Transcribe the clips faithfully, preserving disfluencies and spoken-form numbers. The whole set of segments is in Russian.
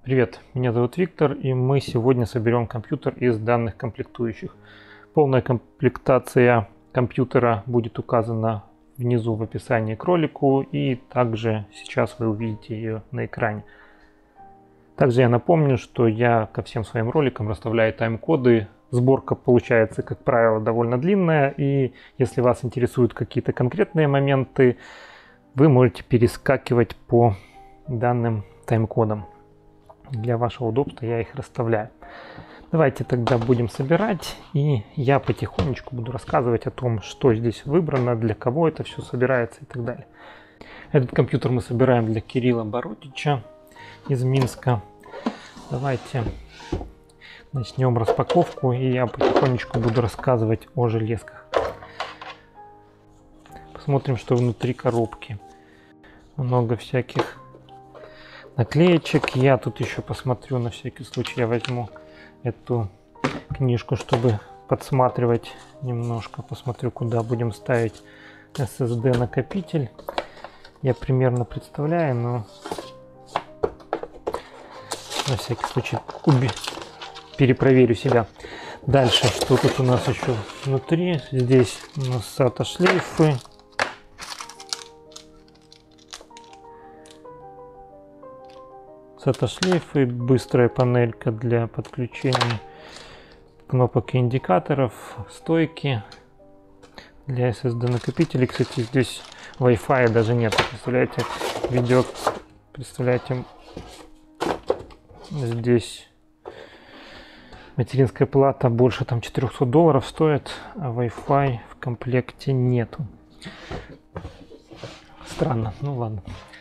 Привет, меня зовут Виктор, и мы сегодня соберем компьютер из данных комплектующих. Полная комплектация компьютера будет указана внизу в описании к ролику, и также сейчас вы увидите ее на экране. Также я напомню, что я ко всем своим роликам расставляю тайм-коды. Сборка получается, как правило, довольно длинная, и если вас интересуют какие-то конкретные моменты, вы можете перескакивать по данным тайм-кодам. Для вашего удобства я их расставляю. Давайте тогда будем собирать, и я потихонечку буду рассказывать о том, что здесь выбрано, для кого это все собирается и так далее. Этот компьютер мы собираем для Кирилла Бородича из Минска. Давайте начнем распаковку, и я потихонечку буду рассказывать о железках. Посмотрим, что внутри коробки. Много всяких наклеечек. Я тут еще посмотрю, на всякий случай я возьму эту книжку, чтобы подсматривать немножко. Посмотрю, куда будем ставить эс эс ди накопитель. Я примерно представляю, но на всякий случай уби... перепроверю себя. Дальше, что тут у нас еще внутри? Здесь у нас сата шлейфы. сата шлейфы, быстрая панелька для подключения кнопок и индикаторов, стойки для эс эс ди накопителей. Кстати, здесь Wi-Fi даже нет. Представляете, видео, представляете, здесь материнская плата больше там четырёхсот долларов стоит, а Wi-Fi в комплекте нету. Странно, ну ладно.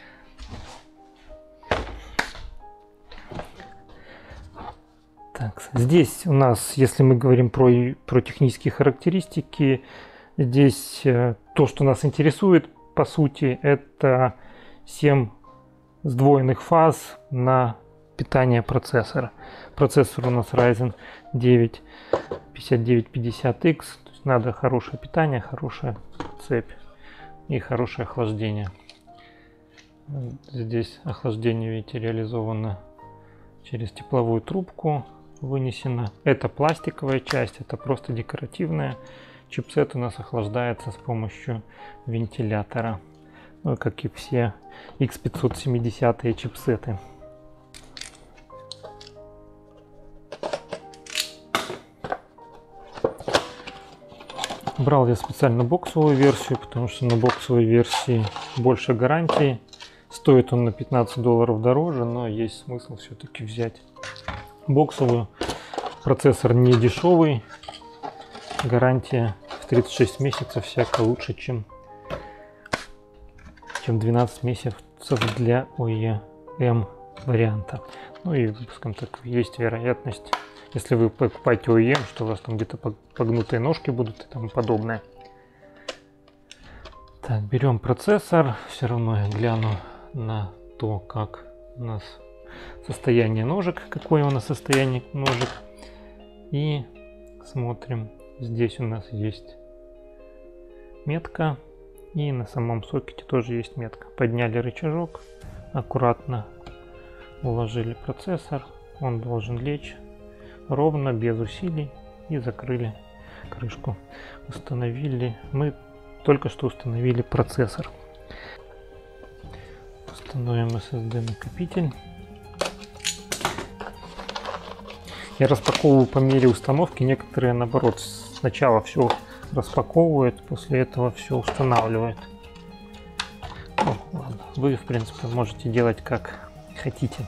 Так, здесь у нас, если мы говорим про, про технические характеристики, здесь э, то, что нас интересует, по сути, это семь сдвоенных фаз на питание процессора. Процессор у нас Ryzen девять пятьдесят девять пятьдесят икс, то есть надо хорошее питание, хорошая цепь и хорошее охлаждение. Здесь охлаждение, видите, реализовано через тепловую трубку. Вынесено. Это пластиковая часть, это просто декоративная. Чипсет у нас охлаждается с помощью вентилятора, ну, как и все икс пятьсот семьдесят чипсеты. Брал я специально боксовую версию, потому что на боксовой версии больше гарантии. Стоит он на пятнадцать долларов дороже, но есть смысл все-таки взять боксовую. Процессор не дешевый, гарантия в тридцать шесть месяцев всяко лучше, чем, чем двенадцать месяцев для о и эм варианта. Ну и, скажем так, есть вероятность, если вы покупаете о и эм, что у вас там где-то погнутые ножки будут и тому подобное. Так, берем процессор, все равно я гляну на то, как у нас состояние ножек, какое у нас состояние ножек, и смотрим. Здесь у нас есть метка, и на самом сокете тоже есть метка. Подняли рычажок, аккуратно уложили процессор, он должен лечь ровно, без усилий, и закрыли крышку. Установили, мы только что установили процессор. Установим эс эс ди накопитель. Я распаковываю по мере установки, некоторые наоборот сначала все распаковывают, после этого все устанавливают. Ну, ладно. Вы в принципе можете делать как хотите.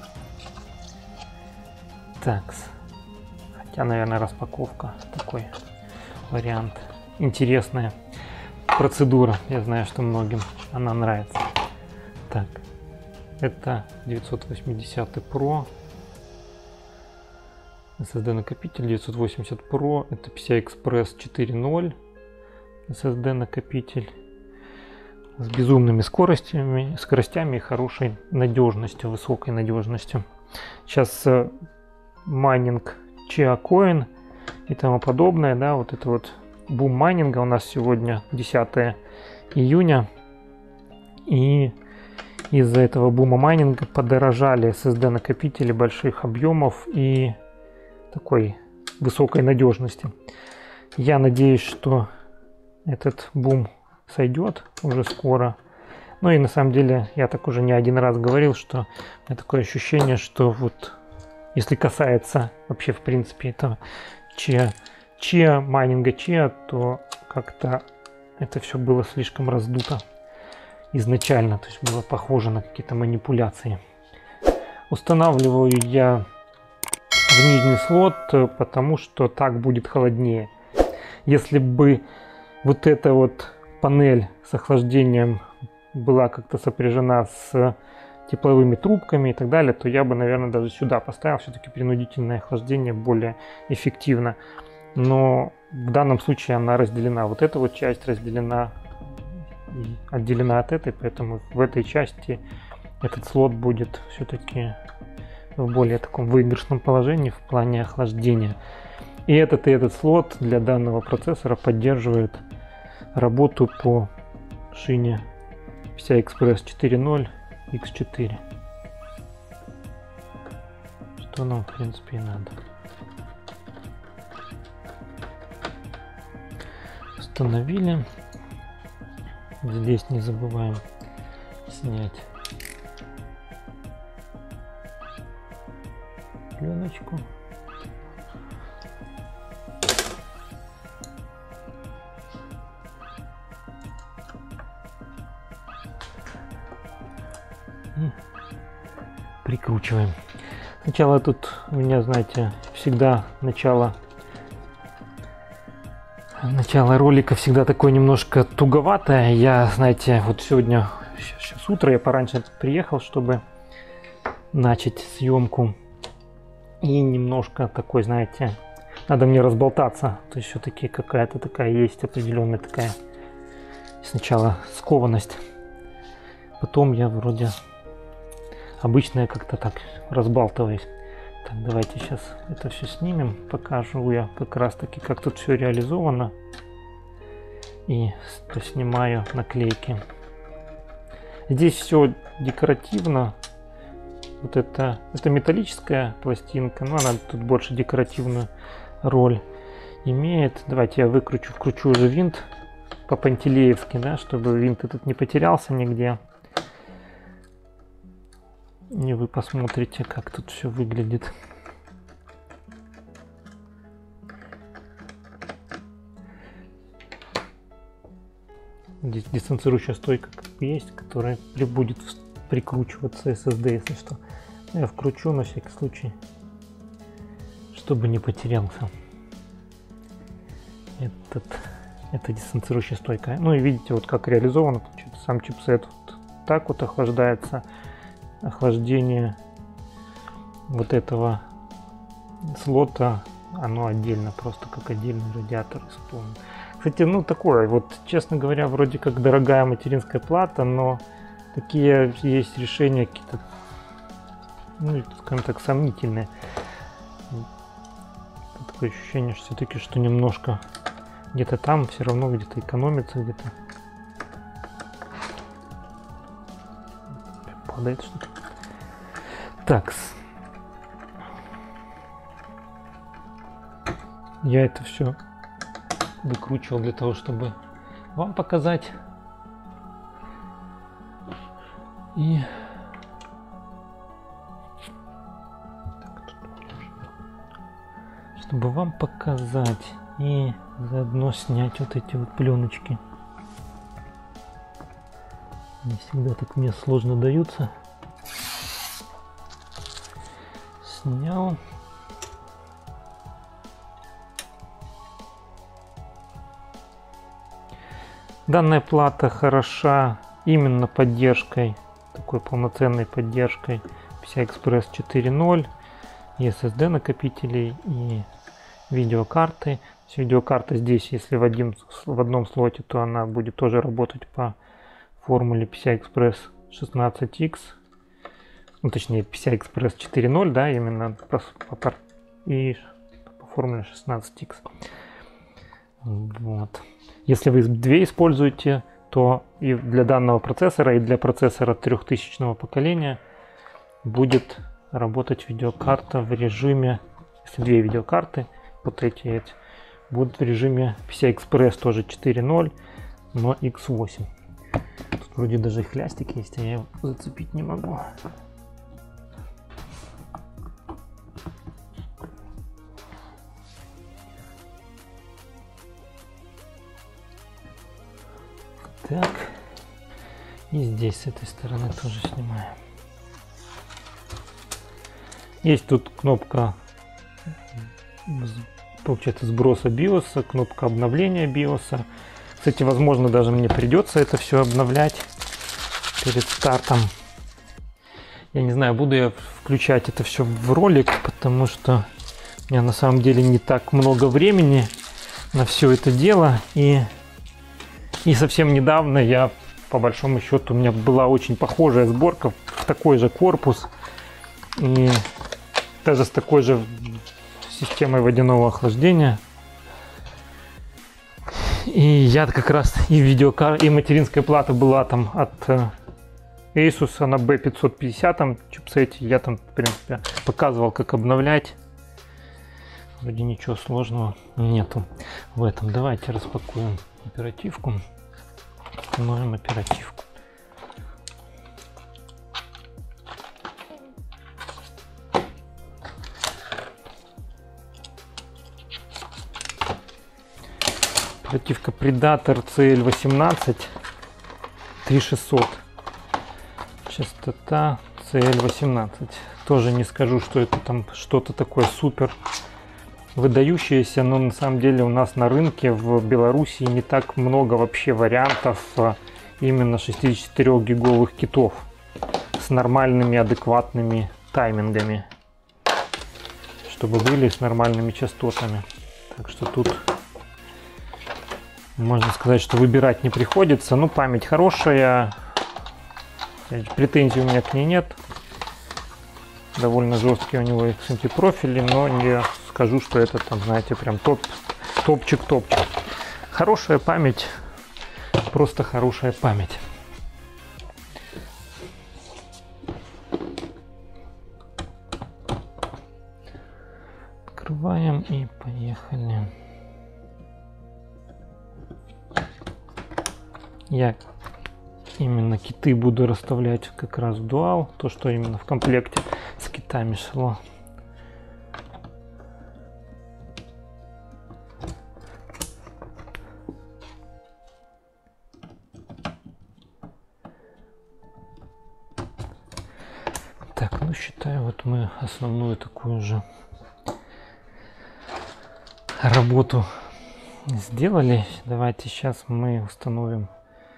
Так, хотя, наверное, распаковка такой вариант. Интересная процедура, я знаю, что многим она нравится. Так, это девятьсот восемьдесят про. эс эс ди накопитель девятьсот восемьдесят про, это пи си ай Express четыре ноль эс эс ди накопитель с безумными скоростями, скоростями и хорошей надежностью, высокой надежностью. Сейчас э, майнинг Chiacoin и тому подобное, да, вот это вот бум майнинга у нас сегодня десятое июня, и из-за этого бума майнинга подорожали эс эс ди накопители больших объемов и такой высокой надежности. Я надеюсь, что этот бум сойдет уже скоро. Ну и на самом деле я так уже не один раз говорил, что у меня такое ощущение, что вот если касается вообще в принципе этого чиа, чиа майнинга чиа, то как-то это все было слишком раздуто изначально, то есть было похоже на какие-то манипуляции. Устанавливаю я в нижний слот, потому что так будет холоднее. Если бы вот эта вот панель с охлаждением была как-то сопряжена с тепловыми трубками и так далее, то я бы, наверное, даже сюда поставил. Все-таки принудительное охлаждение более эффективно. Но в данном случае она разделена. Вот эта вот часть разделена и отделена от этой, поэтому в этой части этот слот будет все-таки в более таком выигрышном положении в плане охлаждения. И этот и этот слот для данного процессора поддерживает работу по шине пи си ай экспресс четыре ноль икс четыре. Что нам в принципе и надо. Установили. Здесь не забываем снять пленочку. И прикручиваем. Сначала тут у меня, знаете, всегда начало начало ролика всегда такое немножко туговатое. Я, знаете, вот сегодня сейчас утро, я пораньше приехал, чтобы начать съемку. И немножко такой, знаете, надо мне разболтаться. То есть все-таки какая-то такая есть определенная такая сначала скованность. Потом я вроде обычно я как-то так разбалтываюсь. Так, давайте сейчас это все снимем. Покажу я как раз таки, как тут все реализовано. И снимаю наклейки. Здесь все декоративно. Вот это, это металлическая пластинка, но она тут больше декоративную роль имеет. Давайте я выкручу, вкручу уже винт по-пантелеевски, да, чтобы винт этот не потерялся нигде. И вы посмотрите, как тут все выглядит. Здесь дистанцирующая стойка как бы есть, которая будет прикручиваться эс эс ди, если что. Я вкручу на всякий случай, чтобы не потерялся этот, эта дистанцирующая стойка. Ну и видите, вот как реализовано, получается, сам чипсет вот так вот охлаждается. Охлаждение вот этого слота, оно отдельно, просто как отдельный радиатор исполнен. Кстати, ну такое, вот, честно говоря, вроде как дорогая материнская плата, но такие есть решения какие-то, ну, скажем так, сомнительные. Такое ощущение, что все-таки, что немножко где-то там все равно где-то экономится, где-то падает что-то. Так, я это все выкручивал для того, чтобы вам показать. И чтобы вам показать и заодно снять вот эти вот пленочки. Не всегда так мне сложно даются. Снял. Данная плата хороша именно поддержкой, такой полноценной поддержкой пи си ай экспресс четыре ноль, и эс эс ди накопителей, и видеокарты. Видеокарта здесь, если в, один, в одном слоте, то она будет тоже работать по формуле пи си ай экспресс шестнадцать икс. Ну, точнее, пи си ай экспресс четыре ноль, да, именно по, по, и по формуле шестнадцать икс. Вот. Если вы две используете, то и для данного процессора, и для процессора трехтысячного поколения будет работать видеокарта в режиме, если две видеокарты, вот эти, эти будут в режиме пи си ай Express тоже четыре ноль, но икс восемь. Тут вроде даже и хлястик есть, а я его зацепить не могу. Так, и здесь с этой стороны тоже снимаем. Есть тут кнопка, получается, сброса биоса, кнопка обновления биоса. Кстати, возможно, даже мне придется это все обновлять перед стартом. Я не знаю, буду я включать это все в ролик, потому что у меня на самом деле не так много времени на все это дело. И, и совсем недавно я, по большому счету, у меня была очень похожая сборка в такой же корпус. И даже с такой же системой водяного охлаждения. И я как раз и видеокарта, и материнская плата была там от Asus на би пятьсот пятьдесят чипсете. Я там, в принципе, показывал, как обновлять. Вроде ничего сложного нету в этом. Давайте распакуем оперативку. Установим оперативку. Оперативка Predator си эл восемнадцать три тысячи шестьсот. Частота си эл восемнадцать. Тоже не скажу, что это там что-то такое супер выдающееся, но на самом деле у нас на рынке в Беларуси не так много вообще вариантов именно шестидесятичетырёхгиговых китов с нормальными адекватными таймингами, чтобы были с нормальными частотами. Так что тут можно сказать, что выбирать не приходится. Ну, память хорошая. Претензий у меня к ней нет. Довольно жесткие у него икс эм ти профили, но не скажу, что это там, знаете, прям топ, топчик-топчик. Хорошая память. Просто хорошая память. Открываем и поехали. Я именно киты буду расставлять как раз в дуал, то, что именно в комплекте с китами шло. Так, ну считаю, вот мы основную такую же работу сделали. Давайте сейчас мы установим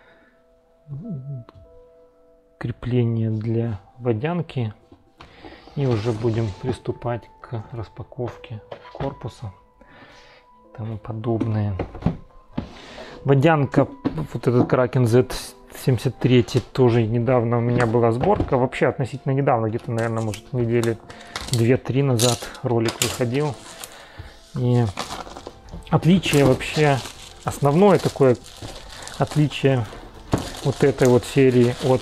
крепление для водянки и уже будем приступать к распаковке корпуса и тому подобное. Водянка, вот этот Kraken зет семьдесят три, тоже недавно у меня была сборка, вообще относительно недавно, где-то, наверное, может, недели две-три назад ролик выходил. И отличие вообще, основное такое отличие вот этой вот серии от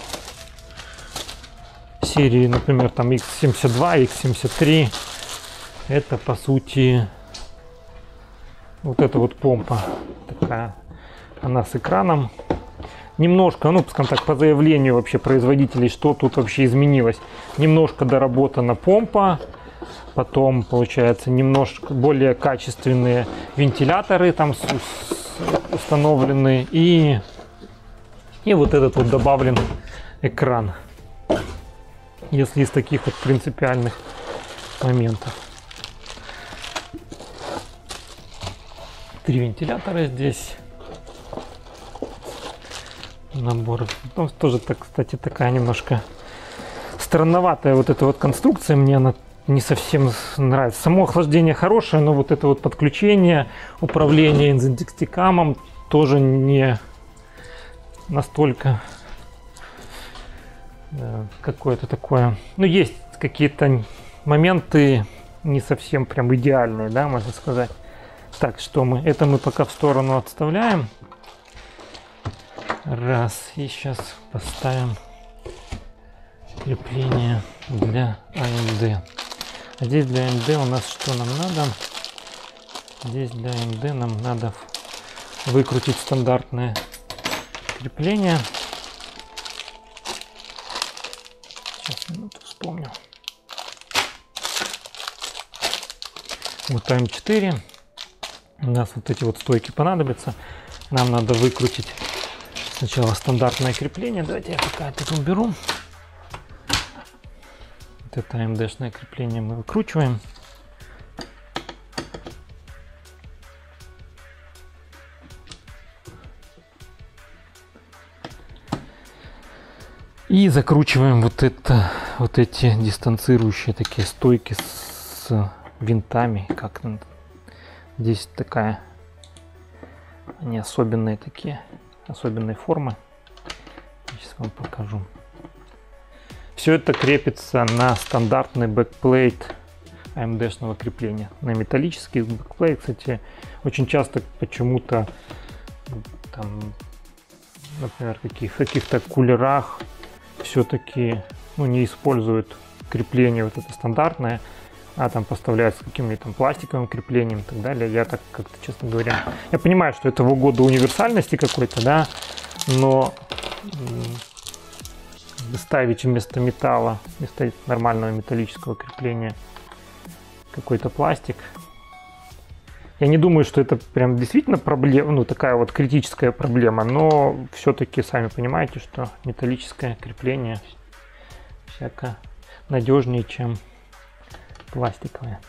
серии, например, там икс семьдесят два, икс семьдесят три, это по сути вот эта вот помпа такая, она с экраном. Немножко, ну, скажем так, по заявлению вообще производителей, что тут вообще изменилось. Немножко доработана помпа, потом, получается, немножко более качественные вентиляторы там установлены, и И вот этот вот добавлен экран, если из таких вот принципиальных моментов. Три вентилятора здесь. Набор. Ну, тоже, так, кстати, такая немножко странноватая вот эта вот конструкция. Мне она не совсем нравится. Само охлаждение хорошее, но вот это вот подключение, управление инзентикстикамом тоже не настолько да, какое-то такое. Ну, есть какие-то моменты не совсем прям идеальные, да, можно сказать. Так, что мы? Это мы пока в сторону отставляем. Раз. И сейчас поставим крепление для эй эм ди. А здесь для эй эм ди у нас что нам надо? Здесь для эй эм ди нам надо выкрутить стандартное крепление. Сейчас, минуту, вспомню. Вот эй эм четыре. У нас вот эти вот стойки понадобятся. Нам надо выкрутить сначала стандартное крепление. Давайте я пока это уберу. Вот это эй эм ди-шное крепление мы выкручиваем. И закручиваем вот это, вот эти дистанцирующие такие стойки с винтами. Как здесь такая, они особенные такие, особенные формы. Сейчас вам покажу. Все это крепится на стандартный бэкплейт эй эм ди-шного крепления. На металлический бэкплейт, кстати, очень часто почему-то, там, например, каких, в каких-то кулерах все-таки, ну, не используют крепление вот это стандартное, а там поставляют с каким-нибудь там пластиковым креплением и так далее. Я так как-то, честно говоря, я понимаю, что это в угоду универсальности какой-то, да, но ставить вместо металла, вместо нормального металлического крепления какой-то пластик. Я не думаю, что это прям действительно проблема, ну, такая вот критическая проблема, но все-таки сами понимаете, что металлическое крепление всяко надежнее, чем пластиковое.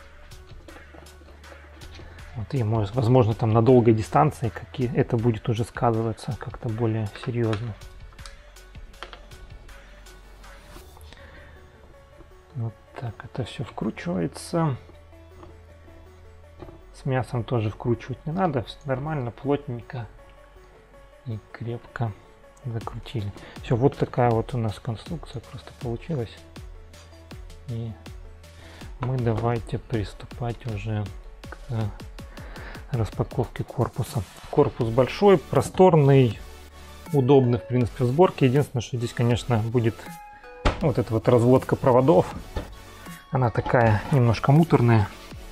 Вот, и может, возможно, там на долгой дистанции какие это будет уже сказываться как-то более серьезно. Вот так это все вкручивается. С мясом тоже вкручивать не надо, все нормально, плотненько и крепко закрутили. Все, вот такая вот у нас конструкция просто получилась. И мы давайте приступать уже к распаковке корпуса. Корпус большой, просторный, удобный, в принципе, в сборке. Единственное, что здесь, конечно, будет вот эта вот разводка проводов. Она такая немножко муторная.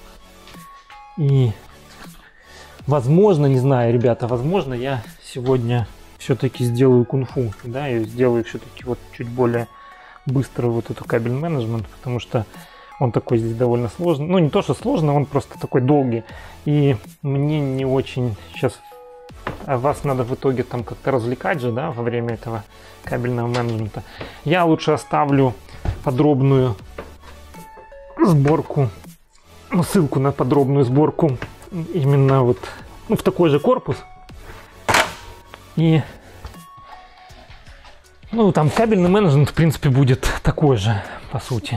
И, возможно, не знаю, ребята, возможно, я сегодня все-таки сделаю кунг-фу, да, и сделаю все-таки вот чуть более быстро вот эту кабель менеджмент, потому что он такой здесь довольно сложный. Ну, не то, что сложно, он просто такой долгий. И мне не очень сейчас... А вас надо в итоге там как-то развлекать же, да, во время этого кабельного менеджмента. Я лучше оставлю подробную сборку, ну, ссылку на подробную сборку именно вот, ну, в такой же корпус. И, ну, там кабельный менеджмент, в принципе, будет такой же, по сути.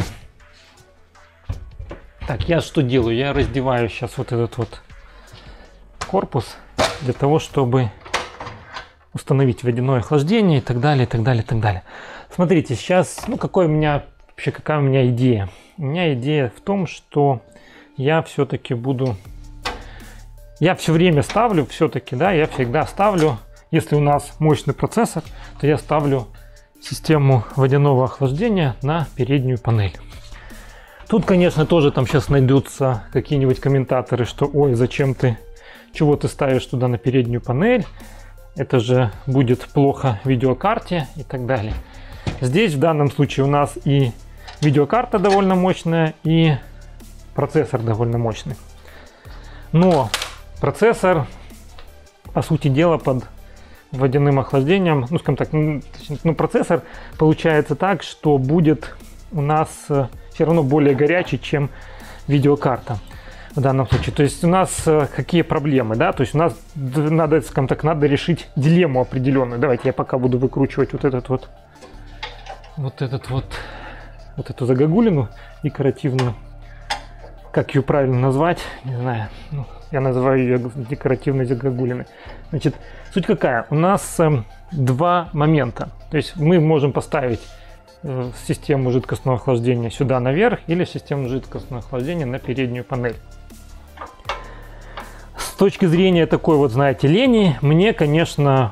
Так, я что делаю? Я раздеваю сейчас вот этот вот корпус для того, чтобы установить водяное охлаждение и так далее, и так далее, и так далее. Смотрите, сейчас, ну, какой у меня, вообще, какая у меня идея? У меня идея в том, что я все-таки буду, я все время ставлю, все-таки, да, я всегда ставлю, если у нас мощный процессор, то я ставлю систему водяного охлаждения на переднюю панель. Тут, конечно, тоже там сейчас найдутся какие-нибудь комментаторы, что ой, зачем ты, чего ты ставишь туда на переднюю панель, это же будет плохо видеокарте и так далее. Здесь в данном случае у нас и видеокарта довольно мощная, и процессор довольно мощный. Но процессор, по сути дела, под водяным охлаждением, ну, скажем так, ну, процессор получается так, что будет у нас все равно более горячий, чем видеокарта в данном случае. То есть у нас какие проблемы, да? То есть у нас надо, скажем так, надо решить дилемму определенную. Давайте я пока буду выкручивать вот этот вот, вот этот вот, вот эту загогулину декоративную. Как ее правильно назвать, не знаю. Ну, я называю ее декоративной загогулиной. Значит, суть какая? У нас э, два момента. То есть мы можем поставить э, систему жидкостного охлаждения сюда наверх или систему жидкостного охлаждения на переднюю панель. С точки зрения такой вот, знаете, лени, мне, конечно,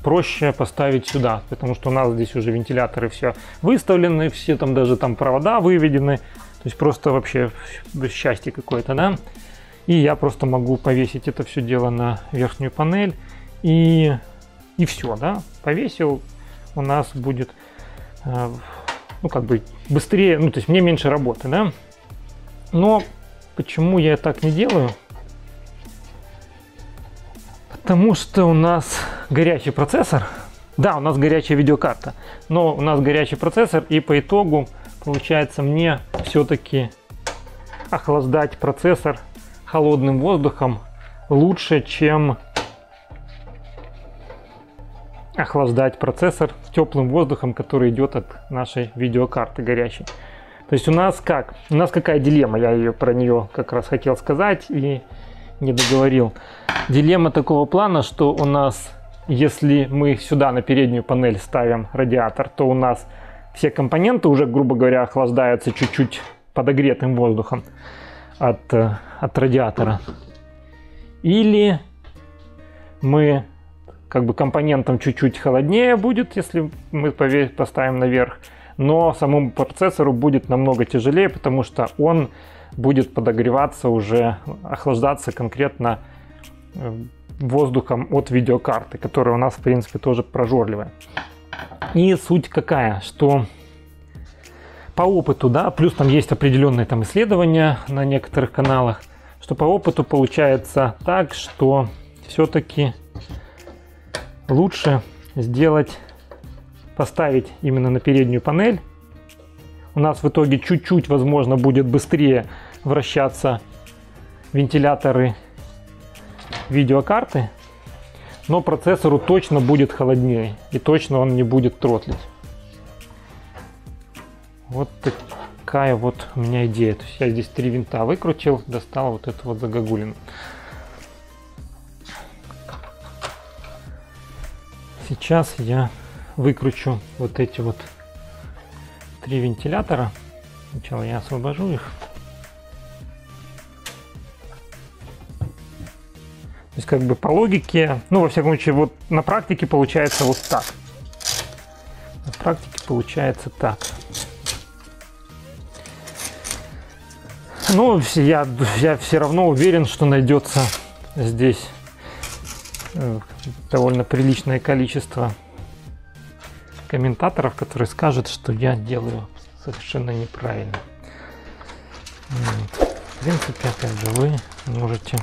проще поставить сюда, потому что у нас здесь уже вентиляторы все выставлены, все там даже там провода выведены, то есть просто вообще счастье какое-то, да. И я просто могу повесить это все дело на верхнюю панель и, и все, да, повесил, у нас будет, ну, как бы быстрее, ну, то есть мне меньше работы, да. Но почему я так не делаю? Потому что у нас горячий процессор. Да, у нас горячая видеокарта, но у нас горячий процессор, и по итогу получается мне все-таки охлаждать процессор холодным воздухом лучше, чем охлаждать процессор теплым воздухом, который идет от нашей видеокарты горячей. То есть у нас как? У нас какая дилемма? Я ее про нее как раз хотел сказать и не договорил. Дилемма такого плана, что у нас, если мы сюда на переднюю панель ставим радиатор, то у нас все компоненты уже, грубо говоря, охлаждаются чуть-чуть подогретым воздухом от, от радиатора. Или мы как бы компонентам чуть-чуть холоднее будет, если мы поставим наверх, но самому процессору будет намного тяжелее, потому что он будет подогреваться уже, охлаждаться конкретно воздухом от видеокарты, которая у нас, в принципе, тоже прожорливая. И суть какая, что по опыту, да, плюс там есть определенные там исследования на некоторых каналах, что по опыту получается так, что все-таки лучше сделать, поставить именно на переднюю панель. У нас в итоге чуть-чуть, возможно, будет быстрее вращаться вентиляторы видеокарты, но процессору точно будет холоднее и точно он не будет тротлить. Вот такая вот у меня идея. То есть я здесь три винта выкрутил, достал вот эту вот загогулину. Сейчас я выкручу вот эти вот три вентилятора. Сначала я освобожу их. То есть как бы по логике, ну во всяком случае вот на практике получается вот так. На практике получается так. Ну я, я все равно уверен, что найдется здесь довольно приличное количество комментаторов, которые скажут, что я делаю совершенно неправильно. В принципе, опять же, вы можете...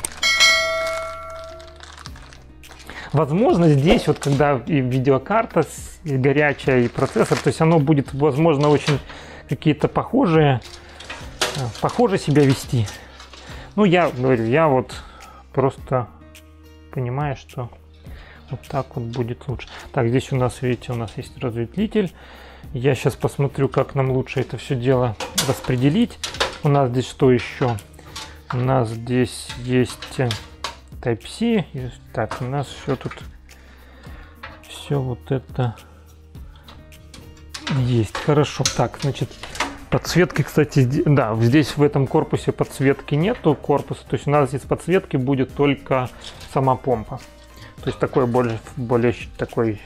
Возможно, здесь вот когда и видеокарта и горячая, и процессор, то есть оно будет, возможно, очень какие-то похожие, похоже себя вести. Ну, я говорю, я вот просто понимаю, что вот так вот будет лучше. Так, здесь у нас, видите, у нас есть разветвитель. Я сейчас посмотрю, как нам лучше это все дело распределить. У нас здесь что еще? У нас здесь есть Type-C. Так, у нас все тут, все вот это есть. Хорошо. Так, значит, подсветки, кстати, да, здесь в этом корпусе подсветки нету корпуса. То есть у нас здесь подсветки будет только сама помпа. То есть такой более, более такой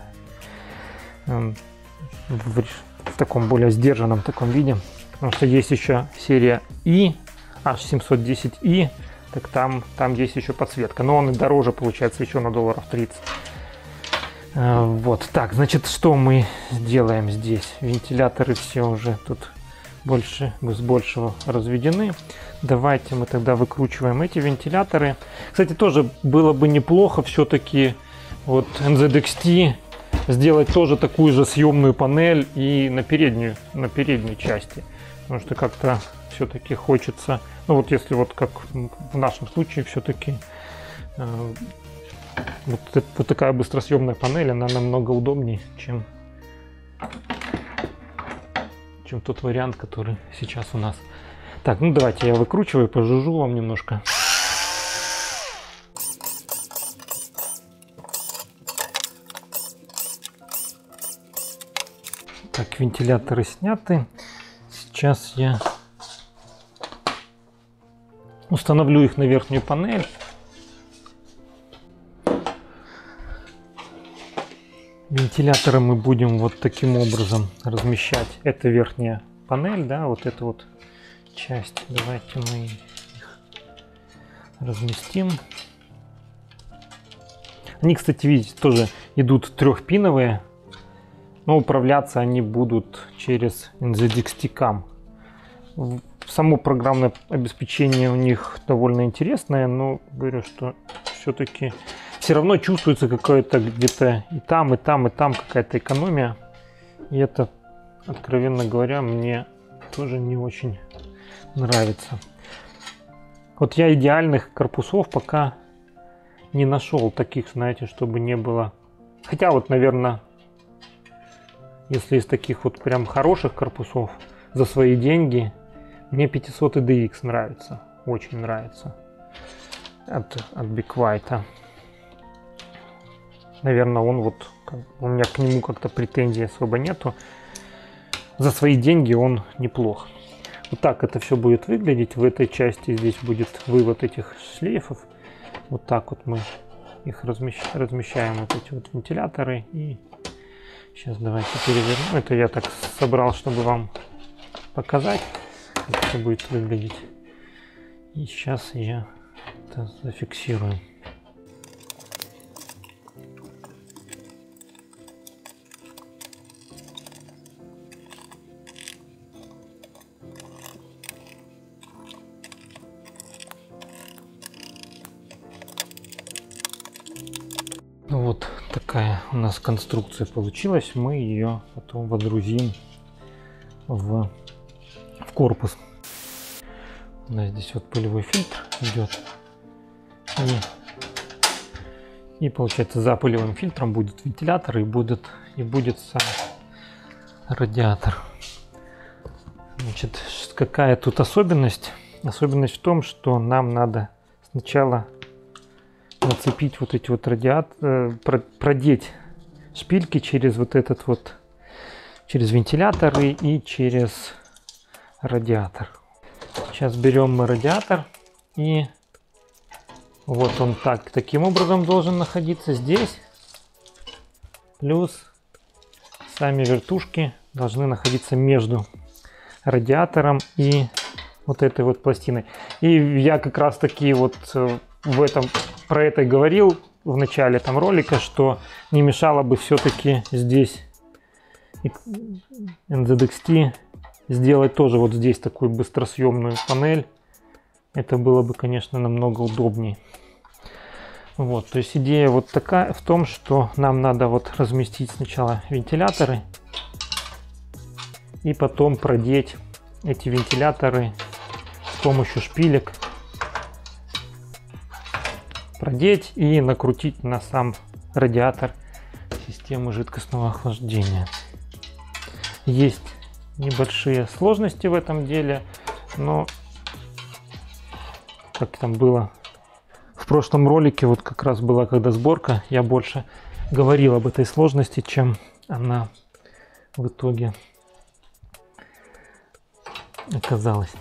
э, в, в таком более сдержанном таком виде. Потому что есть еще серия И, эйч семьсот десять и, так там, там есть еще подсветка. Но он и дороже получается еще на долларов тридцать. Э, вот, так, значит, что мы делаем здесь? Вентиляторы все уже тут больше, с большего разведены. Давайте мы тогда выкручиваем эти вентиляторы. Кстати, тоже было бы неплохо все-таки вот эн зет икс ти сделать тоже такую же съемную панель и на переднюю, на передней части. Потому что как-то все-таки хочется, ну вот если вот как в нашем случае все-таки э, вот, вот такая быстросъемная панель, она намного удобнее, чем чем тот вариант, который сейчас у нас. Так, ну давайте я выкручиваю, пожужжу вам немножко. Так, вентиляторы сняты. Сейчас я установлю их на верхнюю панель. Вентиляторы мы будем вот таким образом размещать. Это верхняя панель, да, вот эта вот часть. Давайте мы их разместим. Они, кстати, видите, тоже идут трехпиновые, но управляться они будут через эн зет икс ти кам. Само программное обеспечение у них довольно интересное, но говорю, что все-таки все равно чувствуется какое-то где-то и там, и там, и там какая-то экономия. И это, откровенно говоря, мне тоже не очень нравится. Вот я идеальных корпусов пока не нашел, таких, знаете, чтобы не было. Хотя вот, наверное, если из таких вот прям хороших корпусов за свои деньги, мне пятьсот и ди икс нравится, очень нравится от, от Be Quiet. Наверное, он вот, у меня к нему как-то претензий особо нету. За свои деньги он неплох. Вот так это все будет выглядеть. В этой части здесь будет вывод этих шлейфов. Вот так вот мы их размещ... размещаем, вот эти вот вентиляторы. И сейчас давайте переверну. Это я так собрал, чтобы вам показать, как это будет выглядеть. И сейчас я это зафиксирую. Вот такая у нас конструкция получилась. Мы ее потом водрузим в, в корпус. У нас здесь вот пылевой фильтр идет. И, и получается, за пылевым фильтром будут вентиляторы и будет, и будет сам радиатор. Значит, какая тут особенность? Особенность в том, что нам надо сначала нацепить вот эти вот радиаторы, продеть шпильки через вот этот вот, через вентиляторы и через радиатор. Сейчас берем мы радиатор, и вот он так, таким образом должен находиться здесь. Плюс сами вертушки должны находиться между радиатором и вот этой вот пластиной. И я как раз таки вот в этом про это говорил в начале там ролика, что не мешало бы все-таки здесь эн зет икс ти сделать тоже вот здесь такую быстросъемную панель. Это было бы, конечно, намного удобнее. Вот, то есть идея вот такая в том, что нам надо вот разместить сначала вентиляторы и потом продеть эти вентиляторы с помощью шпилек, продеть и накрутить на сам радиатор системы жидкостного охлаждения. Есть небольшие сложности в этом деле, но как там было в прошлом ролике, вот как раз была когда сборка, я больше говорил об этой сложности, чем она в итоге оказалась.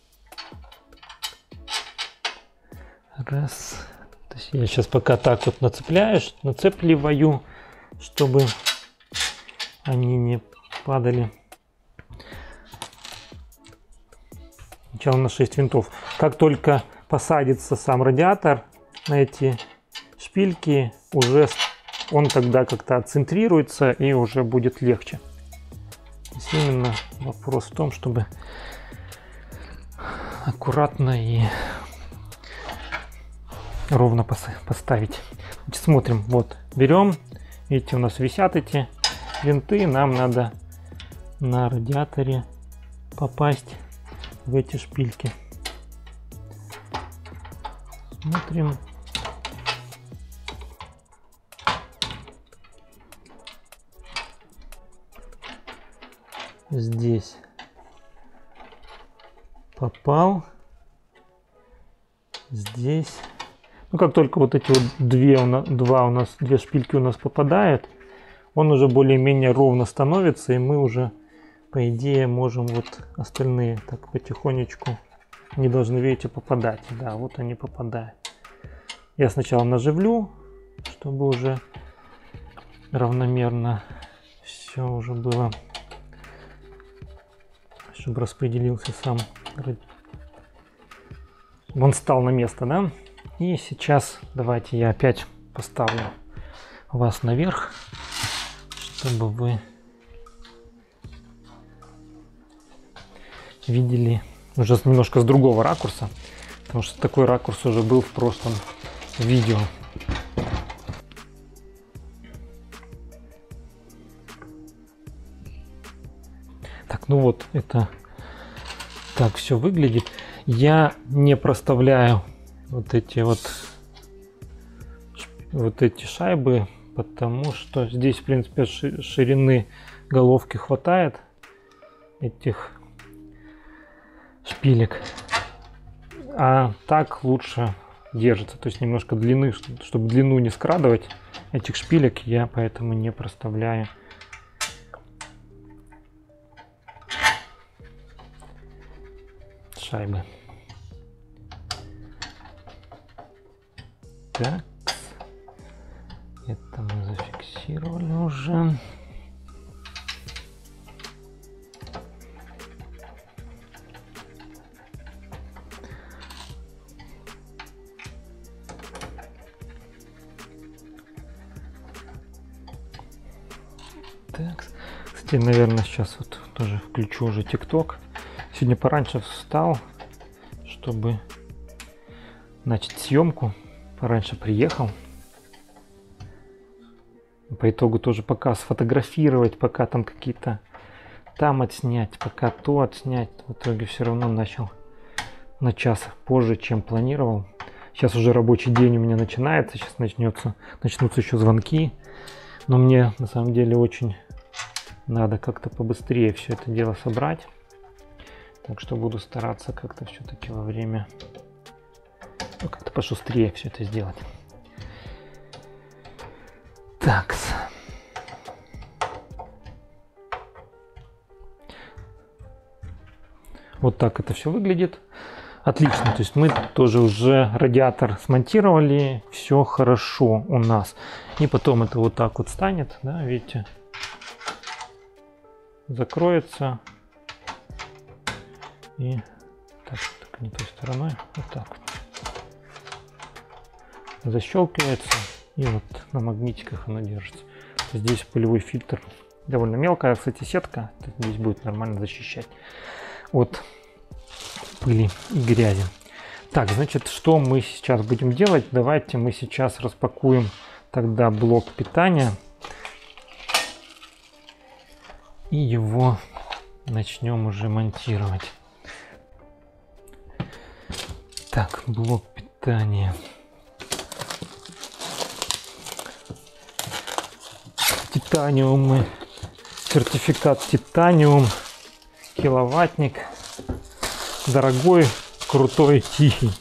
Раз. То есть я сейчас пока так вот нацепляю, нацепливаю, чтобы они не падали. Сначала на шесть винтов. Как только посадится сам радиатор на эти шпильки, уже он тогда как-то отцентрируется и уже будет легче. Здесь именно вопрос в том, чтобы аккуратно и ровно поставить. Значит, смотрим, вот берем, видите, у нас висят эти винты, нам надо на радиаторе попасть в эти шпильки. Смотрим. Здесь попал. Здесь. Ну, как только вот эти вот две у нас, два у нас, две шпильки у нас попадают, он уже более-менее ровно становится, и мы уже, по идее, можем вот остальные так потихонечку, не должны, видите, попадать. Да, вот они попадают. Я сначала наживлю, чтобы уже равномерно все уже было, чтобы распределился сам, он встал на место, да? И сейчас давайте я опять поставлю вас наверх, чтобы вы видели уже немножко с другого ракурса, потому что такой ракурс уже был в прошлом видео. Так, ну вот это так все выглядит. Я не проставляю вот эти вот вот эти шайбы, потому что здесь, в принципе, ширины головки хватает этих шпилек, а так лучше держится, то есть немножко длины, чтобы длину не скрадывать этих шпилек, я поэтому не проставляю. Шайбы. Так, это мы зафиксировали уже. Так, кстати, наверное, сейчас вот тоже включу уже ТикТок. Сегодня пораньше встал, чтобы начать съемку. Пораньше приехал. По итогу тоже пока сфотографировать, пока там какие-то там отснять, пока то отснять. В итоге все равно начал на час позже, чем планировал. Сейчас уже рабочий день у меня начинается. Сейчас начнется, начнутся еще звонки. Но мне на самом деле очень надо как-то побыстрее все это дело собрать. Так что буду стараться как-то все-таки во время, ну, как-то пошустрее все это сделать. Так. Вот так это все выглядит. Отлично. То есть мы тоже уже радиатор смонтировали. Все хорошо у нас. И потом это вот так вот станет. Да, видите? Закроется. И так, так не той стороной. Вот так вот. Защелкивается. И вот на магнитиках оно держится. Здесь пылевой фильтр. Довольно мелкая, кстати, сетка. Здесь будет нормально защищать от пыли и грязи. Так, значит, что мы сейчас будем делать? Давайте мы сейчас распакуем тогда блок питания. И его начнем уже монтировать. Так, блок питания. Титаниум, сертификат титаниум, киловаттник, дорогой, крутой, тихий.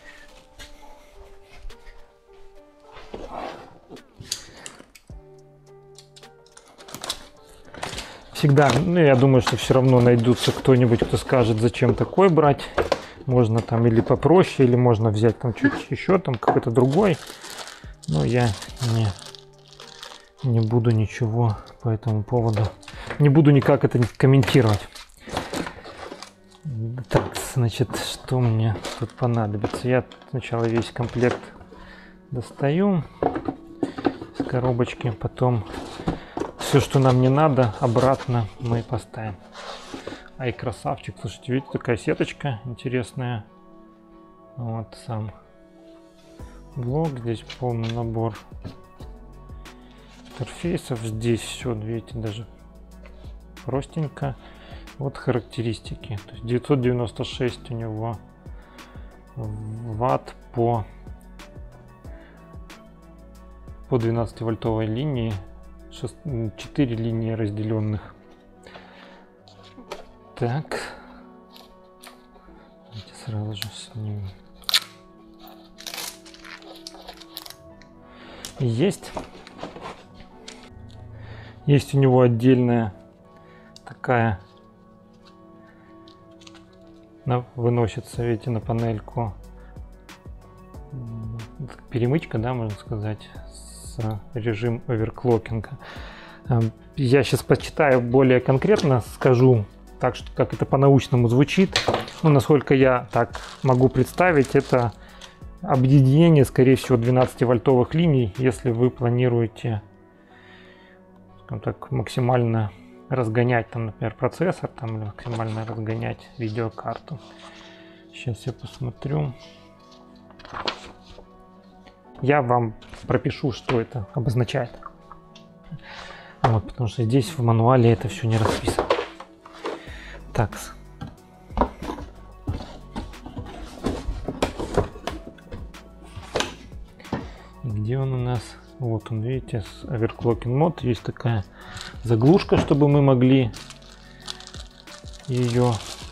Всегда, ну, я думаю, что все равно найдутся кто-нибудь, кто скажет, зачем такой брать. Можно там или попроще, или можно взять там чуть еще, там какой-то другой. Но я не... Не буду ничего по этому поводу. Не буду никак это комментировать. Так, значит, что мне тут понадобится? Я сначала весь комплект достаю с коробочки, потом все, что нам не надо, обратно мы поставим. Ай, красавчик. Слушайте, видите, такая сеточка интересная. Вот сам блок. Здесь полный набор интерфейсов. Здесь все, видите, даже простенько. Вот характеристики. То есть девятьсот девяносто шесть у него ватт по по двенадцативольтовой линии, четыре линии разделенных. Так, давайте сразу же снимем. Есть. Есть у него отдельная такая, выносится, видите, на панельку перемычка, да, можно сказать, с включается режим оверклокинга. Я сейчас почитаю более конкретно, скажу так, что как это по-научному звучит. Ну, насколько я так могу представить, это объединение, скорее всего, двенадцативольтовых линий, если вы планируете, скажем так, максимально разгонять, там, например, процессор, там, или максимально разгонять видеокарту. Сейчас я посмотрю. Я вам пропишу, что это обозначает. Вот, потому что здесь в мануале это все не расписано. Так. Где он у нас? Вот он, видите, с Overclocking мод. Есть такая заглушка, чтобы мы могли ее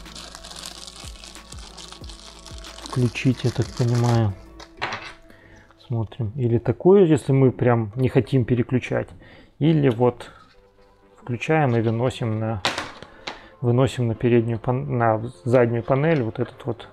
включить, я так понимаю. Смотрим. Или такое, если мы прям не хотим переключать. Или вот включаем и выносим на выносим на переднюю, на заднюю панель вот этот вот.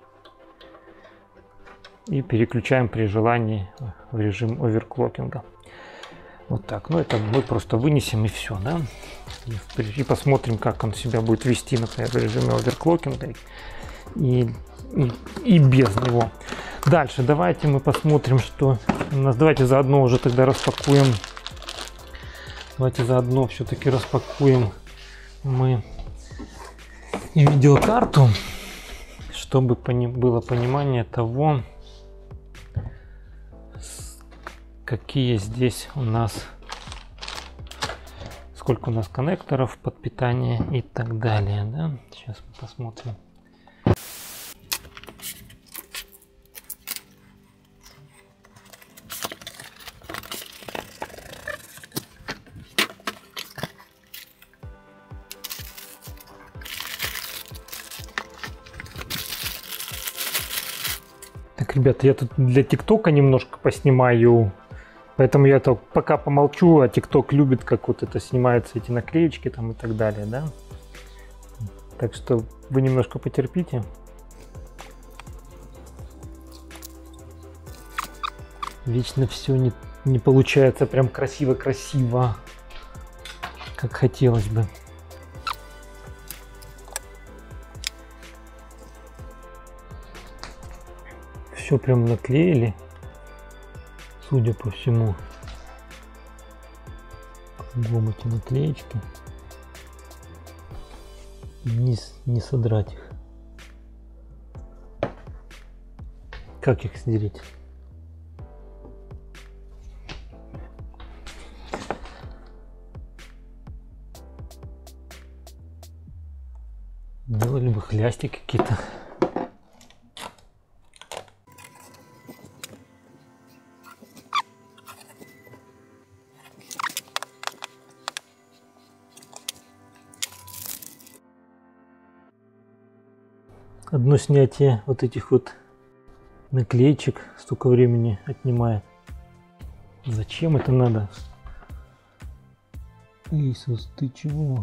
И переключаем при желании в режим оверклокинга. Вот так. Ну, это мы просто вынесем и все, да. И, и посмотрим, как он себя будет вести, например, в режиме оверклокинга и, и, и без него. Дальше давайте мы посмотрим, что у нас. Давайте заодно уже тогда распакуем. Давайте заодно все-таки распакуем мы и видеокарту, чтобы пони было понимание того, какие здесь у нас, сколько у нас коннекторов под питание и так далее. Да? Сейчас мы посмотрим. Так, ребята, я тут для ТикТока немножко поснимаю, поэтому я то пока помолчу, а ТикТок любит, как вот это снимаются эти наклеечки там и так далее, да. Так что вы немножко потерпите. Вечно все не, не получается прям красиво-красиво, как хотелось бы. Все прям наклеили, судя по всему, кругом эти наклеечки, не, не содрать их. Как их сдерить? Делали бы хлястики какие-то. Одно снятие вот этих вот наклеечек столько времени отнимает. Зачем это надо? Иисус, ты чего?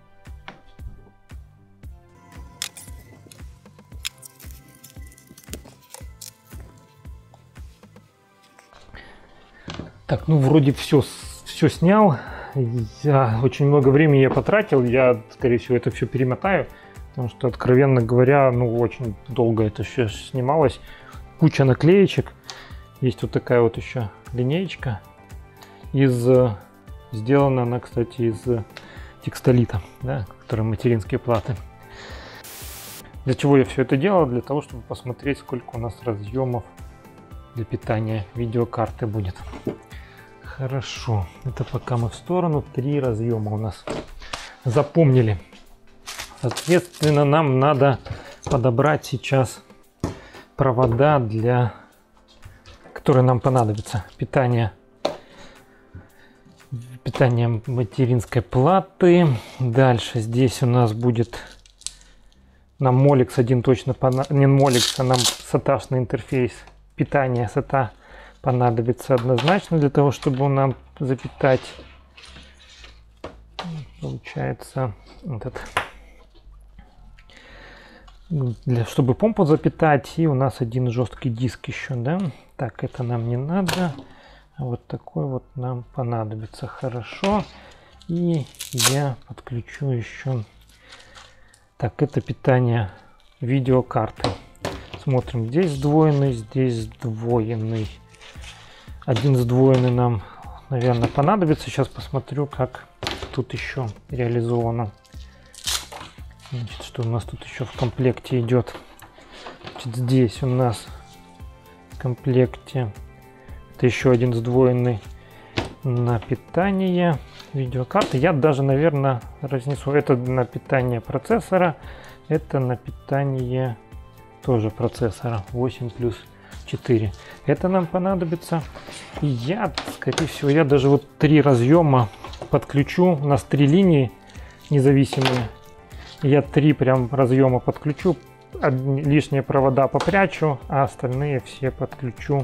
Так, ну вроде все, все снял. Я очень много времени я потратил. Я, скорее всего, это все перемотаю. Потому что, откровенно говоря, ну, очень долго это все снималось. Куча наклеечек. Есть вот такая вот еще линеечка. Из, сделана она, кстати, из текстолита, да, которые материнские платы. Для чего я все это делал? Для того, чтобы посмотреть, сколько у нас разъемов для питания видеокарты будет. Хорошо. Это пока мы в сторону. Три разъема у нас. Запомнили. Соответственно, нам надо подобрать сейчас провода, для которые нам понадобятся. Питание, питание материнской платы. Дальше здесь у нас будет нам Molex один точно понадобится. Не Molex, а нам саташный интерфейс питания сата понадобится однозначно для того, чтобы нам запитать. Получается этот. Для, чтобы помпу запитать, и у нас один жесткий диск еще, да. Так, это нам не надо. Вот такой вот нам понадобится. Хорошо. И я подключу еще. Так, это питание видеокарты. Смотрим, здесь сдвоенный, здесь сдвоенный. Один сдвоенный нам, наверное, понадобится. Сейчас посмотрю, как тут еще реализовано. Значит, что у нас тут еще в комплекте идет. Значит, здесь у нас в комплекте это еще один сдвоенный на питание видеокарты. Я даже, наверное, разнесу. Это на питание процессора, это на питание тоже процессора восемь плюс четыре. Это нам понадобится. И я, скорее всего, я даже вот три разъема подключу. У нас три линии независимые. Я три прям разъема подключу. Одни, лишние провода попрячу, а остальные все подключу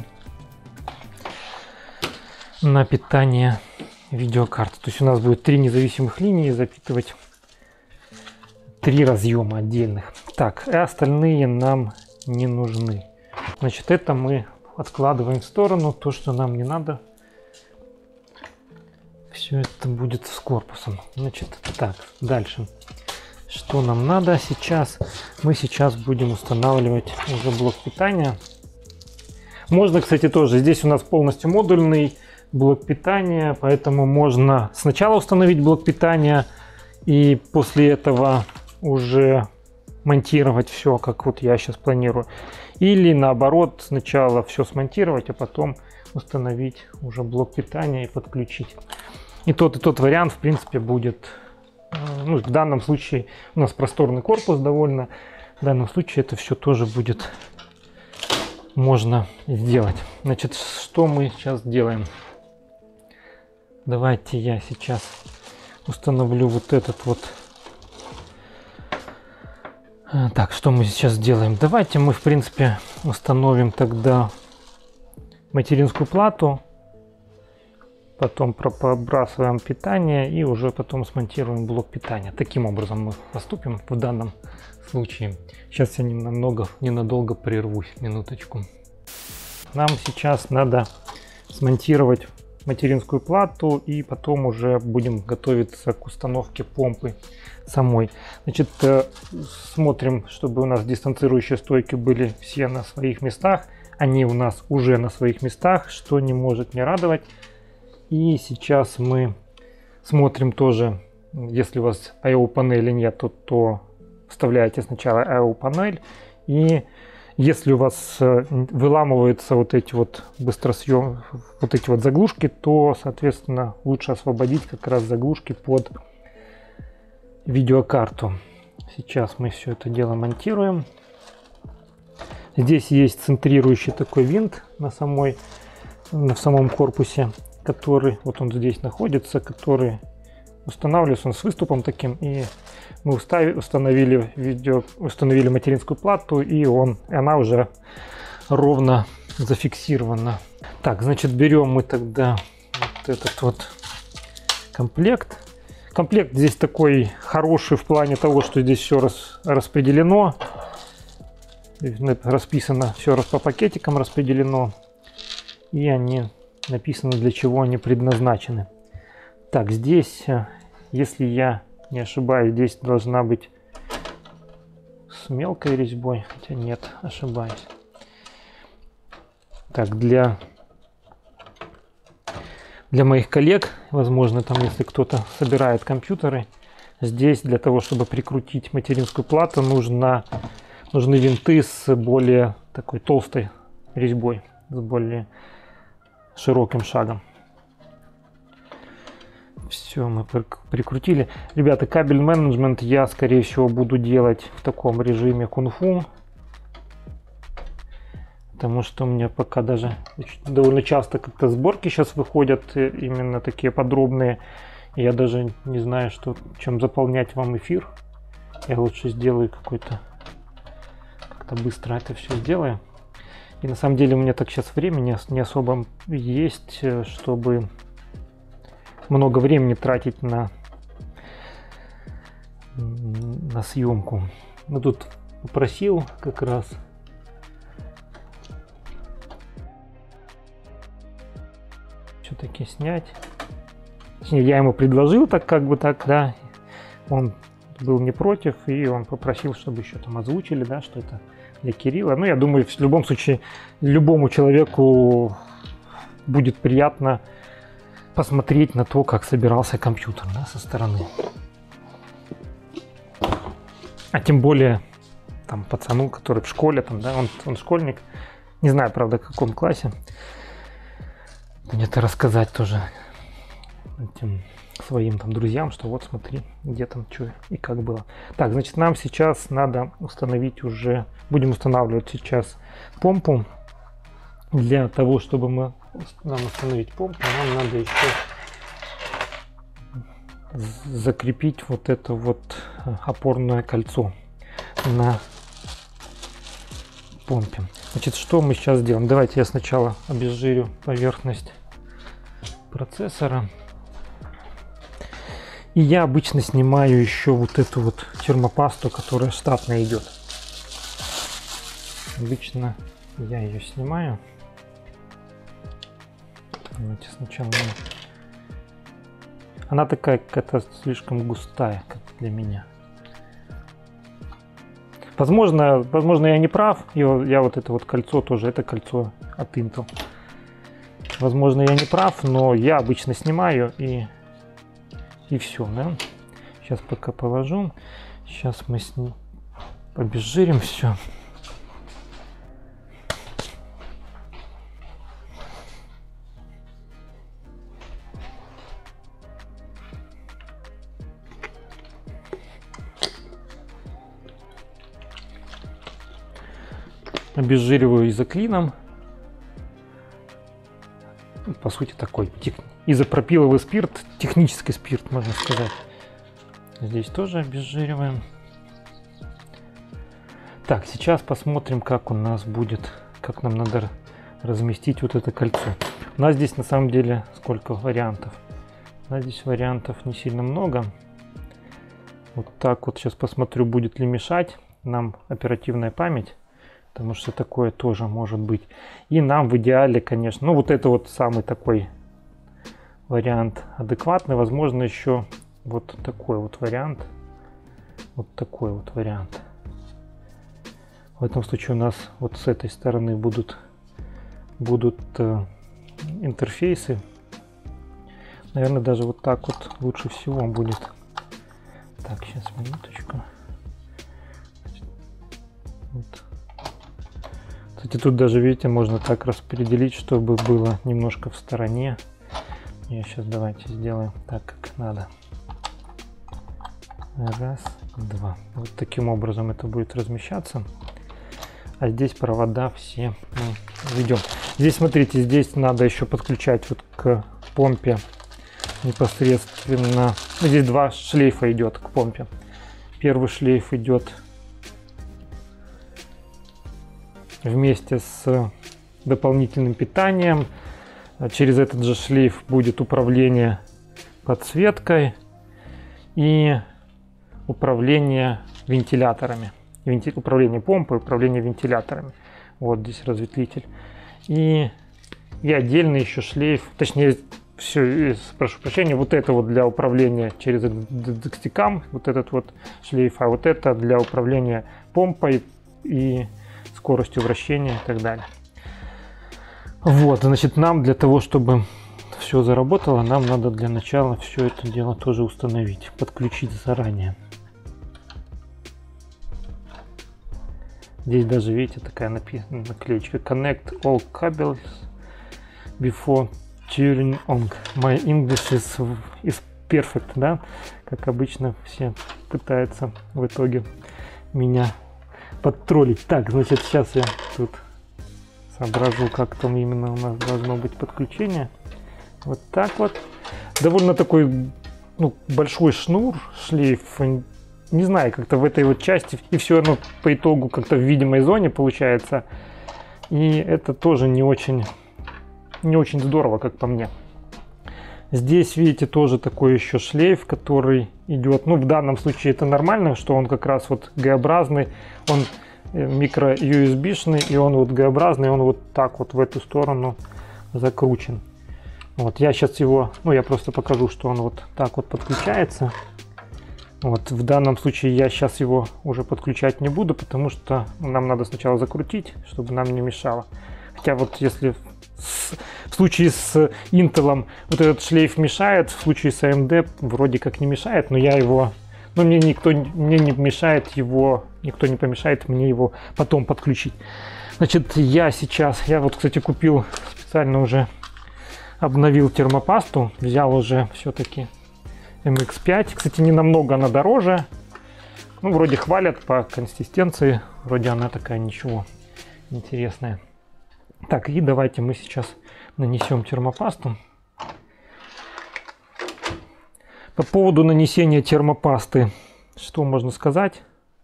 на питание видеокарты. То есть у нас будет три независимых линии запитывать три разъема отдельных. Так, и остальные нам не нужны. Значит, это мы откладываем в сторону. То, что нам не надо, все это будет с корпусом. Значит, так, дальше. Что нам надо сейчас? Мы сейчас будем устанавливать уже блок питания. Можно, кстати, тоже. Здесь у нас полностью модульный блок питания, поэтому можно сначала установить блок питания и после этого уже монтировать все, как вот я сейчас планирую. Или наоборот, сначала все смонтировать, а потом установить уже блок питания и подключить. И тот, и тот вариант, в принципе, будет. Ну, в данном случае у нас просторный корпус довольно. В данном случае это все тоже будет можно сделать. Значит, что мы сейчас делаем? Давайте я сейчас установлю вот этот вот. Так, что мы сейчас делаем? Давайте мы, в принципе, установим тогда материнскую плату. Потом пробрасываем питание и уже потом смонтируем блок питания. Таким образом мы поступим в данном случае. Сейчас я немного, ненадолго прервусь, минуточку. Нам сейчас надо смонтировать материнскую плату и потом уже будем готовиться к установке помпы самой. Значит, смотрим, чтобы у нас дистанцирующие стойки были все на своих местах. Они у нас уже на своих местах, что не может не радовать. И сейчас мы смотрим тоже, если у вас ай о панели нет, то, то вставляете сначала ай о панель. И если у вас выламываются вот эти вот быстросъем, вот эти вот заглушки, то, соответственно, лучше освободить как раз заглушки под видеокарту. Сейчас мы все это дело монтируем. Здесь есть центрирующий такой винт на самой, на самом корпусе, который вот он здесь находится, который устанавливается, он с выступом таким, и мы установили видео, установили материнскую плату, и он, и она уже ровно зафиксирована. Так, значит, берем мы тогда вот этот вот комплект. Комплект здесь такой хороший в плане того, что здесь все рас, распределено, расписано, все по пакетикам распределено, и они написано, для чего они предназначены. Так, здесь, если я не ошибаюсь, здесь должна быть с мелкой резьбой, хотя нет, ошибаюсь. Так, для для моих коллег, возможно, там, если кто-то собирает компьютеры, здесь для того, чтобы прикрутить материнскую плату, нужно нужны винты с более такой толстой резьбой, с более широким шагом. Все, мы прикрутили. Ребята, кабель менеджмент я, скорее всего, буду делать в таком режиме кунг-фу. Потому что у меня пока даже довольно часто как-то сборки сейчас выходят именно такие подробные. Я даже не знаю, что, чем заполнять вам эфир. Я лучше сделаю какой-то, как-то быстро это все сделаю. И на самом деле у меня так сейчас времени не особо есть, чтобы много времени тратить на, на съемку. Ну, тут попросил как раз. кнопки снять. Точнее, я ему предложил так, как бы так, да. Он был не против, и он попросил, чтобы еще там озвучили, да, что это для Кирилла. Ну, я думаю, в любом случае, любому человеку будет приятно посмотреть на то, как собирался компьютер, да, со стороны. А тем более там пацану, который в школе, там, да, он, он школьник, не знаю, правда, в каком классе, где-то рассказать тоже этим своим там друзьям, что вот смотри, где там что и как было. Так, значит, нам сейчас надо установить уже, будем устанавливать сейчас помпу. Для того, чтобы мы, нам установить помпу, нам надо еще закрепить вот это вот опорное кольцо на помпе. Значит, что мы сейчас делаем? Давайте я сначала обезжирю поверхность процессора. И я обычно снимаю еще вот эту вот термопасту, которая штатно идет. Обычно я ее снимаю. Давайте сначала. Она такая какая-то слишком густая, как для меня. Возможно, возможно, я не прав. Я, я вот это вот кольцо тоже, это кольцо от Intel. Возможно, я не прав, но я обычно снимаю и, и все, да. Сейчас пока положу. Сейчас мы с ним обезжирим все. Обезжириваю изоклином. По сути, такой тех... изопропиловый спирт, технический спирт, можно сказать. Здесь тоже обезжириваем. Так, сейчас посмотрим, как у нас будет, как нам надо разместить вот это кольцо. У нас здесь на самом деле сколько вариантов. У нас здесь вариантов не сильно много. Вот так вот сейчас посмотрю, будет ли мешать нам оперативная память. Потому что такое тоже может быть. И нам в идеале, конечно, ну вот это вот самый такой вариант адекватный. Возможно, еще вот такой вот вариант. Вот такой вот вариант. В этом случае у нас вот с этой стороны будут, будут э, интерфейсы. Наверное, даже вот так вот лучше всего будет. Так, сейчас минуточку. Вот. Кстати, тут даже, видите, можно так распределить, чтобы было немножко в стороне. Я сейчас давайте сделаем так, как надо. Раз, два. Вот таким образом это будет размещаться. А здесь провода все мы ведем. Здесь, смотрите, здесь надо еще подключать вот к помпе непосредственно. Здесь два шлейфа идет к помпе. Первый шлейф идет вместе с дополнительным питанием. Через этот же шлейф будет управление подсветкой и управление вентиляторами. Венти... Управление помпой, управление вентиляторами. Вот здесь разветвитель. И, и отдельно еще шлейф, точнее, все, прошу прощения, вот это вот для управления через декстикам, вот этот вот шлейф, а вот это для управления помпой и скоростью вращения и так далее. Вот, значит, нам для того, чтобы все заработало, нам надо для начала все это дело тоже установить, подключить заранее. Здесь даже, видите, такая наклеечка: Connect all cables before turning on. My English is, is perfect, да? Как обычно все пытаются в итоге меня подтроллить. Так, значит, сейчас я тут соображу, как там именно у нас должно быть подключение. Вот так вот. Довольно такой, ну, большой шнур, шлейф. Не знаю, как-то в этой вот части. И все равно по итогу как-то в видимой зоне получается. И это тоже не очень, не очень здорово, как по мне. Здесь, видите, тоже такой еще шлейф, который идет. Ну, в данном случае это нормально, что он как раз вот Г-образный. Он микро-ю эс би-шный, и он вот Г-образный, он вот так вот в эту сторону закручен. Вот я сейчас его, ну я просто покажу, что он вот так вот подключается. Вот в данном случае я сейчас его уже подключать не буду, потому что нам надо сначала закрутить, чтобы нам не мешало. Хотя вот если с, в случае с Intel вот этот шлейф мешает, в случае с эй эм ди вроде как не мешает, но я его, ну мне никто мне не мешает его, никто не помешает мне его потом подключить. Значит, я сейчас, я вот, кстати, купил специально уже, обновил термопасту, взял уже все-таки эм икс пять. Кстати, не намного она дороже. Ну, вроде хвалят по консистенции. Вроде она такая ничего, интересная. Так, и давайте мы сейчас нанесем термопасту. По поводу нанесения термопасты, что можно сказать?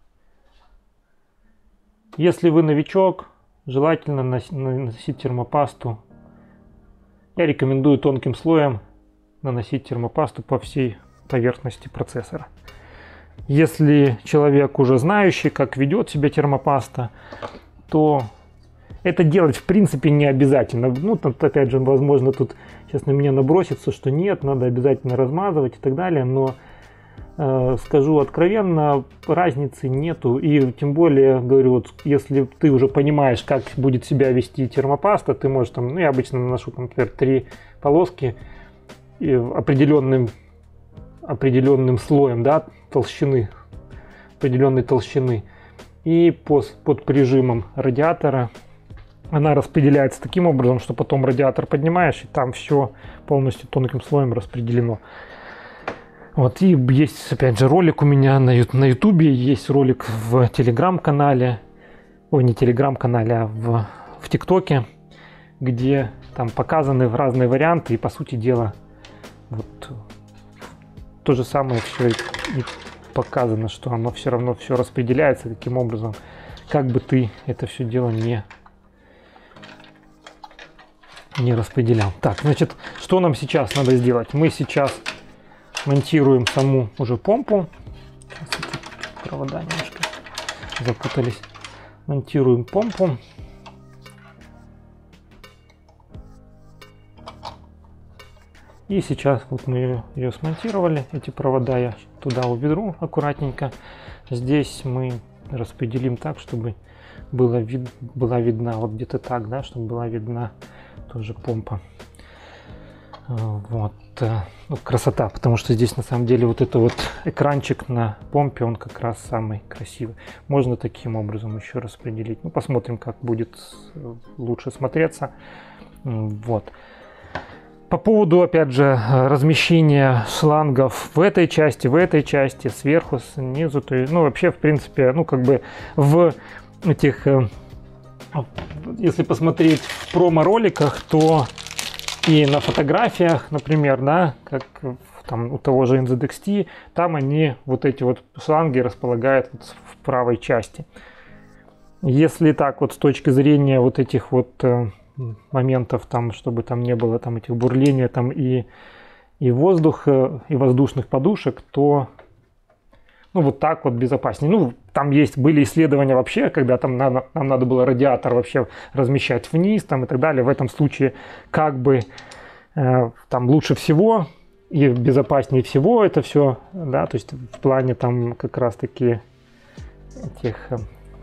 Если вы новичок, желательно наносить термопасту. Я рекомендую тонким слоем наносить термопасту по всей поверхности процессора. Если человек уже знающий, как ведет себя термопаста, то это делать в принципе не обязательно. Ну, тут, опять же, возможно, тут сейчас на меня набросится, что нет, надо обязательно размазывать и так далее, но э, скажу откровенно, разницы нету. И тем более, говорю, вот, если ты уже понимаешь, как будет себя вести термопаста, ты можешь там, ну, я обычно наношу, там, например, три полоски и определенным, определенным слоем, да, толщины, определенной толщины. И под, под прижимом радиатора она распределяется таким образом, что потом радиатор поднимаешь, и там все полностью тонким слоем распределено. Вот, и есть, опять же, ролик у меня на ютубе, есть ролик в телеграм-канале, ой, не телеграм-канале, а в, в тиктоке, где там показаны разные варианты, и, по сути дела, вот то же самое все и показано, что оно все равно все распределяется таким образом, как бы ты это все дело не не распределял. Так, значит, что нам сейчас надо сделать? Мы сейчас монтируем саму уже помпу. Сейчас эти провода немножко запутались. Монтируем помпу. И сейчас вот мы ее, ее смонтировали. Эти провода я туда уберу аккуратненько. Здесь мы распределим так, чтобы было вид, была видна вот где-то так, да, чтобы была видна тоже помпа. Вот. Ну, красота, потому что здесь на самом деле вот это вот экранчик на помпе, он как раз самый красивый. Можно таким образом еще распределить. Ну, посмотрим, как будет лучше смотреться. Вот. По поводу, опять же, размещения шлангов в этой части, в этой части, сверху, снизу, то есть, ну, вообще, в принципе, ну, как бы в этих, если посмотреть в промо-роликах, то и на фотографиях, например, да, как там у того же эн зет икс ти, там они вот эти вот шланги располагают вот в правой части. Если так вот с точки зрения вот этих вот э, моментов, там, чтобы там не было там этих бурления там и, и воздуха, и воздушных подушек, то ну вот так вот безопаснее. Ну, там есть, были исследования вообще, когда там надо, нам надо было радиатор вообще размещать вниз там и так далее. В этом случае как бы э, там лучше всего и безопаснее всего это все, да, то есть в плане там как раз таки этих э,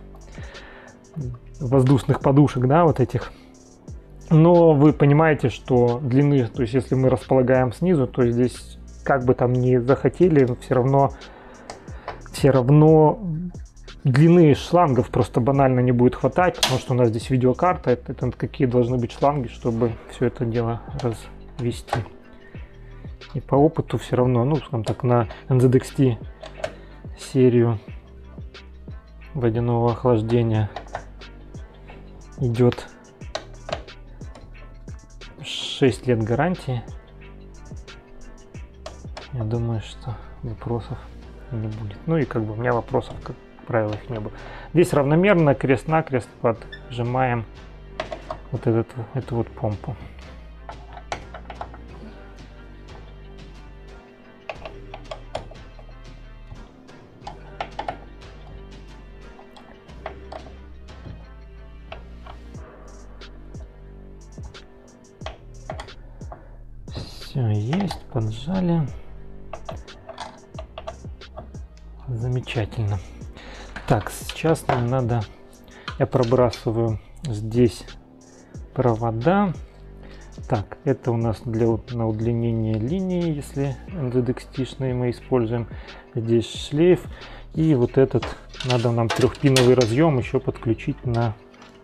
воздушных подушек, да, вот этих. Но вы понимаете, что длины, то есть если мы располагаем снизу, то здесь как бы там ни захотели, все равно все равно длины шлангов просто банально не будет хватать, потому что у нас здесь видеокарта, это, это какие должны быть шланги, чтобы все это дело развести. И по опыту все равно, ну, скажем так, на эн зет икс ти серию водяного охлаждения идет шесть лет гарантии. Я думаю, что вопросов не будет. Ну и как бы у меня вопросов, как правило, их не было. Здесь равномерно крест-накрест поджимаем вот этот, эту вот помпу. Все есть, поджали. Замечательно. Так, сейчас нам надо... Я пробрасываю здесь провода. Так, это у нас для на удлинение линии, если эн зет икс ти-шные мы используем. Здесь шлейф. И вот этот, надо нам трехпиновый разъем еще подключить на...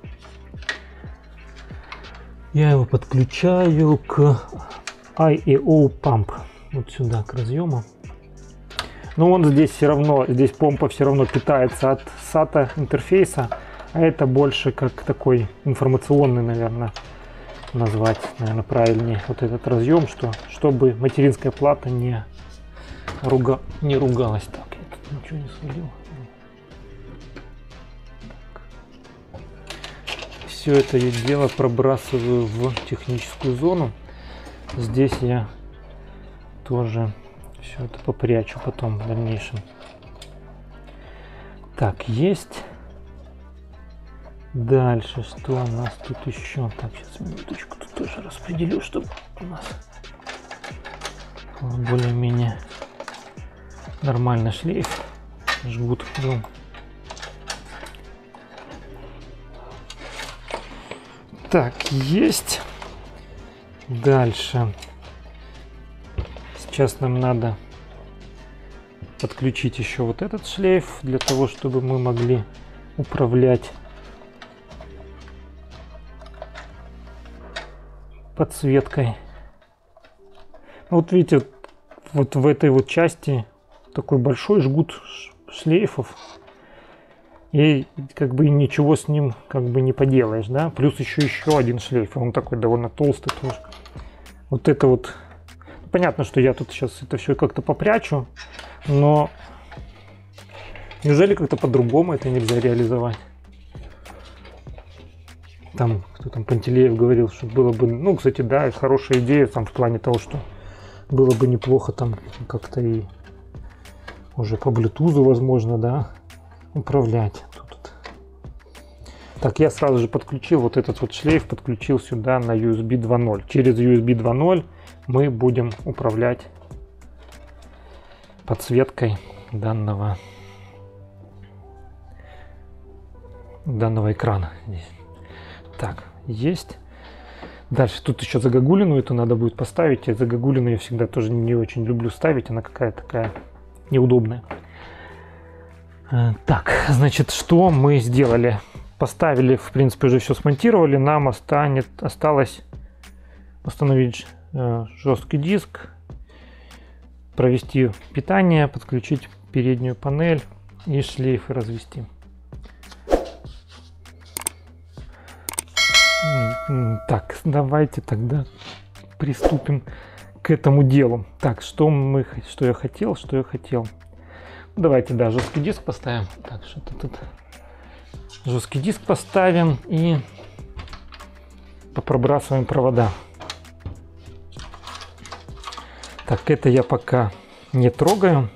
Я его подключаю к ай и о Pump. Вот сюда, к разъему. Но он здесь все равно, здесь помпа все равно питается от сата интерфейса. А это больше как такой информационный, наверное, назвать, наверное, правильнее. Вот этот разъем, что, чтобы материнская плата не, руга, не ругалась. Так, я тут ничего не свалил. Все это я дело пробрасываю в техническую зону. Здесь я тоже все это попрячу потом в дальнейшем. Так, есть. Дальше, что у нас тут еще? Так, сейчас минуточку тут тоже распределю, чтобы у нас более-менее нормальный шлейф. Жгут был. Так, есть. Дальше. Сейчас нам надо подключить еще вот этот шлейф, для того, чтобы мы могли управлять подсветкой. Вот видите, вот в этой вот части такой большой жгут шлейфов. И как бы ничего с ним как бы не поделаешь, да. Плюс еще еще один шлейф, он такой довольно толстый тоже. Вот это вот, понятно, что я тут сейчас это все как-то попрячу, но неужели как-то по-другому это нельзя реализовать? Там, кто там, Пантелеев говорил, что было бы, ну, кстати, да, хорошая идея там в плане того, что было бы неплохо там как-то и уже по Bluetooth, возможно, да, управлять. Тут. Так, я сразу же подключил вот этот вот шлейф, подключил сюда на ю эс би два ноль. Через ю эс би два ноль мы будем управлять подсветкой данного, данного экрана. Здесь. Так, есть. Дальше тут еще загогулину эту надо будет поставить. Я загогулину я всегда тоже не очень люблю ставить. Она какая-то такая неудобная. Так, значит, что мы сделали? Поставили, в принципе, уже все смонтировали. Нам останет, осталось установить э, жесткий диск, провести питание, подключить переднюю панель и шлейфы развести. Так, давайте тогда приступим к этому делу. Так, что мы, что я хотел, что я хотел. Давайте, да, жесткий диск поставим. Так, что-то тут жесткий диск поставим и попробрасываем провода. Так, это я пока не трогаю.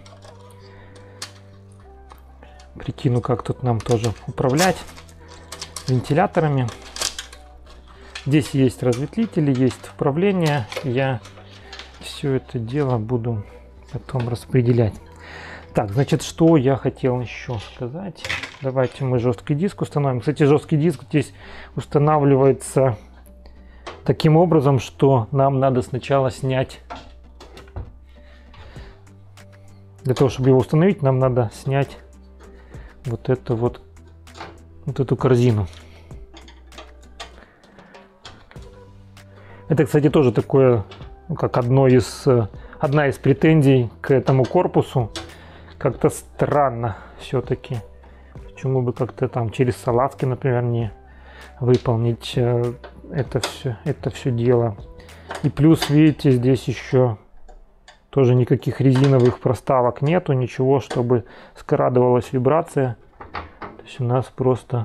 Прикину, как тут нам тоже управлять вентиляторами. Здесь есть разветвители, есть управление. Я все это дело буду потом распределять. Так, значит, что я хотел еще сказать. Давайте мы жесткий диск установим. Кстати, жесткий диск здесь устанавливается таким образом, что нам надо сначала снять. Для того, чтобы его установить, нам надо снять вот эту вот, вот эту корзину. Это, кстати, тоже такое, как одно из, одна из претензий к этому корпусу. Как-то странно все-таки. Почему бы как-то там через салазки, например, не выполнить это все, это все дело. И плюс, видите, здесь еще тоже никаких резиновых проставок нету, ничего, чтобы скрадывалась вибрация. То есть у нас просто,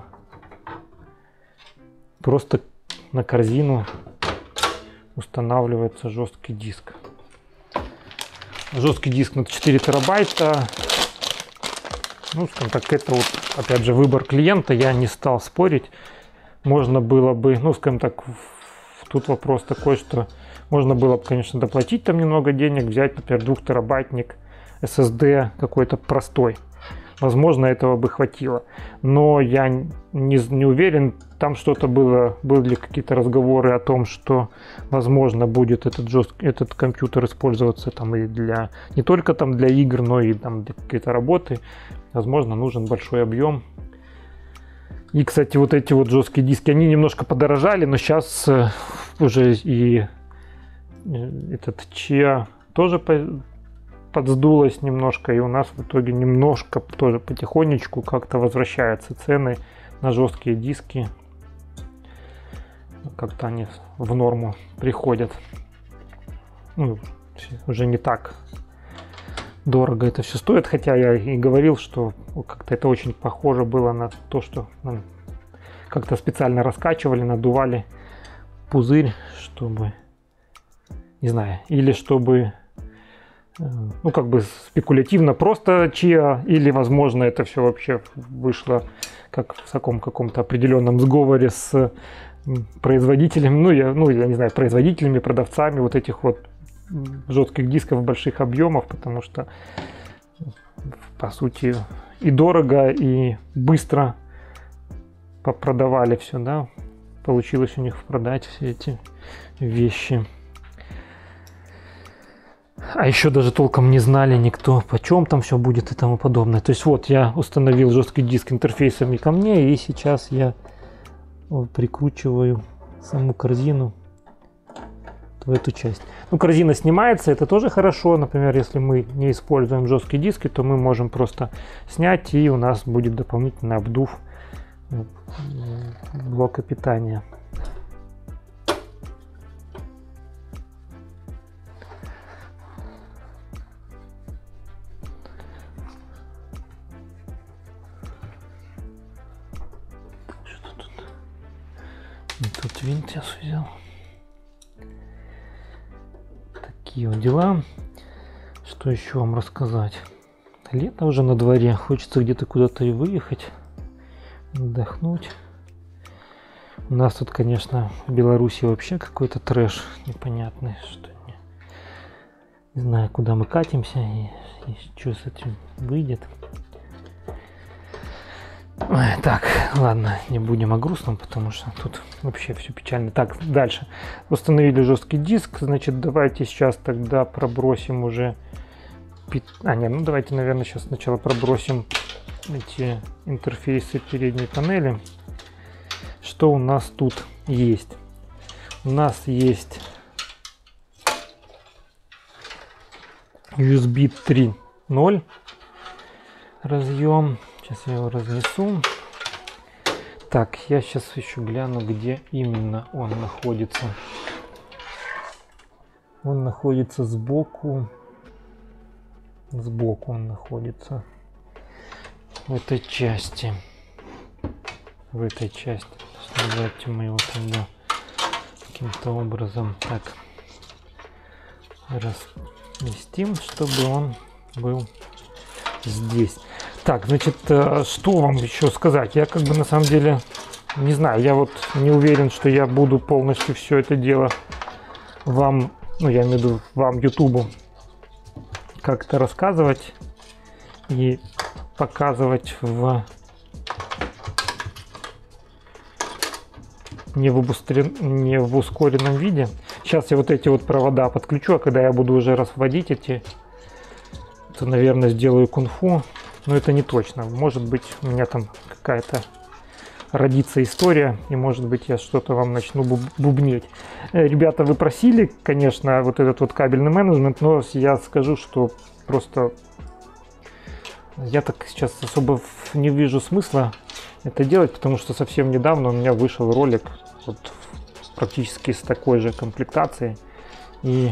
просто на корзину устанавливается жесткий диск. Жесткий диск на четыре терабайта. Ну, скажем так, это вот, опять же, выбор клиента, я не стал спорить. Можно было бы, ну, скажем так, тут вопрос такой, что Можно было бы, конечно, доплатить там немного денег, взять, например, двухтерабайтник эс эс ди какой-то простой. Возможно, этого бы хватило. Но я не, не уверен, там что-то было, были какие-то разговоры о том, что, возможно, будет этот, жесткий, этот компьютер использоваться там и для, не только там для игр, но и там для какой-то работы. Возможно, нужен большой объем. И, кстати, вот эти вот жесткие диски, они немножко подорожали, но сейчас уже и этот Chia тоже подсдулось немножко, и у нас в итоге немножко тоже потихонечку как-то возвращаются цены на жесткие диски. Как-то они в норму приходят. Ну, уже не так дорого это все стоит, хотя я и говорил, что как-то это очень похоже было на то, что ну, как-то специально раскачивали, надували пузырь, чтобы, не знаю, или чтобы ну, как бы спекулятивно просто Chia, или, возможно, это все вообще вышло как в таком каком-то определенном сговоре с производителями, ну я, ну, я не знаю, производителями, продавцами вот этих вот жестких дисков больших объемов, потому что, по сути, и дорого, и быстро попродавали все, да, получилось у них продать все эти вещи. А еще даже толком не знали никто, почем там все будет и тому подобное. То есть вот я установил жесткий диск интерфейсами ко мне, и сейчас я прикручиваю саму корзину в эту часть. Ну, корзина снимается, это тоже хорошо. Например, если мы не используем жесткие диски, то мы можем просто снять, и у нас будет дополнительный обдув блока питания. Тут винт я взял. Такие вот дела. Что еще вам рассказать? Лето уже на дворе. Хочется где-то куда-то и выехать, отдохнуть. У нас тут, конечно, в Беларуси вообще какой-то трэш непонятный. Что не, не знаю, куда мы катимся и, и что с этим выйдет. Ой, так, ладно, не будем о грустном, потому что тут вообще все печально. Так, дальше. Установили жесткий диск, значит, давайте сейчас тогда пробросим уже... А, нет, ну давайте, наверное, сейчас сначала пробросим эти интерфейсы передней панели. Что у нас тут есть? У нас есть ю эс би три ноль разъем. Сейчас я его разнесу. Так, я сейчас еще гляну, где именно он находится. Он находится сбоку. Сбоку он находится. В этой части. В этой части. Давайте мы его тогда каким-то образом так разместим, чтобы он был здесь. Так, значит, что вам еще сказать? Я как бы на самом деле не знаю, я вот не уверен, что я буду полностью все это дело вам, ну я имею в виду вам, Ютубу, как-то рассказывать и показывать в не в, обустрен... не в ускоренном виде. Сейчас я вот эти вот провода подключу, а когда я буду уже разводить эти, то, наверное, сделаю кунг-фу. Но это не точно. Может быть, у меня там какая-то родится история, и может быть я что-то вам начну буб бубнеть. Ребята, вы просили, конечно, вот этот вот кабельный менеджмент, но я скажу, что просто я так сейчас особо не вижу смысла это делать, потому что совсем недавно у меня вышел ролик вот практически с такой же комплектацией, и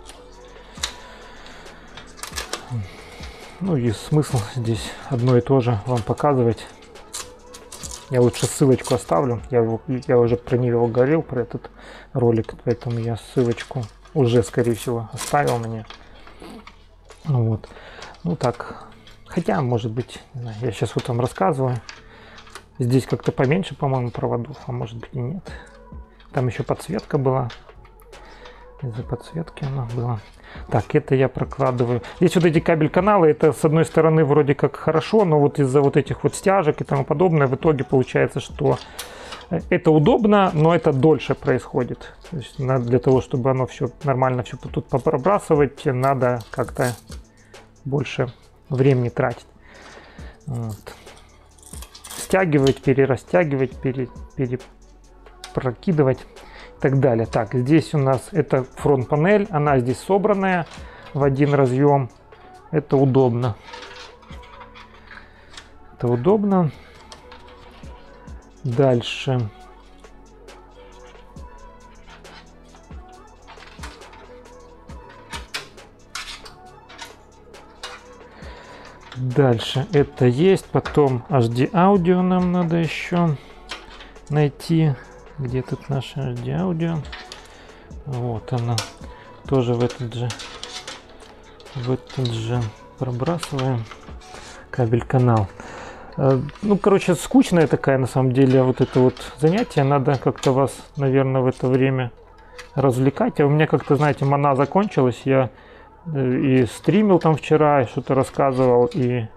ну и смысл здесь одно и то же вам показывать. Я лучше ссылочку оставлю. Я, его, я уже про него говорил, про этот ролик, поэтому я ссылочку уже, скорее всего, оставил мне. Ну вот. Ну так. Хотя, может быть, не знаю, я сейчас вот вам рассказываю. Здесь как-то поменьше, по-моему, проводов, а может быть и нет. Там еще подсветка была. Из-за подсветки оно было. Так, это я прокладываю. Здесь вот эти кабель-каналы, это с одной стороны вроде как хорошо, но вот из-за вот этих вот стяжек и тому подобное в итоге получается, что это удобно, но это дольше происходит. То есть надо, для того, чтобы оно все нормально все тут пробрасывать, надо как-то больше времени тратить. Вот. Стягивать, перерастягивать, пере, перепрокидывать и так далее. Так, здесь у нас это фронт-панель, она здесь собранная в один разъем. Это удобно. Это удобно. Дальше. Дальше это есть. Потом эйч ди аудио нам надо еще найти. Где тут наше эйч ди аудио? Вот она. Тоже в этот же, в этот же пробрасываем кабель-канал. Ну, короче, скучная такая, на самом деле, вот это вот занятие. Надо как-то вас, наверное, в это время развлекать. А у меня как-то, знаете, мана закончилась. Я и стримил там вчера, и что-то рассказывал, и,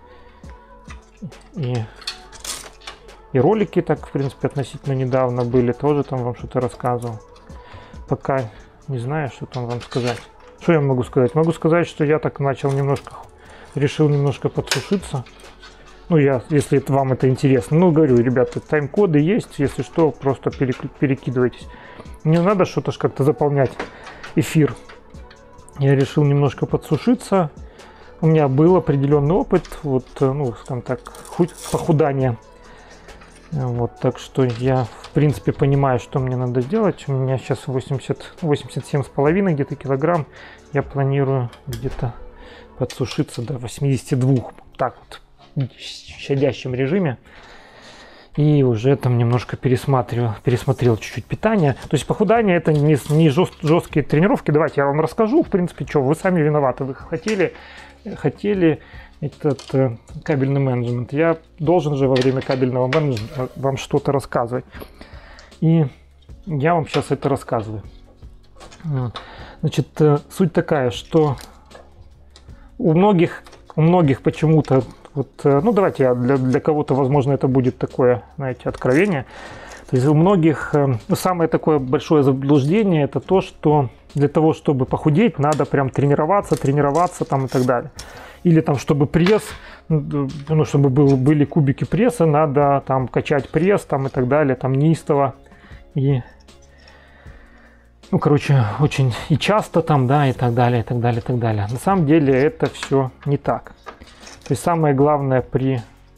и, и ролики так, в принципе, относительно недавно были. Тоже там вам что-то рассказывал. Пока не знаю, что там вам сказать. Что я могу сказать? Могу сказать, что я так начал немножко, решил немножко подсушиться. Ну, я, если это, вам это интересно. Ну, говорю, ребята, тайм-коды есть, если что, просто перекидывайтесь. Мне надо что-то как-то заполнять эфир. Я решил немножко подсушиться. У меня был определенный опыт, вот, ну, скажем так, похудания. Вот, так что я, в принципе, понимаю, что мне надо сделать. У меня сейчас восемьдесят, восемьдесят семь с половиной где-то килограмм. Я планирую где-то подсушиться до восьмидесяти двух. Так вот. В щадящем режиме, и уже там немножко пересматривал, пересмотрел чуть-чуть питание. То есть похудание это не, не жест, жесткие тренировки. Давайте я вам расскажу, в принципе, что вы сами виноваты. Вы хотели, хотели этот э, кабельный менеджмент. Я должен же во время кабельного менеджмента вам что-то рассказывать. И я вам сейчас это рассказываю. Значит, э, суть такая, что у многих, у многих почему-то вот, ну, давайте я для, для кого-то, возможно, это будет такое, знаете, откровение. То есть у многих ну, самое такое большое заблуждение это то, что для того, чтобы похудеть, надо прям тренироваться, тренироваться там и так далее. Или там, чтобы пресс, ну, чтобы был, были кубики пресса, надо там качать пресс там и так далее, там неистово. И, ну, короче, очень и часто там, да, и так далее, и так далее, и так далее. На самом деле это все не так. То есть самое главное при,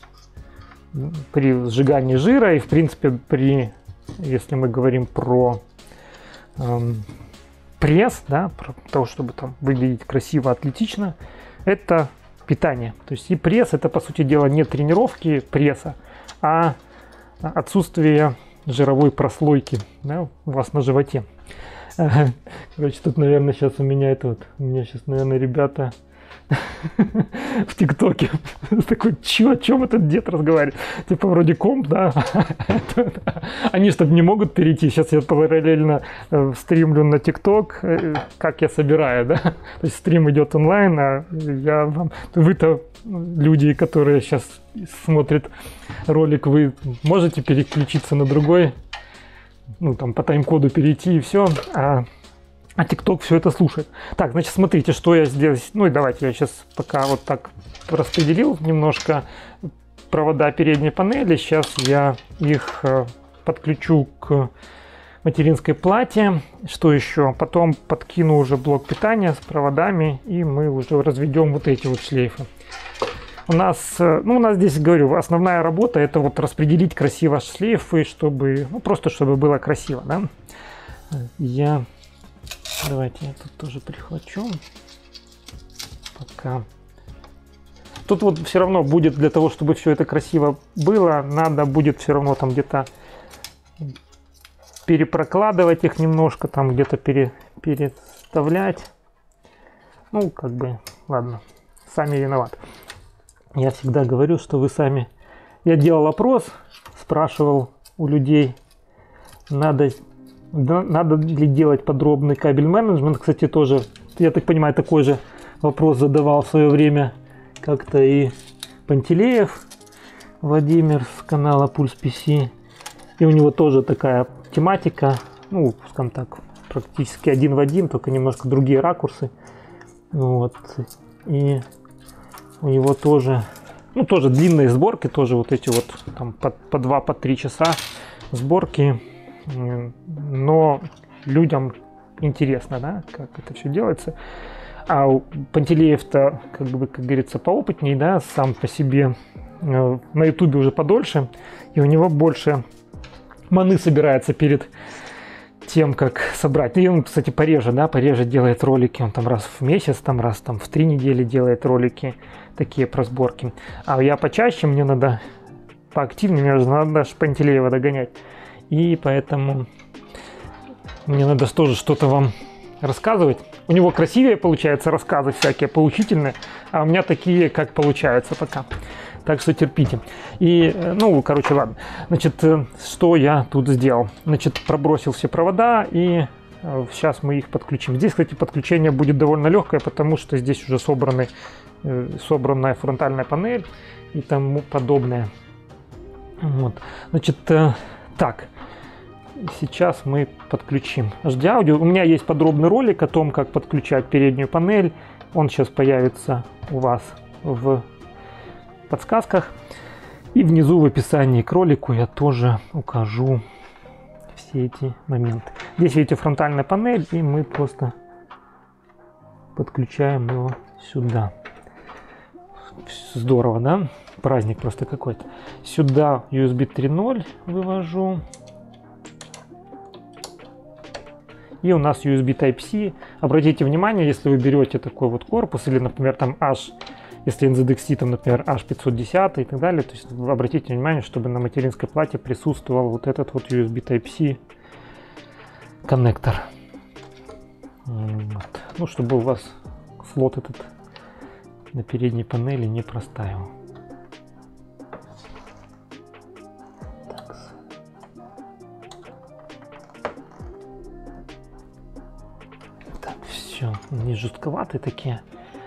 при сжигании жира и, в принципе, при, если мы говорим про эм, пресс, да, про то, чтобы там выглядеть красиво, атлетично, это питание. То есть и пресс это, по сути дела, не тренировки пресса, а отсутствие жировой прослойки, да, у вас на животе. Короче, тут, наверное, сейчас у меня это вот, у меня сейчас, наверное, ребята в ТикТоке такой, чё, о чем этот дед разговаривает? Типа вроде комп, да? Они чтобы не могут перейти. Сейчас я параллельно стримлю на ТикТок, как я собираю, да? То есть стрим идет онлайн, а я вам... Вы-то, люди, которые сейчас смотрят ролик, вы можете переключиться на другой, ну там по тайм-коду перейти и все, а А ТикТок все это слушает. Так, значит, смотрите, что я здесь... Ну и давайте я сейчас пока вот так распределил немножко провода передней панели. Сейчас я их подключу к материнской плате. Что еще? Потом подкину уже блок питания с проводами, и мы уже разведем вот эти вот шлейфы. У нас, ну, у нас здесь, говорю, основная работа это вот распределить красиво шлейфы, чтобы, ну, просто чтобы было красиво, да. Я... Давайте я тут тоже прихвачу. Пока. Тут вот все равно будет, для того, чтобы все это красиво было, надо будет все равно там где-то перепрокладывать их немножко, там где-то пере, переставлять. Ну, как бы, ладно, сами виноваты. Я всегда говорю, что вы сами... Я делал опрос, спрашивал у людей, надо да, надо ли делать подробный кабель менеджмент. Кстати, тоже, я так понимаю, такой же вопрос задавал в свое время как-то и Пантелеев Владимир с канала Пульс пи си. И у него тоже такая тематика, ну, скажем так, практически один в один, только немножко другие ракурсы. Вот. И у него тоже, ну, тоже длинные сборки, тоже вот эти вот там по, по два, по три часа сборки. Но людям интересно, да, как это все делается. А Пантелеев-то, как бы, как говорится, поопытней, да, сам по себе на ютубе уже подольше, и у него больше маны собирается перед тем, как собрать. И он, кстати, пореже, да, пореже делает ролики, он там раз в месяц, там раз там в три недели делает ролики такие про сборки. А я почаще, мне надо поактивнее, мне надо даже Пантелеева догонять. И поэтому мне надо тоже что-то вам рассказывать. У него красивее получается рассказы всякие, поучительные, а у меня такие, как получается пока. Так что терпите. И, ну, короче, ладно. Значит, что я тут сделал? Значит, пробросил все провода, и сейчас мы их подключим. Здесь, кстати, подключение будет довольно легкое, потому что здесь уже собраны, собранная фронтальная панель и тому подобное. Вот. Значит, так. Сейчас мы подключим эйч ди аудио. У меня есть подробный ролик о том, как подключать переднюю панель. Он сейчас появится у вас в подсказках. И внизу в описании к ролику я тоже укажу все эти моменты. Здесь видите фронтальная панель, и мы просто подключаем его сюда. Здорово, да? Праздник просто какой-то. Сюда ю эс би три ноль вывожу. И у нас ю эс би Type-C. Обратите внимание, если вы берете такой вот корпус, или, например, там H, если эн зет икс ти, там, например, эйч пятьсот десять и так далее, то есть вы обратите внимание, чтобы на материнской плате присутствовал вот этот вот ю эс би Type-C коннектор. Вот. Ну, чтобы у вас слот этот на передней панели не простаивал. Все, они жестковатые такие.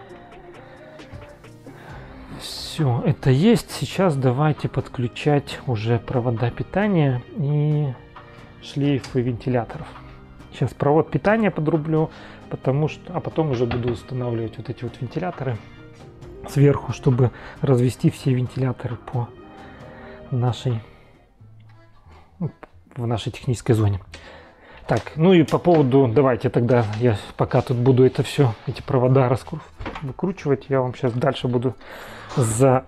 Все, это есть. Сейчас давайте подключать уже провода питания и шлейфы вентиляторов. Сейчас провод питания подрублю, потому что, а потом уже буду устанавливать вот эти вот вентиляторы сверху, чтобы развести все вентиляторы по нашей, в нашей технической зоне. Так, ну и по поводу, давайте тогда я пока тут буду это все, эти провода раскру... выкручивать, я вам сейчас дальше буду за,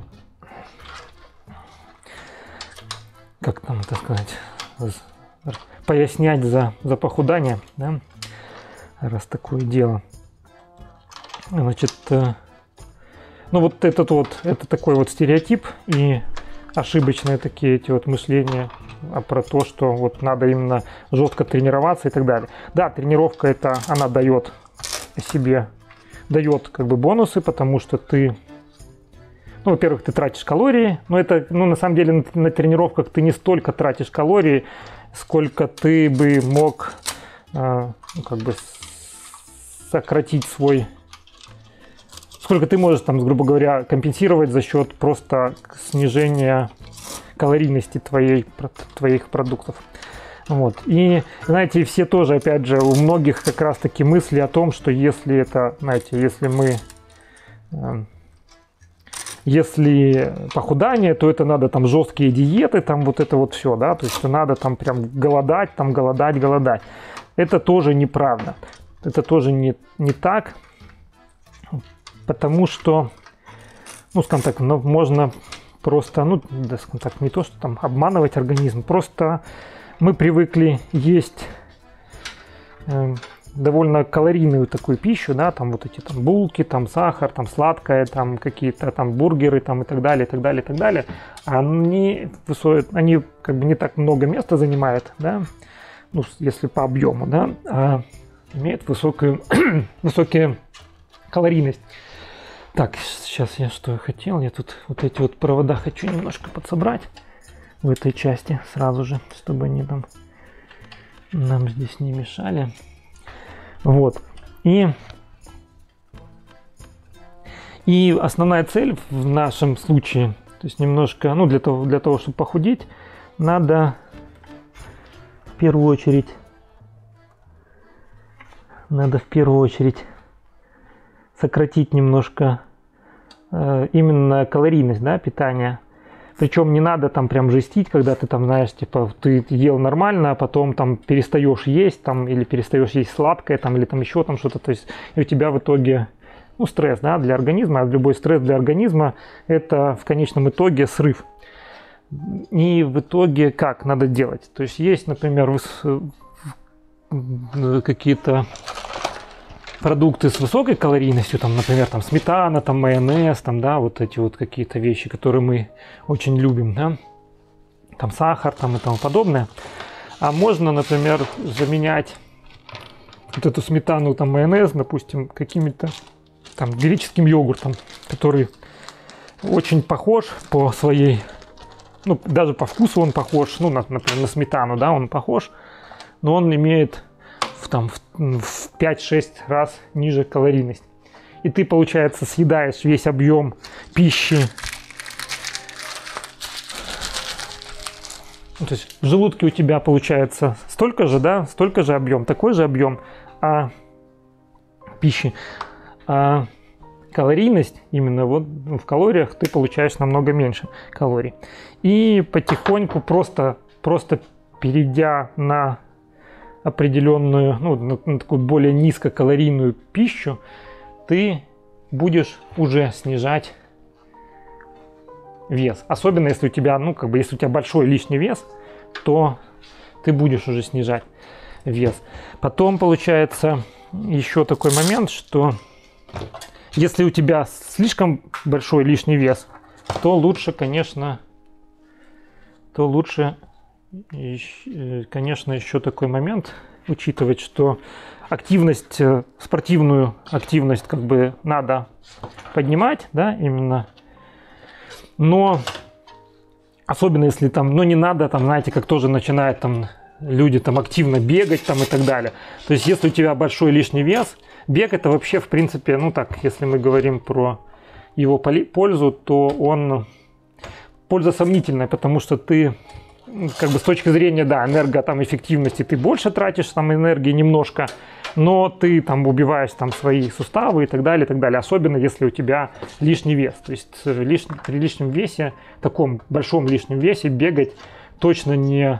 как там это сказать, пояснять за, за похудание, да, раз такое дело. Значит, ну вот этот вот, это такой вот стереотип и ошибочные такие эти вот мышления, а про то, что вот надо именно жестко тренироваться и так далее. Да, тренировка это, она дает себе, дает как бы бонусы, потому что ты, ну, во-первых, ты тратишь калории, но это, ну, на самом деле на, на тренировках ты не столько тратишь калории, сколько ты бы мог, э, ну, как бы сократить свой, сколько ты можешь там, грубо говоря, компенсировать за счет просто снижения калорийности твоей, твоих продуктов. Вот. И, знаете, все тоже, опять же, у многих как раз таки мысли о том, что если это, знаете, если мы, э, если похудание, то это надо там жесткие диеты, там вот это вот все, да, то есть надо там прям голодать, там голодать, голодать. Это тоже неправда. Это тоже не, не так, потому что, ну, скажем так, ну, можно просто, ну, да, скажем так, не то, что там обманывать организм, просто мы привыкли есть э, довольно калорийную такую пищу, да, там вот эти там булки, там сахар, там сладкое, там какие-то там бургеры, там и так далее, и так далее, и так далее. Они, они как бы не так много места занимают, да, ну, если по объему, да, а имеют высокую, высокую калорийность. Так, сейчас я что хотел, я тут вот эти вот провода хочу немножко подсобрать в этой части сразу же, чтобы они там нам здесь не мешали. Вот. И, и основная цель в нашем случае, то есть немножко, ну, для того, для того, чтобы похудеть, надо в первую очередь, надо в первую очередь сократить немножко э, именно калорийность, да, питания. Причем не надо там прям жестить, когда ты там, знаешь, типа, ты ел нормально, а потом там перестаешь есть, там, или перестаешь есть сладкое, там, или там еще там что-то, то есть, и у тебя в итоге, ну, стресс, да, для организма, а любой стресс для организма – это в конечном итоге срыв. И в итоге как надо делать? То есть, есть, например, какие-то продукты с высокой калорийностью, там, например, там сметана, там майонез, там, да, вот эти вот какие-то вещи, которые мы очень любим, да, там сахар, там и тому подобное. А можно, например, заменять вот эту сметану, там майонез, допустим, какими-то там греческим йогуртом, который очень похож по своей, ну, даже по вкусу он похож, ну, на, например, на сметану, да, он похож, но он имеет в, там, в, в пять-шесть раз ниже калорийность. И ты, получается, съедаешь весь объем пищи. Ну, то есть в желудке у тебя получается столько же, да, столько же объем, такой же объем а, пищи. А калорийность именно вот в калориях ты получаешь намного меньше калорий. И потихоньку просто, просто перейдя на определенную, ну, на, на такую более низкокалорийную пищу, ты будешь уже снижать вес. Особенно если у тебя, ну, как бы, если у тебя большой лишний вес, то ты будешь уже снижать вес. Потом получается еще такой момент, что если у тебя слишком большой лишний вес, то лучше, конечно, то лучше конечно, еще такой момент учитывать, что активность, спортивную активность как бы надо поднимать, да, именно, но особенно если там, ну, не надо там, знаете, как тоже начинают там люди там активно бегать там и так далее. То есть если у тебя большой лишний вес, бег это вообще в принципе, ну так, если мы говорим про его пользу, то он польза сомнительная, потому что ты как бы с точки зрения, да, энерго там эффективности ты больше тратишь там энергии немножко, но ты там убиваешь там свои суставы и так далее, и так далее. Особенно если у тебя лишний вес. То есть лиш... при лишнем весе, таком большом лишнем весе бегать точно не,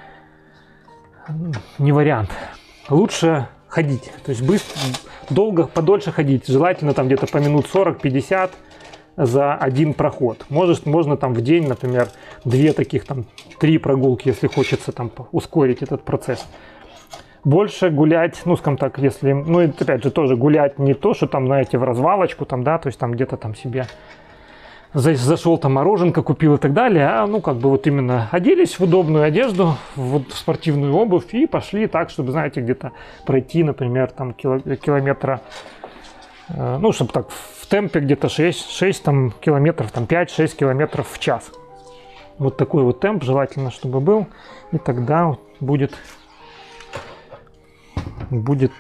не вариант. Лучше ходить. То есть быстро, долго, подольше ходить. Желательно там где-то по минут сорок-пятьдесят за один проход. Можешь, можно там в день, например, две таких там, три прогулки, если хочется там ускорить этот процесс. Больше гулять, ну, скажем так, если, ну, это, опять же, тоже гулять не то, что там, знаете, в развалочку, там, да, то есть там где-то там себе зашел, там мороженка купил и так далее, а, ну, как бы вот именно оделись в удобную одежду, в спортивную обувь и пошли так, чтобы, знаете, где-то пройти, например, там километра, ну, чтобы так в темпе где-то шесть там, километров, там пять-шесть километров в час. Вот такой вот темп желательно, чтобы был. И тогда будет, будет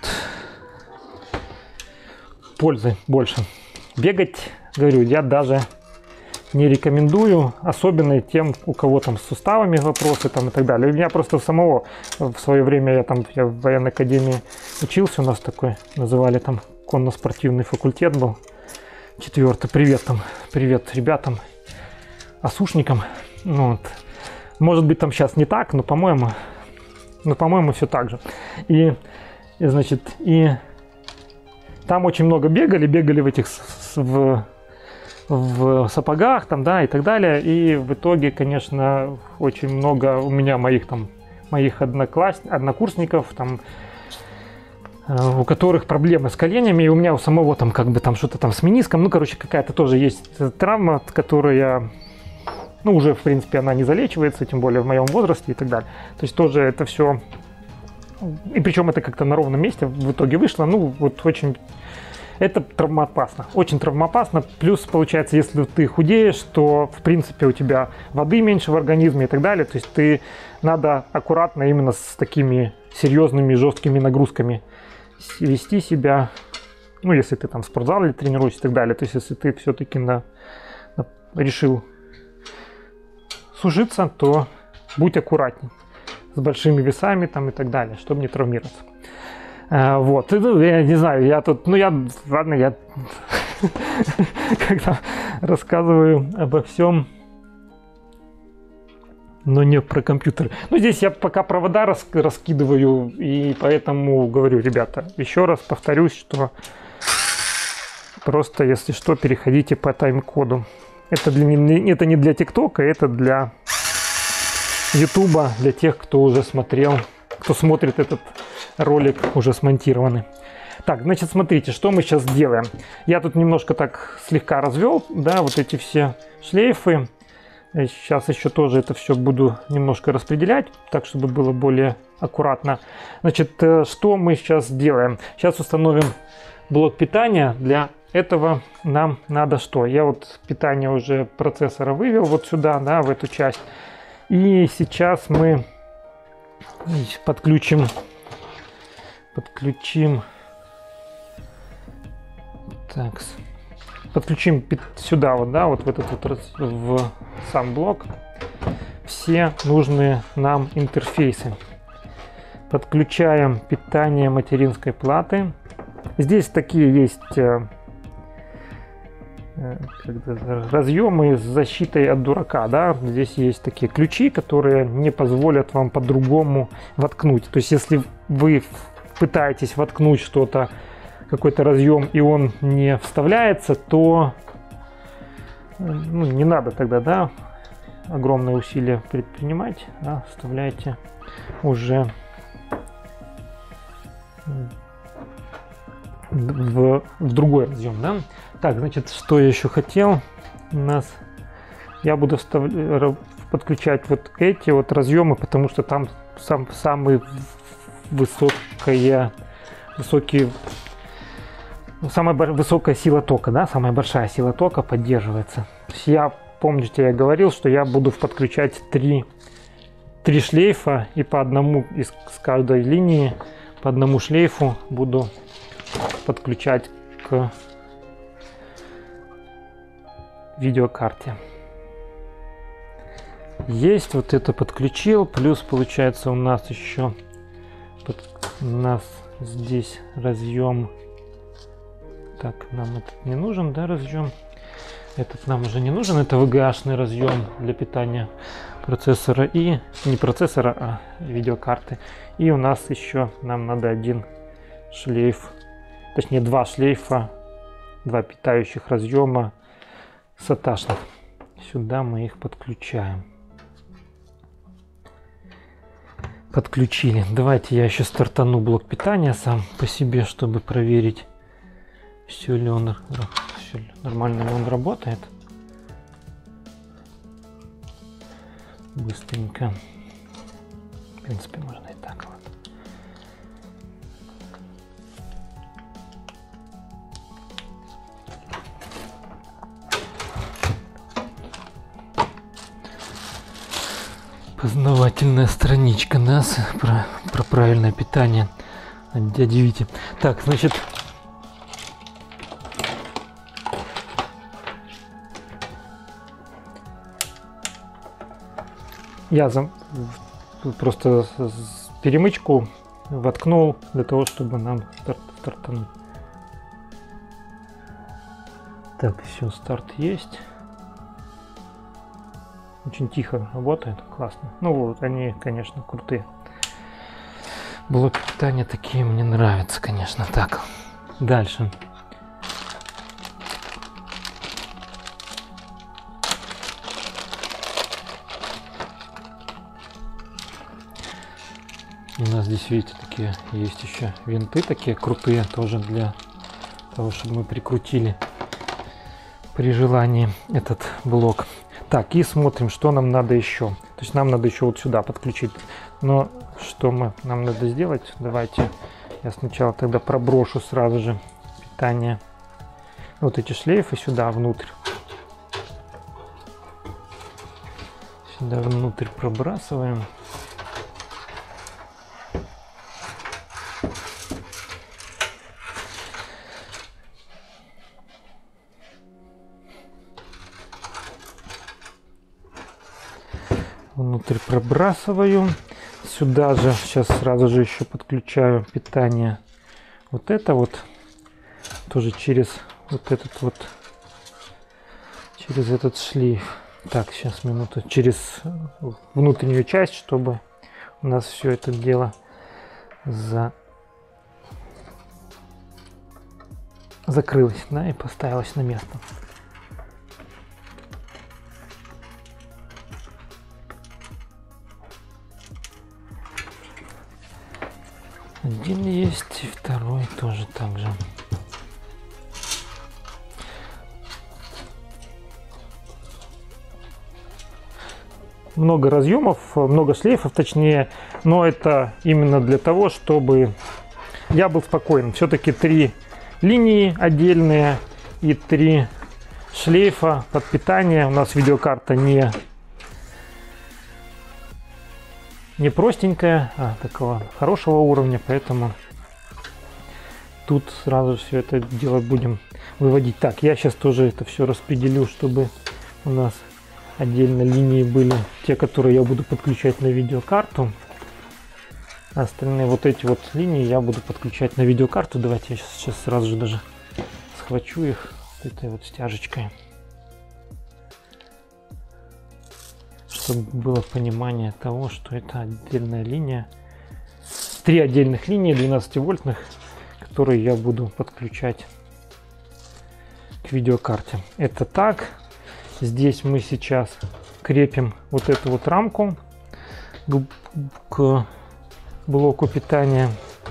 пользы больше. Бегать, говорю, я даже не рекомендую, особенно тем, у кого там с суставами вопросы там и так далее. У меня просто самого в свое время, я там я в военной академии учился, у нас такой, называли там конно-спортивный факультет был, четвертый. Привет там, привет ребятам, осушникам. Ну, вот. Может быть там сейчас не так, но по-моему, но по-моему все так же. И, и значит, и там очень много бегали, бегали в этих в в сапогах там, да, и так далее. И в итоге, конечно, очень много у меня моих там, моих однокласс... однокурсников там, э, у которых проблемы с коленями, и у меня у самого там как бы там что-то там с мениском, ну, короче, какая-то тоже есть травма, которая, ну, уже, в принципе, она не залечивается, тем более в моем возрасте и так далее. То есть тоже это все, и причем это как-то на ровном месте в итоге вышло, ну, вот очень... Это травмоопасно, очень травмоопасно. Плюс, получается, если ты худеешь, то, в принципе, у тебя воды меньше в организме и так далее. То есть ты надо аккуратно именно с такими серьезными жесткими нагрузками вести себя. Ну, если ты там в спортзале тренируешься и так далее. То есть, если ты все-таки на, на, решил сушиться, то будь аккуратней с большими весами там и так далее, чтобы не травмироваться. А, вот, и, ну, я не знаю, я тут, ну, я, ладно, я когда рассказываю обо всем, но не про компьютер. Ну, здесь я пока провода рас, раскидываю, и поэтому говорю, ребята, еще раз повторюсь, что просто, если что, переходите по тайм-коду. Это, для, это не для ТикТока, это для Ютуба, для тех, кто уже смотрел, кто смотрит этот ролик уже смонтированный. Так, значит, смотрите, что мы сейчас делаем. Я тут немножко так слегка развел, да, вот эти все шлейфы. Сейчас еще тоже это все буду немножко распределять, так, чтобы было более аккуратно. Значит, что мы сейчас делаем? Сейчас установим блок питания. Для этого нам надо что? Я вот питание уже процессора вывел вот сюда, да, в эту часть. И сейчас мы подключим, подключим, так, подключим сюда вот, да, вот в этот вот, в сам блок все нужные нам интерфейсы. Подключаем питание материнской платы. Здесь такие есть разъемы с защитой от дурака, да, здесь есть такие ключи, которые не позволят вам по-другому воткнуть. То есть, если вы пытаетесь воткнуть что-то, какой-то разъем, и он не вставляется, то ну, не надо тогда, да, огромное усилие предпринимать, да, вставляйте уже в, в другой разъем, да. Так, значит, что я еще хотел? У нас я буду вставлять, подключать вот эти вот разъемы, потому что там сам, самый высокая, высокие, самая высокая сила тока, да, самая большая сила тока поддерживается. То есть я, помните, я говорил, что я буду подключать три, три шлейфа, и по одному из с каждой линии, по одному шлейфу буду подключать к видеокарте. Есть, вот это подключил, плюс получается у нас еще под, у нас здесь разъем. Так, нам этот не нужен, да, разъем. Этот нам уже не нужен, это ви джи эй-шный разъем для питания процессора и не процессора, а видеокарты. И у нас еще нам надо один шлейф, точнее два шлейфа, два питающих разъема саташных. Сюда мы их подключаем. Подключили. Давайте я еще стартану блок питания сам по себе, чтобы проверить, все ли он, все ли, нормально ли он работает. Быстренько. В принципе, можно и так вот. Познавательная страничка нас про, про правильное питание от дяди Вити. Так, значит, я за, просто перемычку воткнул для того, чтобы нам старт, стартануть. Так, все, старт есть. Очень тихо работает, классно. Ну вот, они, конечно, крутые. Блоки питания такие мне нравятся, конечно. Так, дальше. У нас здесь, видите, такие есть еще винты такие крутые, тоже для того, чтобы мы прикрутили при желании этот блок. Так, и смотрим, что нам надо еще. То есть нам надо еще вот сюда подключить. Но что мы, нам надо сделать? Давайте я сначала тогда проброшу сразу же питание. Вот эти шлейфы сюда внутрь. Сюда внутрь пробрасываем. внутрь пробрасываю. Сюда же сейчас сразу же еще подключаю питание. Вот это вот тоже через вот этот вот, через этот шлейф. Так, сейчас минуту. Через внутреннюю часть, чтобы у нас все это дело за... закрылось, да, и поставилось на место. Один есть, и второй тоже так же. Много разъемов, много шлейфов, точнее, но это именно для того, чтобы я был спокоен. Все-таки три линии отдельные и три шлейфа под питание. У нас видеокарта не, не простенькая, а такого хорошего уровня, поэтому тут сразу все это дело будем выводить. Так, я сейчас тоже это все распределю, чтобы у нас отдельно линии были те, которые я буду подключать на видеокарту. Остальные вот эти вот линии я буду подключать на видеокарту. Давайте я сейчас, сейчас сразу же даже схвачу их этой вот стяжечкой, чтобы было понимание того, что это отдельная линия. Три отдельных линии двенадцативольтных, которые я буду подключать к видеокарте. Это так. Здесь мы сейчас крепим вот эту вот рамку к, к блоку питания.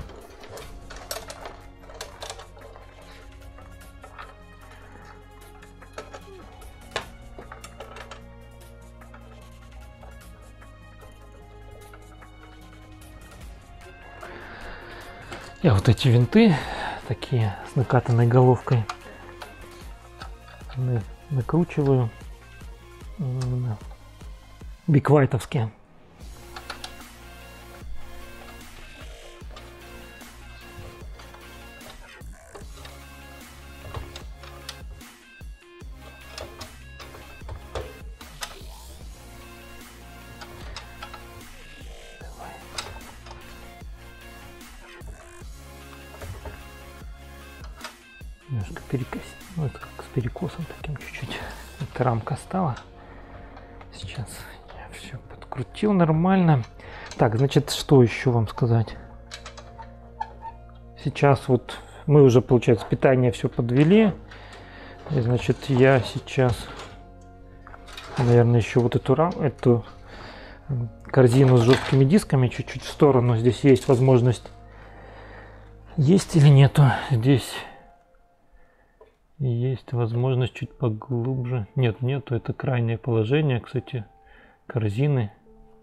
Я вот эти винты такие с накатанной головкой накручиваю, биквайтовские. Немножко перекосить, ну, это как с перекосом таким чуть-чуть. Эта рамка стала. Сейчас я все подкрутил нормально. Так, значит, что еще вам сказать? Сейчас вот мы уже, получается, питание все подвели. И, значит, я сейчас, наверное, еще вот эту рам, эту корзину с жесткими дисками чуть-чуть в сторону. Здесь есть возможность. Есть или нету? Здесь есть возможность чуть поглубже. Нет, нету. Это крайнее положение, кстати, корзины.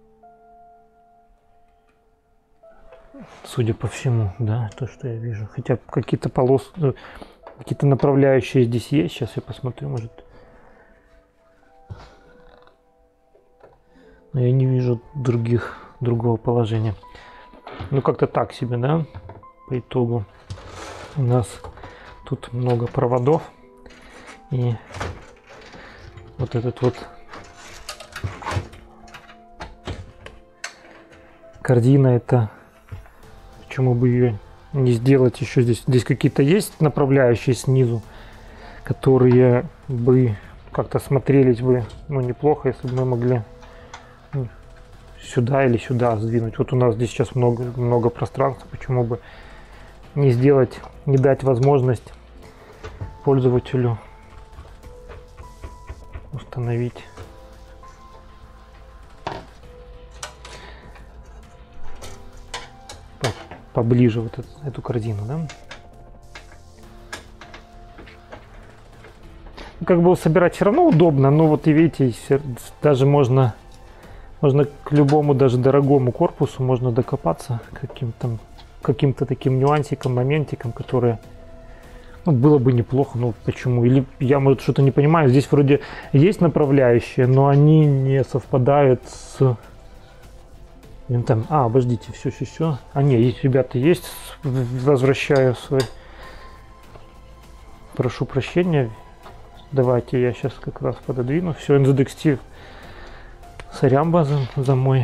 Судя по всему, да, то, что я вижу. Хотя какие-то полосы, какие-то направляющие здесь есть. Сейчас я посмотрю, может. Но я не вижу других, другого положения. Ну, как-то так себе, да, по итогу. У нас тут много проводов. И вот этот вот корзина, это почему бы ее не сделать еще здесь. Здесь какие-то есть направляющие снизу, которые бы как-то смотрелись бы, ну, неплохо, если бы мы могли сюда или сюда сдвинуть. Вот у нас здесь сейчас много, много пространства, почему бы не сделать, не дать возможность пользователю установить поближе вот эту, эту корзину, да? Как бы собирать все равно удобно, но вот и видите, даже можно, можно к любому, даже дорогому корпусу можно докопаться к каким-то каким-то таким нюансикам, моментикам, которые, ну, было бы неплохо, ну почему? Или я, может, что-то не понимаю. Здесь вроде есть направляющие, но они не совпадают с винтом. А, обождите, все, все, все. А, не, есть, ребята, есть. Возвращаю свой. Прошу прощения. Давайте я сейчас как раз пододвину. Все, эн зет икс ти Сорямба за, за мой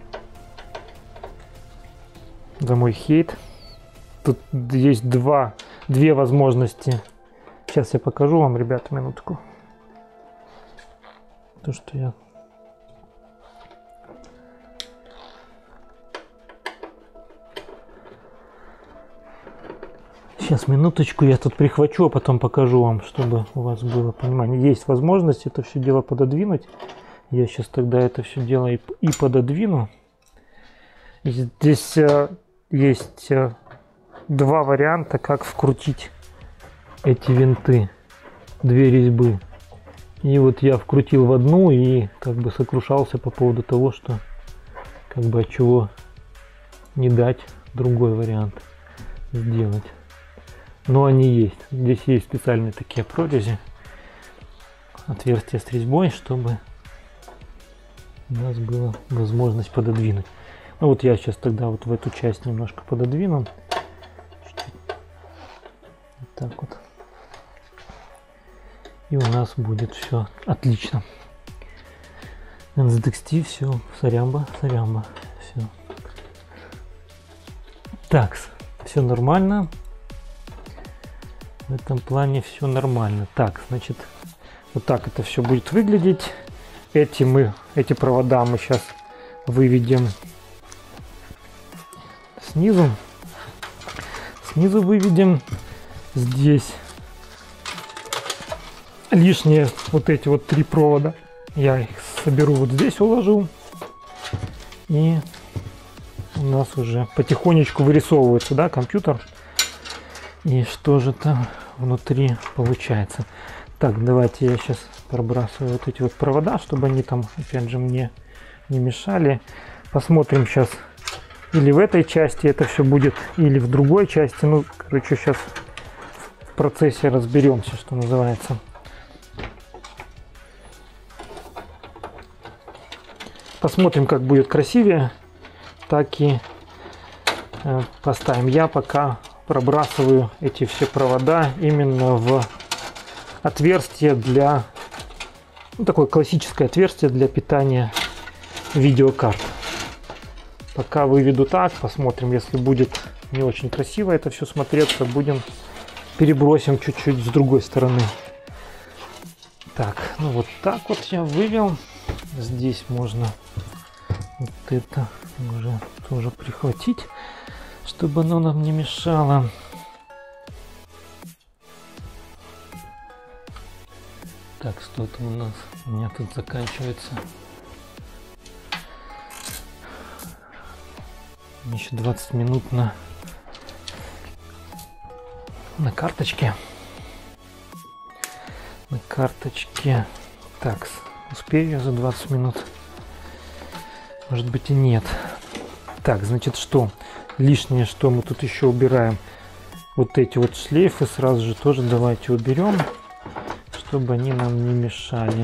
за мой хейт. Тут есть два, две возможности. Сейчас я покажу вам, ребята, минутку. То, что я... Сейчас, минуточку, я тут прихвачу, а потом покажу вам, чтобы у вас было понимание. Есть возможность это все дело пододвинуть. Я сейчас тогда это все дело и, и пододвину. Здесь э, есть э, два варианта, как вкрутить эти винты, две резьбы. И вот я вкрутил в одну и как бы сокрушался по поводу того, что как бы от чего не дать другой вариант сделать. Но они есть. Здесь есть специальные такие прорези, отверстия с резьбой, чтобы у нас была возможность пододвинуть. Ну вот я сейчас тогда вот в эту часть немножко пододвину. Вот так вот. И у нас будет все отлично. эн зет икс ти, все, сорямба, сорямба, все. Так, все нормально. В этом плане все нормально. Так, значит, вот так это все будет выглядеть. Эти мы, эти провода мы сейчас выведем снизу. Снизу выведем. Здесь лишние вот эти вот три провода. Я их соберу, вот здесь уложу. И у нас уже потихонечку вырисовывается, да, компьютер. И что же там внутри получается. Так, давайте я сейчас пробрасываю вот эти вот провода, чтобы они там, опять же, мне не мешали. Посмотрим сейчас, или в этой части это все будет, или в другой части. Ну, короче, сейчас в процессе разберемся, что называется. Посмотрим, как будет красивее, так и э, поставим. Я пока пробрасываю эти все провода именно в отверстие для, ну, такое классическое отверстие для питания видеокарт. Пока выведу так, посмотрим, если будет не очень красиво это все смотреться, будем перебросим чуть-чуть с другой стороны. Так, ну вот так вот я вывел. Здесь можно вот это уже тоже прихватить, чтобы оно нам не мешало. Так, что там у нас? У меня тут заканчивается. Еще двадцать минут на, на карточке. На карточке. Так, успею я за двадцать минут? Может быть и нет. Так, значит, что? Лишнее, что мы тут еще убираем? Вот эти вот шлейфы сразу же тоже давайте уберем, чтобы они нам не мешали.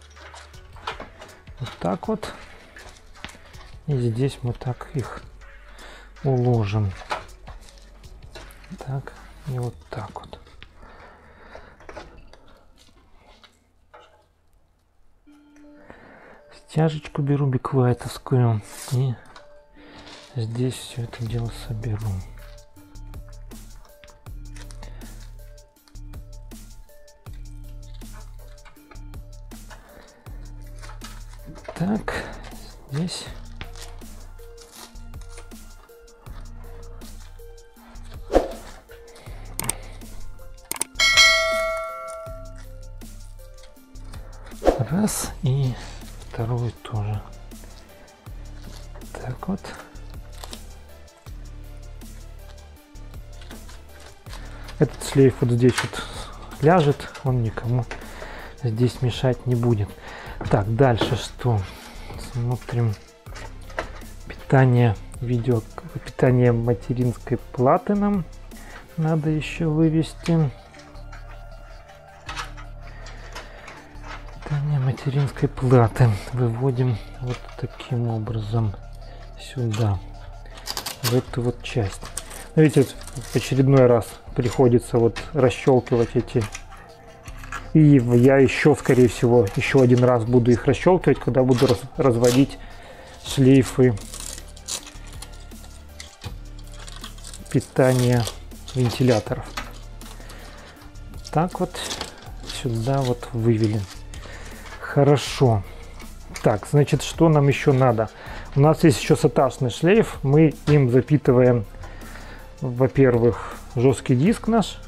Вот так вот. И здесь мы так их уложим. Так, и вот так вот. Стяжечку беру биквайтовскую и здесь все это дело соберу. Так, здесь раз и второй тоже. Так вот. Этот шлейф вот здесь вот ляжет, он никому здесь мешать не будет. Так, дальше что? Смотрим. Питание видео, питание материнской платы нам надо еще вывести. Питание материнской платы выводим вот таким образом сюда, в эту вот часть. Видите, в очередной раз приходится вот расщелкивать эти И я еще, скорее всего, еще один раз буду их расщелкивать, когда буду раз, разводить шлейфы питания вентиляторов. Так вот сюда вот вывели. Хорошо. Так, значит, что нам еще надо? У нас есть еще саташный шлейф. Мы им запитываем, во-первых, жесткий диск наш.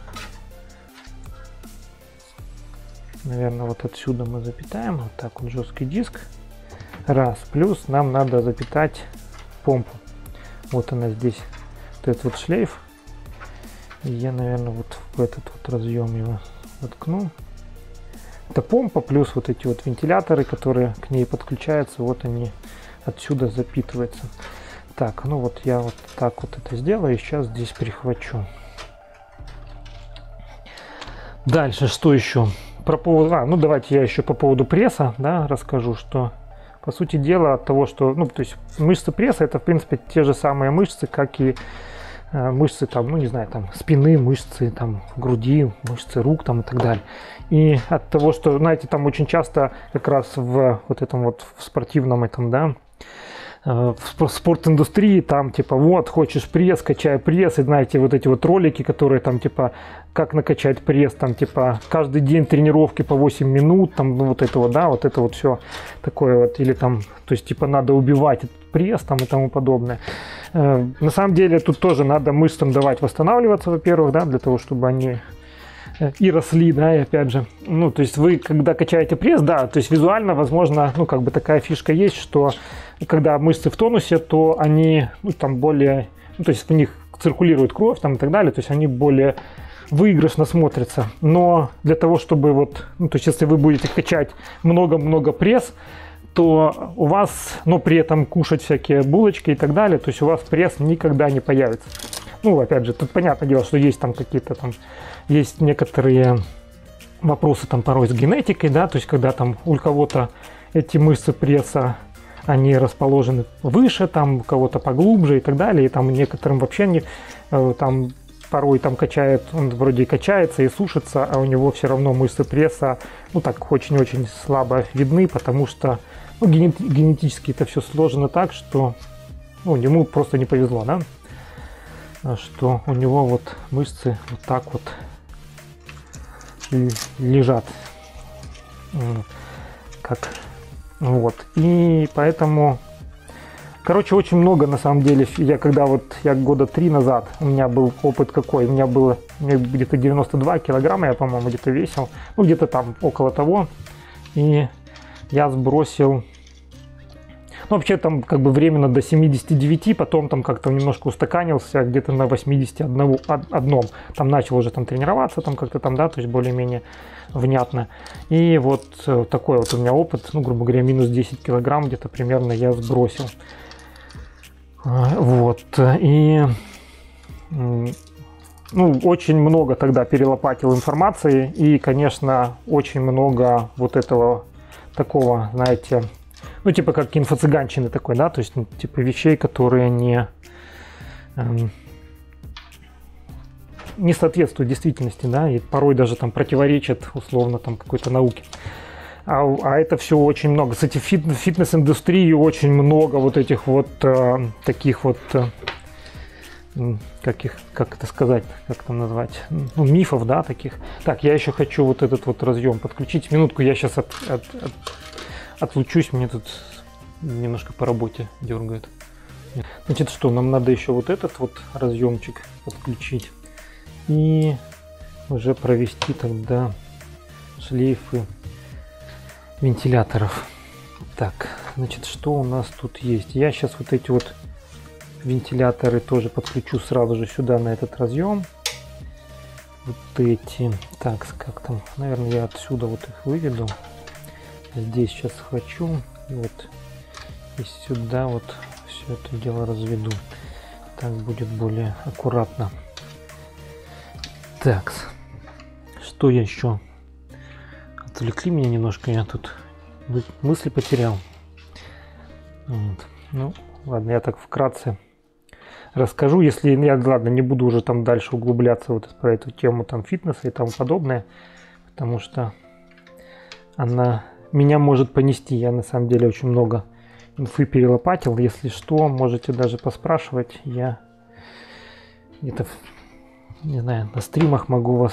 Наверное, вот отсюда мы запитаем. Вот так вот жесткий диск. Раз. Плюс нам надо запитать помпу. Вот она здесь. Вот этот вот шлейф. И я, наверное, вот в этот вот разъем его воткну. Это помпа плюс вот эти вот вентиляторы, которые к ней подключаются. Вот они отсюда запитываются. Так, ну вот я вот так вот это сделаю. И сейчас здесь перехвачу. Дальше, что еще? Про поводу, а, ну давайте я еще по поводу пресса, да, расскажу, что по сути дела от того, что, ну, то есть мышцы пресса это в принципе те же самые мышцы, как и э, мышцы там, ну не знаю, там спины, мышцы там груди, мышцы рук там и так далее. И от того, что, знаете, там очень часто как раз в вот этом вот в спортивном этом, да, в спортиндустрии там типа вот хочешь пресс, качай пресс, и знаете вот эти вот ролики, которые там типа как накачать пресс, там типа каждый день тренировки по восемь минут, там ну, вот это вот, да, вот это вот все такое вот, или там, то есть типа надо убивать этот пресс там и тому подобное. Э, на самом деле тут тоже надо мышцам давать восстанавливаться, во-первых, да, для того, чтобы они и росли, да, и опять же, ну, то есть вы, когда качаете пресс, да, то есть визуально, возможно, ну, как бы такая фишка есть, что когда мышцы в тонусе, то они, ну, там более, ну, то есть в них циркулирует кровь, там и так далее, то есть они более выигрышно смотрятся. Но для того, чтобы вот, ну, то есть если вы будете качать много-много пресс, то у вас, но при этом кушать всякие булочки и так далее, то есть у вас пресс никогда не появится. Ну, опять же, тут понятное дело, что есть там какие-то там, есть некоторые вопросы там порой с генетикой, да, то есть когда там у кого-то эти мышцы пресса, они расположены выше, там у кого-то поглубже и так далее, и там некоторым вообще не, там порой там качает, он вроде качается и сушится, а у него все равно мышцы пресса, ну так очень-очень слабо видны, потому что ну, генетически это все сложено так, что ну, ему просто не повезло, да, что у него вот мышцы вот так вот лежат, как вот, и поэтому, короче, очень много на самом деле. Я когда вот я года три назад у меня был опыт какой, у меня было где-то девяносто два килограмма, я по-моему где-то весил, ну где-то там около того, и я сбросил. Ну, вообще там как бы временно до семидесяти девяти, потом там как-то немножко устаканился, где-то на восьмидесяти одном. Там начал уже там тренироваться, там как-то там, да, то есть более-менее внятно. И вот такой вот у меня опыт, ну, грубо говоря, минус десять килограмм где-то примерно я сбросил. Вот, и ну, очень много тогда перелопатил информации, и, конечно, очень много вот этого такого, знаете, ну, типа как инфо-цыганщины такой, да, то есть, ну, типа вещей, которые не, эм, не соответствуют действительности, да, и порой даже там противоречат условно там какой-то науке. А, а это все очень много. Кстати, в фит, фитнес-индустрии очень много вот этих вот э, таких вот, э, как их, как это сказать, как там назвать, ну, мифов, да, таких. Так, я еще хочу вот этот вот разъем подключить. Минутку, я сейчас от, от, от отлучусь, мне тут немножко по работе дергает. Значит, что, нам надо еще вот этот вот разъемчик подключить и уже провести тогда шлейфы вентиляторов. Так, значит, что у нас тут есть? Я сейчас вот эти вот вентиляторы тоже подключу сразу же сюда, на этот разъем. Вот эти. Так, как там? Наверное, я отсюда вот их выведу. Здесь сейчас схвачу и вот и сюда вот все это дело разведу. Так будет более аккуратно. Так, что я еще? Отвлекли меня немножко, я тут мысли потерял. Вот. Ну, ладно, я так вкратце расскажу. Если я, ладно, не буду уже там дальше углубляться вот про эту тему там фитнеса и тому подобное, потому что она меня может понести. Я на самом деле очень много инфы перелопатил. Если что, можете даже поспрашивать. Я где-то, не знаю, на стримах могу вас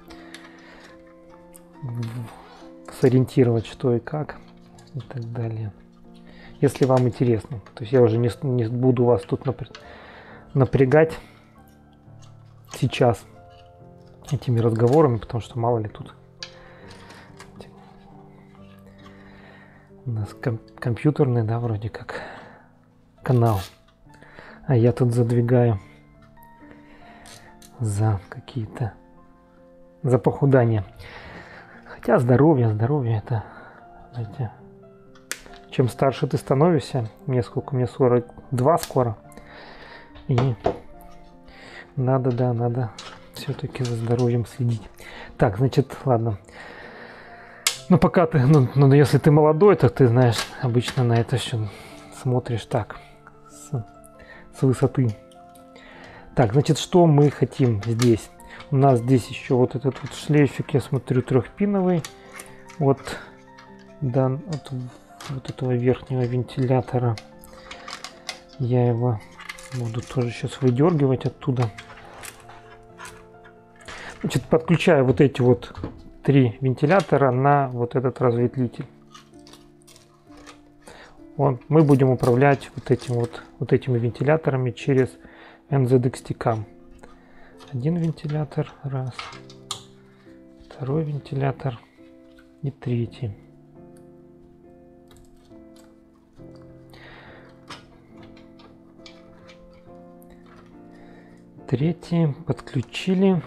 сориентировать, что и как, и так далее. Если вам интересно. То есть я уже не, не буду вас тут напрягать сейчас этими разговорами, потому что мало ли тут у нас ком компьютерный, да, вроде как канал, а я тут задвигаю за какие-то, за похудание. Хотя здоровье, здоровье это, знаете, чем старше ты становишься, мне сколько, мне сорок два скоро, и надо, да, надо все-таки за здоровьем следить. Так, значит, ладно. Ну, пока ты, ну, ну, если ты молодой, то ты, знаешь, обычно на это все смотришь так, с, с высоты. Так, значит, что мы хотим здесь? У нас здесь еще вот этот вот шлейфик, я смотрю, трехпиновый. Вот, да, от вот этого верхнего вентилятора. Я его буду тоже сейчас выдергивать оттуда. Значит, подключаю вот эти вот три вентилятора на вот этот разветвитель. Он, мы будем управлять вот этим вот, вот этими вентиляторами через эн зет икс ти кам. Один вентилятор, раз, второй вентилятор и третий. Третий подключили.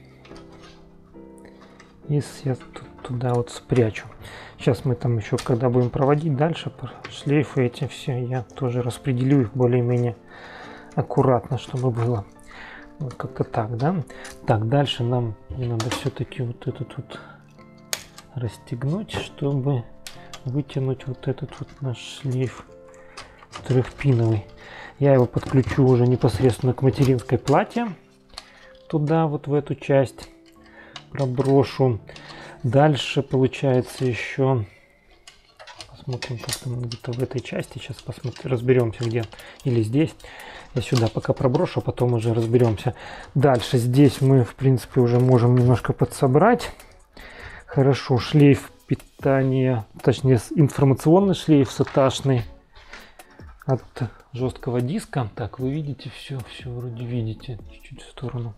И я туда вот спрячу. Сейчас мы там еще, когда будем проводить дальше шлейфы эти все, я тоже распределю их более-менее аккуратно, чтобы было. Вот как-то так, да? Так, дальше нам надо все-таки вот этот вот расстегнуть, чтобы вытянуть вот этот вот наш шлейф трехпиновый. Я его подключу уже непосредственно к материнской плате. Туда, вот в эту часть. Проброшу. Дальше получается еще, посмотрим, как там где-то в этой части, сейчас посмотрим, разберемся где, или здесь. Я сюда пока проброшу, потом уже разберемся. Дальше здесь мы, в принципе, уже можем немножко подсобрать. Хорошо, шлейф питания, точнее информационный шлейф саташный от жесткого диска. Так, вы видите все, все вроде видите, чуть-чуть в сторону.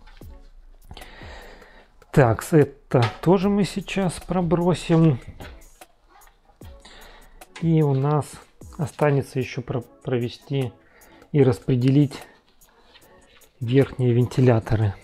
Так, это тоже мы сейчас пробросим. И у нас останется еще провести и распределить верхние вентиляторы.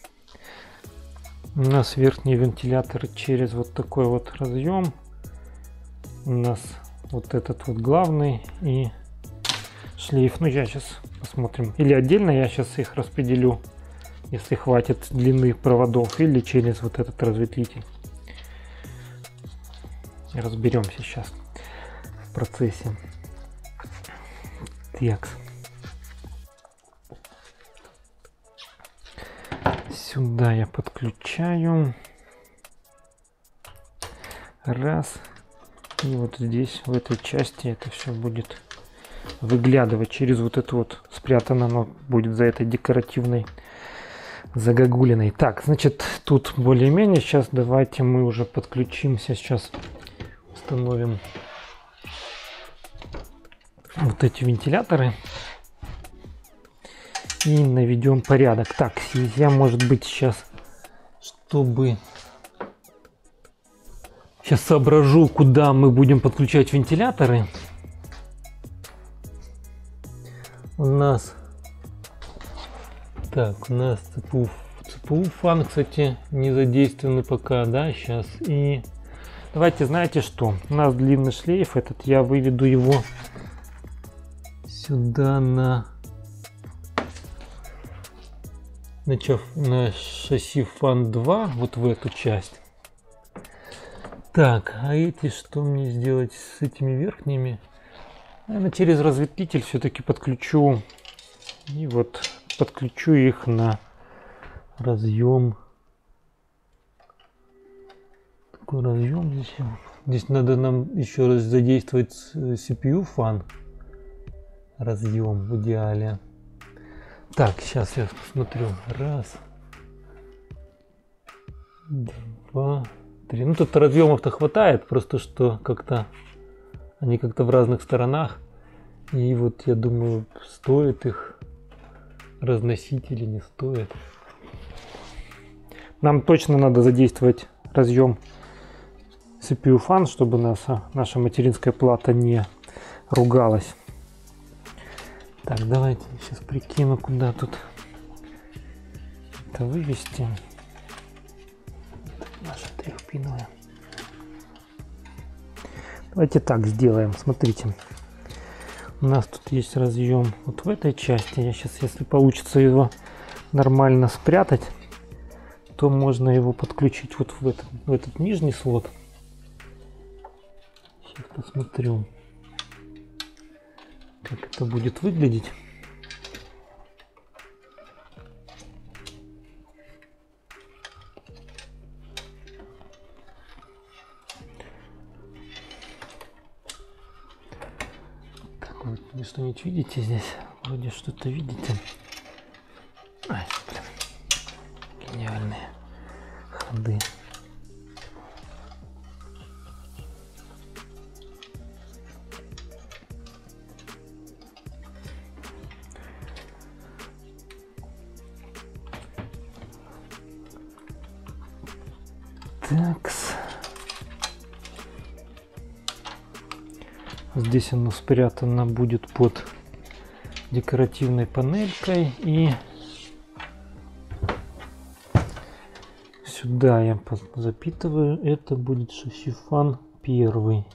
У нас верхние вентиляторы через вот такой вот разъем. У нас вот этот вот главный и шлейф. Ну, я сейчас посмотрим. Или отдельно я сейчас их распределю, если хватит длины проводов, или через вот этот разветвитель. Разберемся сейчас в процессе. Так. Сюда я подключаю. Раз. И вот здесь, в этой части, это все будет выглядывать через вот это вот. Спрятано оно будет за этой декоративной загогулиной. Так, значит, тут более-менее. Сейчас давайте мы уже подключимся. Сейчас установим вот эти вентиляторы и наведем порядок. Так, я, может быть, сейчас, чтобы сейчас соображу, куда мы будем подключать вентиляторы. У нас так, у нас ЦПУ, ЦПУ фан, кстати, не задействованы пока, да, сейчас. И давайте, знаете что, у нас длинный шлейф этот, я выведу его сюда на, начав на шасси фан два, вот в эту часть. Так, а эти что мне сделать с этими верхними? Наверное, через разветвитель все-таки подключу. И вот подключу их на разъем. Такой разъем здесь Здесь надо нам еще раз задействовать си пи ю фан разъем в идеале. Так, сейчас я посмотрю. Раз, два, три. Ну тут разъемов-то хватает, просто что как-то они как-то в разных сторонах. И вот я думаю, стоит их разносить или не стоит. Нам точно надо задействовать разъем си пи ю фан, чтобы наша, наша материнская плата не ругалась. Так, давайте сейчас прикину, куда тут это вывести. Наша трехпиновая. Давайте так сделаем. Смотрите. У нас тут есть разъем вот в этой части. Я сейчас, если получится его нормально спрятать, то можно его подключить вот в этот, в этот нижний слот. Сейчас посмотрю, как это будет выглядеть. Так, вот, вы что-нибудь видите здесь? Вроде что-то видите. Ай, блин. Гениальные ходы. Такс. Здесь оно спрятано будет под декоративной панелькой, и сюда я запитываю. Это будет шасси фан первый.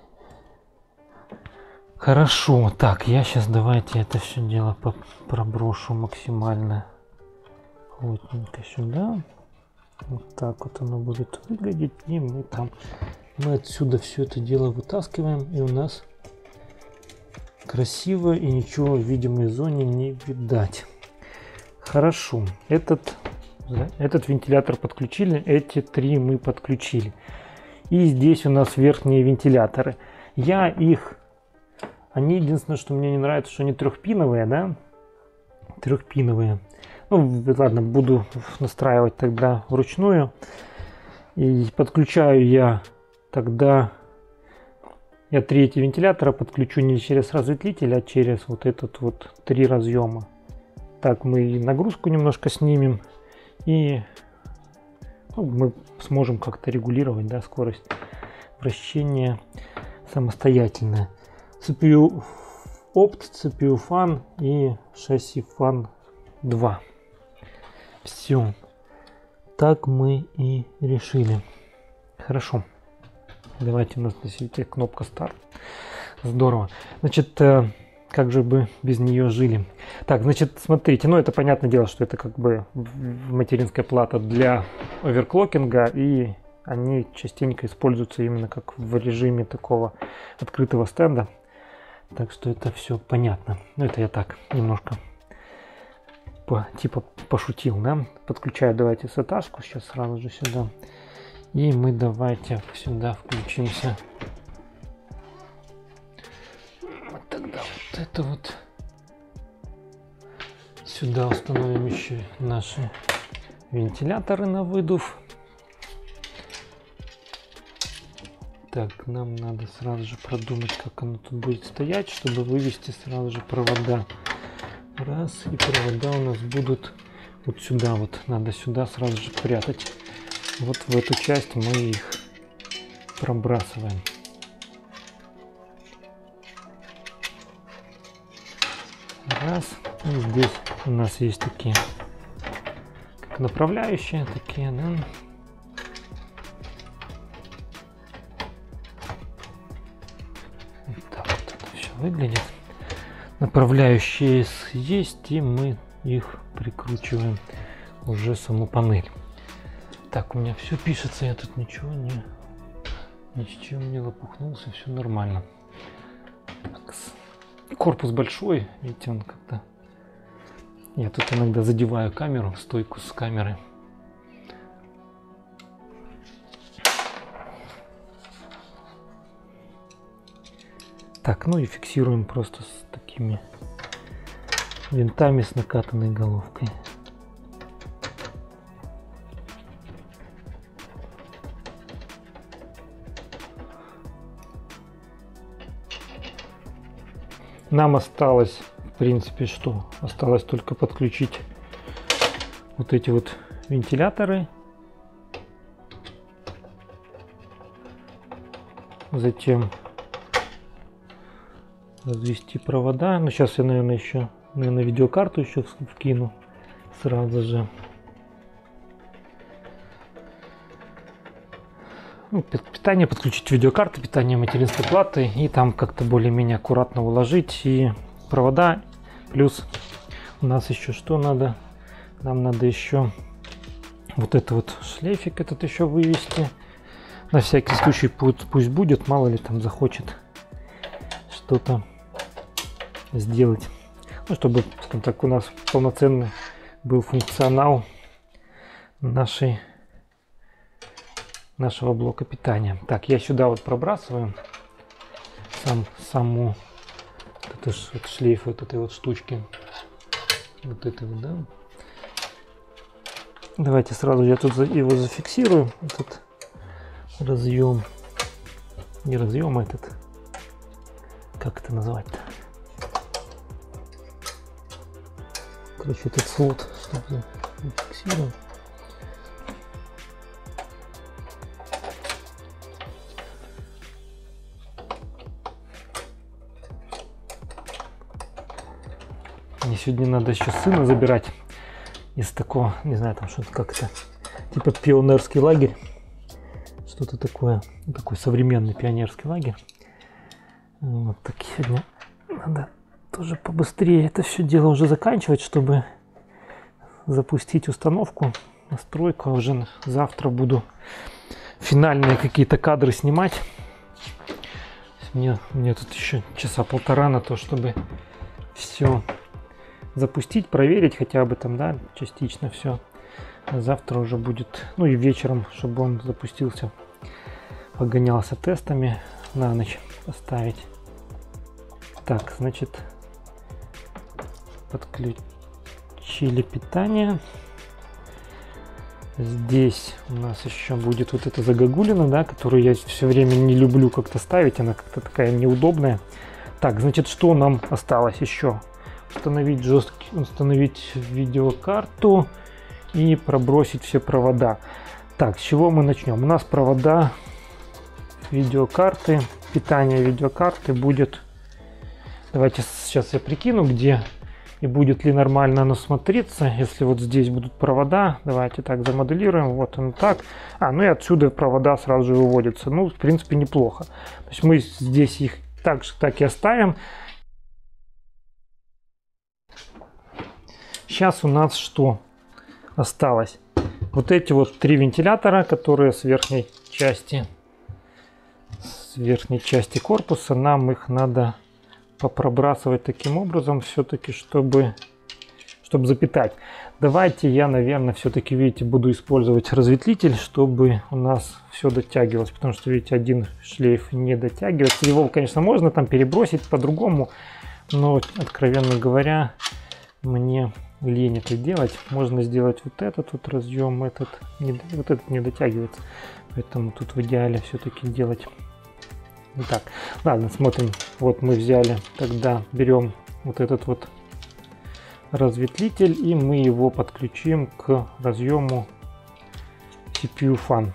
Хорошо. Так, я сейчас давайте это все дело проброшу максимально плотненько сюда. Вот так вот оно будет выглядеть. И мы там мы отсюда все это дело вытаскиваем, и у нас красиво, и ничего в видимой зоне не видать. Хорошо. Этот, этот вентилятор подключили, эти три мы подключили. И здесь у нас верхние вентиляторы. Я их... Они, единственное, что мне не нравится, что они трехпиновые, да? Трехпиновые. Ну, ладно, буду настраивать тогда вручную. И подключаю я тогда... Я третий вентилятора подключу не через разветвитель, а через вот этот вот три разъема. Так мы и нагрузку немножко снимем. И ну, мы сможем как-то регулировать, да, скорость вращения самостоятельно. си пи ю опт, си пи ю фан и шасси фан два. Все. Так мы и решили. Хорошо. Давайте у нас здесь кнопка старт. Здорово. Значит, как же бы без нее жили? Так, значит, смотрите, ну это понятное дело, что это как бы материнская плата для оверклокинга, и они частенько используются именно как в режиме такого открытого стенда. Так что это все понятно. Ну это я так немножко по, типа пошутил, да? Подключаю давайте сеташку сейчас сразу же сюда. И мы давайте сюда включимся. Вот тогда вот это вот. Сюда установим еще наши вентиляторы на выдув. Так, нам надо сразу же продумать, как оно тут будет стоять, чтобы вывести сразу же провода. Раз, и провода у нас будут вот сюда вот. Надо сюда сразу же прятать. Вот в эту часть мы их пробрасываем. Раз. И здесь у нас есть такие, как направляющие, такие, да. Вот так вот это все выглядит. Направляющие есть, и мы их прикручиваем уже саму панель. Так, у меня все пишется, я тут ничего не, ни с чем не лопухнулся, все нормально. Так, корпус большой, видите, он как-то... Я тут иногда задеваю камеру, стойку с камеры. Так, ну и фиксируем просто с такими винтами с накатанной головкой. Нам осталось, в принципе, что? Осталось только подключить вот эти вот вентиляторы. Затем развести провода. Ну, сейчас я, наверное, еще, наверное, видеокарту еще вкину сразу же. Ну, питание подключить, видеокарты, питание материнской платы и там как-то более-менее аккуратно уложить и провода. Плюс у нас еще что надо? Нам надо еще вот это вот шлейфик этот еще вывести. На всякий случай пусть, пусть будет, мало ли там захочет что-то сделать. Ну, чтобы, скажем так, у нас полноценный был функционал нашей нашего блока питания. Так, я сюда вот пробрасываю сам, саму вот это, вот шлейф вот этой вот штучки. Вот это вот, да. Давайте сразу я тут его зафиксирую. Этот разъем. Не разъем, а этот. Как это назвать-то? Короче, этот слот зафиксирую. Мне сегодня надо еще сына забирать из такого, не знаю, там что-то как-то, типа пионерский лагерь. Что-то такое, такой современный пионерский лагерь. Вот так сегодня надо тоже побыстрее это все дело уже заканчивать, чтобы запустить установку, настройку. Уже завтра буду финальные какие-то кадры снимать. Мне, мне тут еще часа полтора на то, чтобы все запустить, проверить хотя бы там, да, частично все. А завтра уже будет, ну и вечером, чтобы он запустился, погонялся тестами, на ночь поставить. Так, значит, подключили питание. Здесь у нас еще будет вот эта загогулина, да, которую я все время не люблю как-то ставить, она как-то такая неудобная. Так, значит, что нам осталось еще? Установить жесткий, установить видеокарту и пробросить все провода. Так, с чего мы начнем? У нас провода видеокарты, питание видеокарты будет. Давайте сейчас я прикину, где и будет ли нормально оно смотреться. Если вот здесь будут провода, давайте так замоделируем. Вот он так. А, ну и отсюда провода сразу же выводятся. Ну, в принципе, неплохо. То есть мы здесь их так же так и оставим. Сейчас у нас что осталось? Вот эти вот три вентилятора, которые с верхней части, с верхней части корпуса, нам их надо попробрасывать таким образом, все-таки, чтобы, чтобы запитать. Давайте я, наверное, все-таки, видите, буду использовать разветвитель, чтобы у нас все дотягивалось, потому что, видите, один шлейф не дотягивается. Его, конечно, можно там перебросить по-другому, но, откровенно говоря, мне лень это делать. Можно сделать вот этот вот разъем, этот не, вот этот не дотягивается, поэтому тут в идеале все-таки делать вот так. Ладно, смотрим. Вот мы взяли, тогда берем вот этот вот разветвитель и мы его подключим к разъему си пи ю Fan.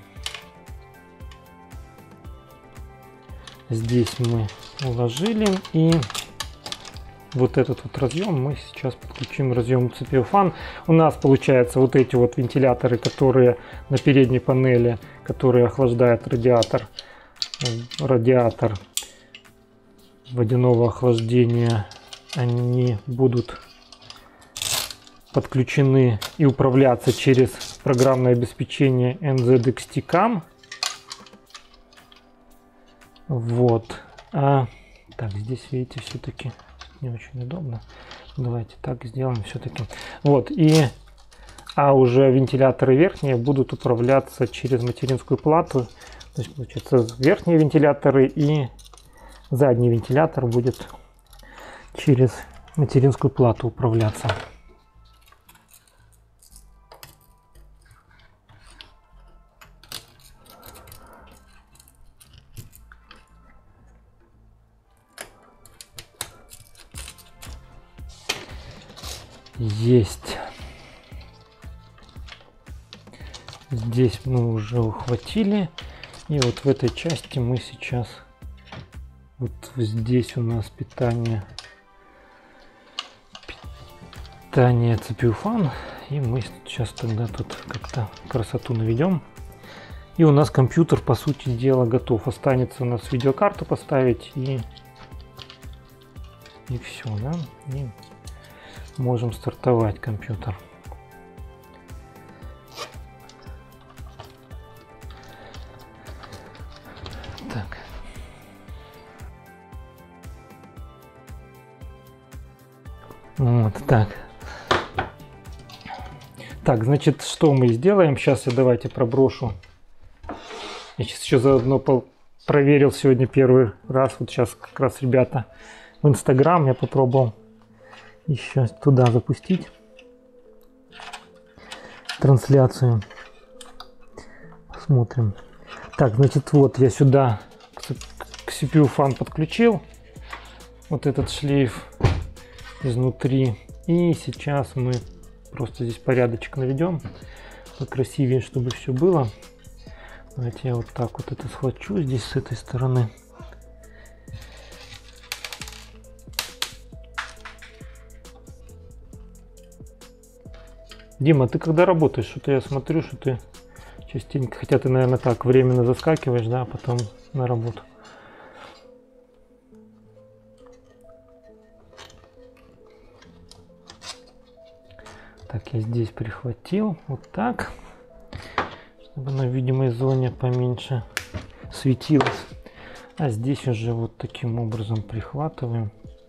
Здесь мы уложили, и вот этот вот разъем мы сейчас подключим к разъему си пи ю Fan. У нас получается вот эти вот вентиляторы, которые на передней панели, которые охлаждают радиатор, радиатор водяного охлаждения, они будут подключены и управляться через программное обеспечение эн зет икс ти кам. Вот. А, так, здесь, видите, все-таки не очень удобно. Давайте так сделаем все-таки. Вот. И а уже вентиляторы верхние будут управляться через материнскую плату. То есть, получается, верхние вентиляторы и задний вентилятор будет через материнскую плату управляться. Есть. Здесь мы уже ухватили. И вот в этой части мы сейчас... Вот здесь у нас питание... Питание си пи ю-фан. И мы сейчас тогда тут как-то красоту наведем. И у нас компьютер, по сути дела, готов. Останется у нас видеокарту поставить и... И все, да? И можем стартовать компьютер. Так. Вот так. Так, значит, что мы сделаем? Сейчас я давайте проброшу. Я сейчас еще заодно проверил сегодня первый раз. Вот сейчас как раз ребята в Инстаграм я попробовал еще туда запустить трансляцию. Посмотрим. Так, значит, вот я сюда к си пи ю-фан подключил вот этот шлейф изнутри. И сейчас мы просто здесь порядочек наведем, покрасивее, чтобы все было. Давайте я вот так вот это схвачу здесь с этой стороны. Дима, ты когда работаешь? Что-то я смотрю, что ты частенько, хотя ты, наверное, так временно заскакиваешь, да, а потом на работу. Так, я здесь прихватил, вот так, чтобы на видимой зоне поменьше светилось. А здесь уже вот таким образом прихватываем.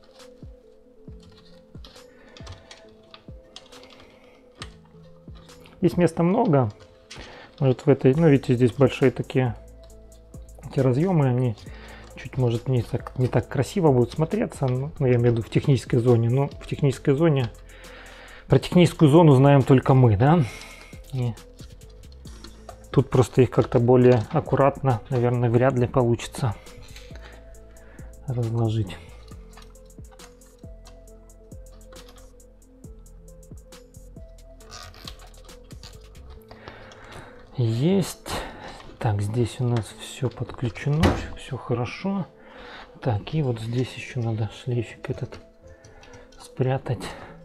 Здесь места много. Может в этой, ну видите, здесь большие такие эти разъемы, они чуть, может, не так, не так красиво будут смотреться, ну, я имею в виду в технической зоне, но в технической зоне, про техническую зону знаем только мы, да? И тут просто их как-то более аккуратно, наверное, вряд ли получится разложить. Есть. Так, здесь у нас все подключено, все хорошо. Так, и вот здесь еще надо шлейфик этот спрятать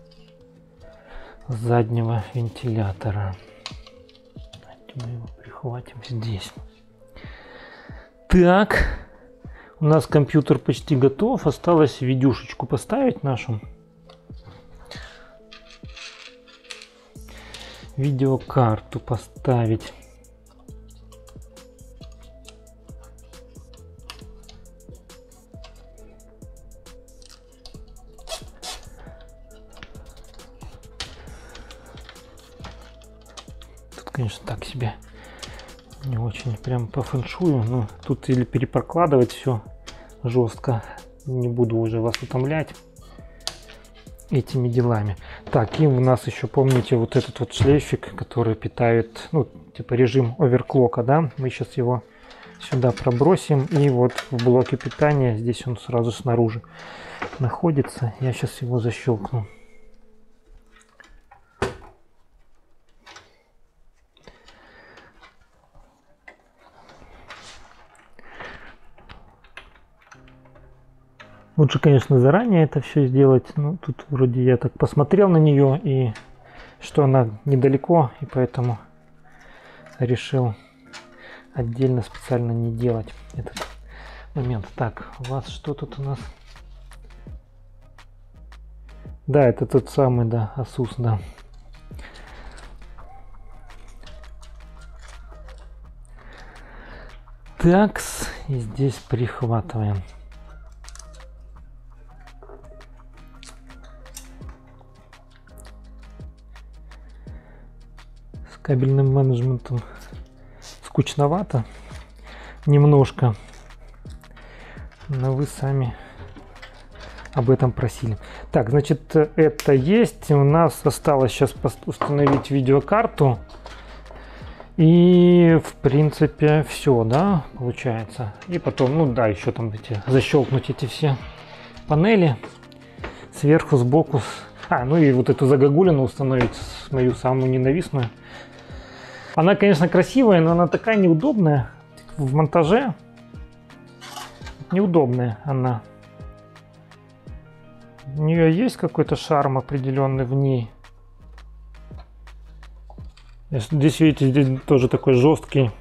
с заднего вентилятора. Давайте мы его прихватим здесь. Так, у нас компьютер почти готов. Осталось видюшечку поставить нашу. Видеокарту поставить. Тут, конечно, так себе не очень прям по фэншую, но тут или перепрокладывать все жестко. Не буду уже вас утомлять этими делами. Так, и у нас еще, помните, вот этот вот шлейфик, который питает, ну, типа режим оверклока, да, мы сейчас его сюда пробросим, и вот в блоке питания, здесь он сразу снаружи находится, я сейчас его защелкну. Лучше, конечно, заранее это все сделать. Но тут вроде я так посмотрел на нее, и что она недалеко, и поэтому решил отдельно специально не делать этот момент. Так, у вас что тут у нас? Да, это тот самый, да, Asus, да. Такс, и здесь прихватываем. Кабельным менеджментом скучновато немножко, но вы сами об этом просили. Так, значит, это есть. У нас осталось сейчас установить видеокарту. И, в принципе, все, да, получается. И потом, ну да, еще там эти, защелкнуть эти все панели. Сверху, сбоку. А, ну и вот эту загогулину установить, мою самую ненавистную. Она, конечно, красивая, но она такая неудобная. В монтаже неудобная она. У нее есть какой-то шарм определенный в ней. Здесь, видите, здесь тоже такой жесткий,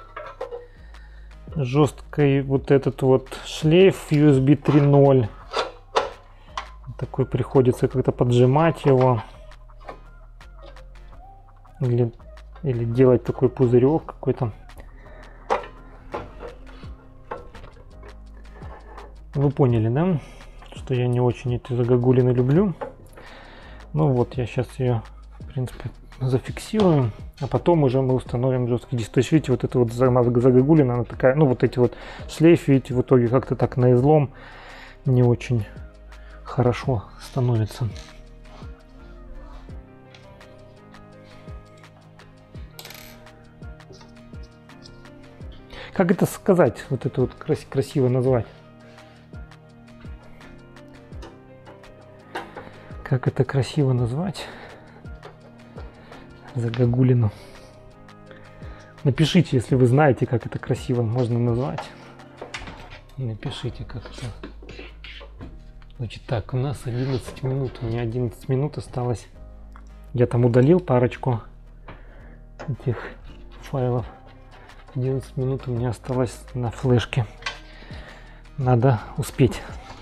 жесткий вот этот вот шлейф ю эс би три ноль. Такой приходится как-то поджимать его. Или, или делать такой пузырек какой-то. Вы поняли, да? Что я не очень эти загогулины люблю. Ну вот, я сейчас ее, в принципе, зафиксирую, а потом уже мы установим жесткий диск. То есть, видите, вот эта вот загогулина, она такая, ну вот эти вот шлейфы, видите, в итоге как-то так на излом не очень хорошо становится. Как это сказать, вот это вот крас- красиво назвать? Как это красиво назвать? Загогулину. Напишите, если вы знаете, как это красиво можно назвать. Напишите, как это. Значит, так, у нас одиннадцать минут. У меня одиннадцать минут осталось. Я там удалил парочку этих файлов. одиннадцать минут у меня осталось на флешке. Надо успеть.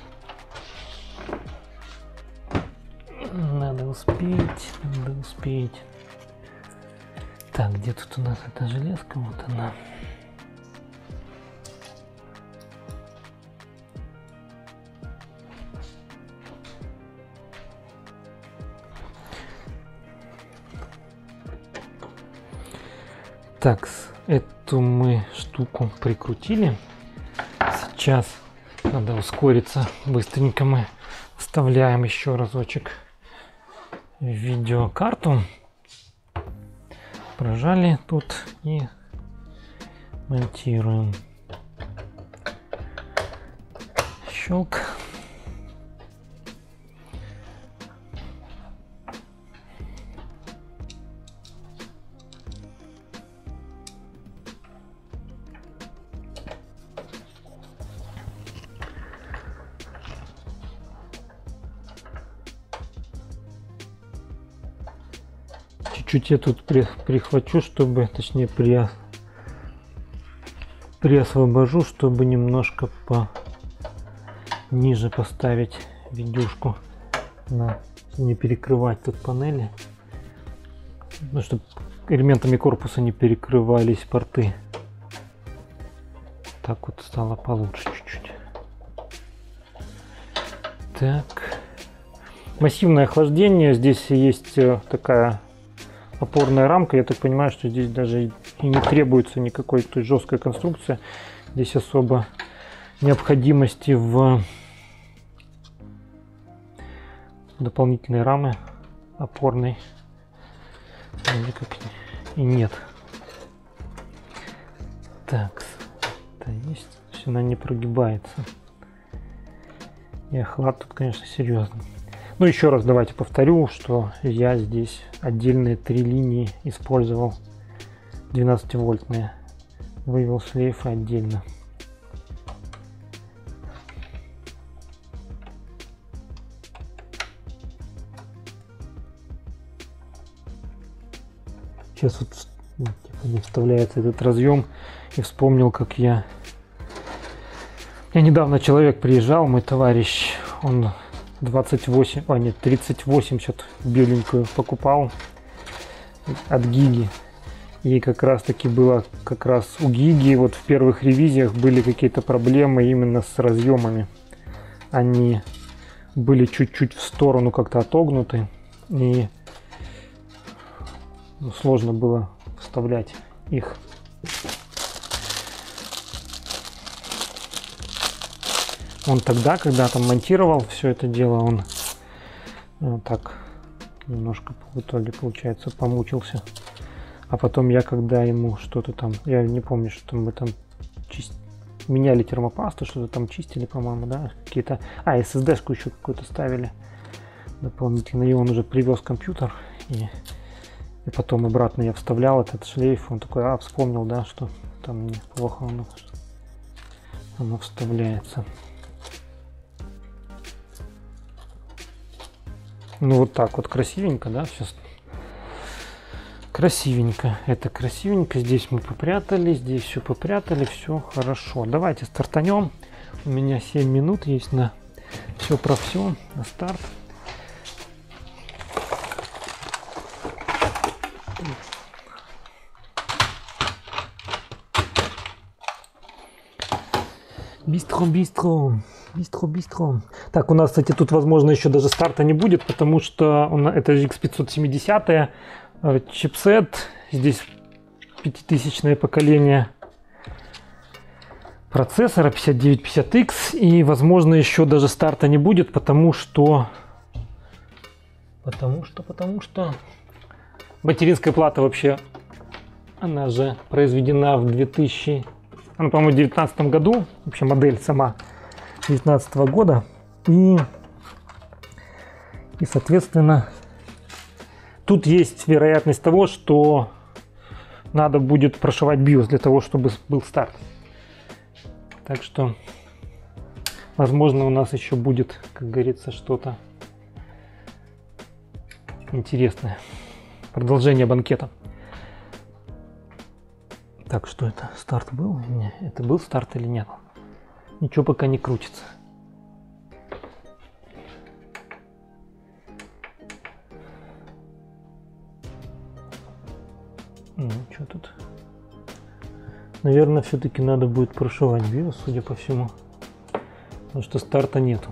Надо успеть, надо успеть. Так, где тут у нас эта железка? Вот она. Так, эту мы штуку прикрутили. Сейчас надо ускориться. Быстренько мы вставляем еще разочек видеокарту. Прожали тут и монтируем. Щелк. Чуть-чуть я тут при, прихвачу, чтобы, точнее, при, приосвобожу, чтобы немножко пониже поставить видюшку, на, не перекрывать тут панели, ну, чтобы элементами корпуса не перекрывались порты. Так вот стало получше чуть-чуть. Так, массивное охлаждение. Здесь есть такая опорная рамка. Я так понимаю, что здесь даже и не требуется никакой той жесткой конструкции. Здесь особо необходимости в дополнительной рамы опорной и нет. Так, это есть. То есть она не прогибается. И охлад тут, конечно, серьезный. Ну, еще раз давайте повторю, что я здесь отдельные три линии использовал, двенадцативольтные. Вывел шлейфы отдельно. Сейчас вот не вставляется этот разъем, и вспомнил, как я... Я недавно человек приезжал, мой товарищ, он двадцать восемь, а нет, тридцать восемь что-то беленькую покупал от Гиги. И как раз таки было, как раз у Гиги вот в первых ревизиях были какие-то проблемы именно с разъемами. Они были чуть-чуть в сторону как-то отогнуты, и ну, сложно было вставлять их. Он тогда, когда там монтировал все это дело, он вот так немножко в итоге, получается, помучился. А потом я, когда ему что-то там, я не помню, что мы там чист... меняли термопасту, что-то там чистили, по-моему, да, какие-то... А, эс эс ди-шку еще какую-то ставили дополнительно, и он уже привез компьютер, и, и потом обратно я вставлял этот шлейф, он такой, а, вспомнил, да, что там неплохо оно, оно вставляется. Ну вот так вот красивенько, да, сейчас красивенько, это красивенько, здесь мы попрятали, здесь все попрятали, все хорошо. Давайте стартанем, у меня семь минут есть на все про все, на старт. Бистро, бистро. Бистро, бистро. Так, у нас, кстати, тут, возможно, еще даже старта не будет, потому что он, это икс пятьсот семьдесят, э, чипсет, здесь пятитысячное поколение процессора пятьдесят девять пятьдесят икс, и, возможно, еще даже старта не будет, потому что... Потому что, потому что... Материнская плата вообще, она же произведена в две тысячи... Она, по-моему, в две тысячи девятнадцатом году, вообще модель сама две тысячи девятнадцатого года, и, и, соответственно, тут есть вероятность того, что надо будет прошивать биос для того, чтобы был старт. Так что, возможно, у нас еще будет, как говорится, что-то интересное. Продолжение банкета. Так, что это? Старт был? Не, это был старт или нет? Ничего пока не крутится. Ну, что тут? Наверное, все-таки надо будет прошивать биос, судя по всему. Потому что старта нету.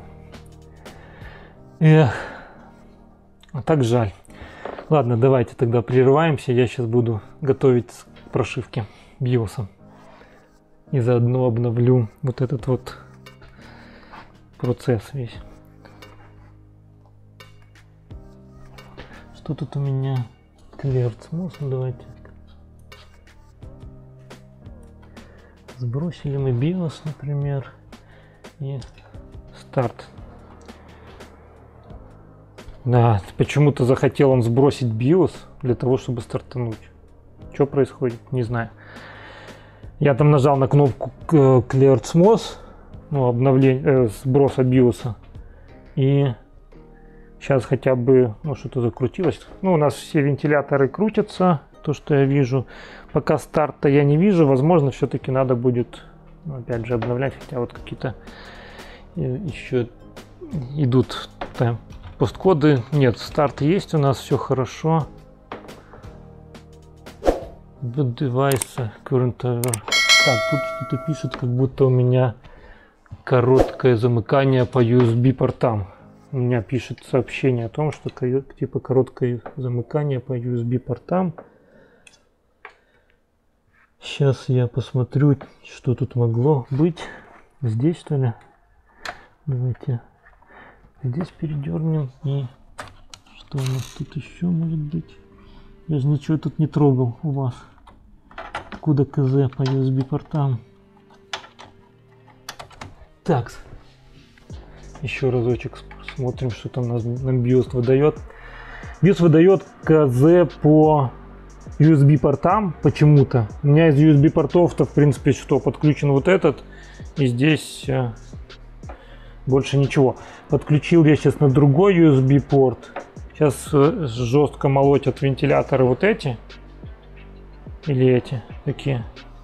Эх. А так жаль. Ладно, давайте тогда прерываемся. Я сейчас буду готовить к прошивке биоса. И заодно обновлю вот этот вот процесс весь. Что тут у меня? Клерцмос, ну давайте. Сбросили мы биос, например, и старт. Да, почему-то захотел он сбросить биос для того, чтобы стартануть. Что происходит, не знаю. Я там нажал на кнопку ClearSmos, ну, обновление, э, сброса биоса, и сейчас хотя бы, ну, что-то закрутилось. Ну, у нас все вентиляторы крутятся, то, что я вижу. Пока старта я не вижу, возможно, все-таки надо будет, ну, опять же, обновлять, хотя вот какие-то еще идут там посткоды. Нет, старт есть у нас, все хорошо. Boot device, current over. Так, тут что-то пишет, как будто у меня короткое замыкание по ю эс би портам. У меня пишет сообщение о том, что типа короткое замыкание по ю эс би портам. Сейчас я посмотрю, что тут могло быть. Здесь, что ли? Давайте здесь передернем. И что у нас тут еще может быть? Я же ничего тут не трогал у вас. Откуда КЗ по ю эс би портам? Так, еще разочек смотрим, что там нас, нам биос выдает. биос выдает КЗ по ю эс би портам почему-то. У меня из ю эс би портов-то, в принципе, что подключен вот этот, и здесь э, больше ничего. Подключил я сейчас на другой ю эс би порт. Сейчас э, жестко молотят вентиляторы вот эти. Или эти такие.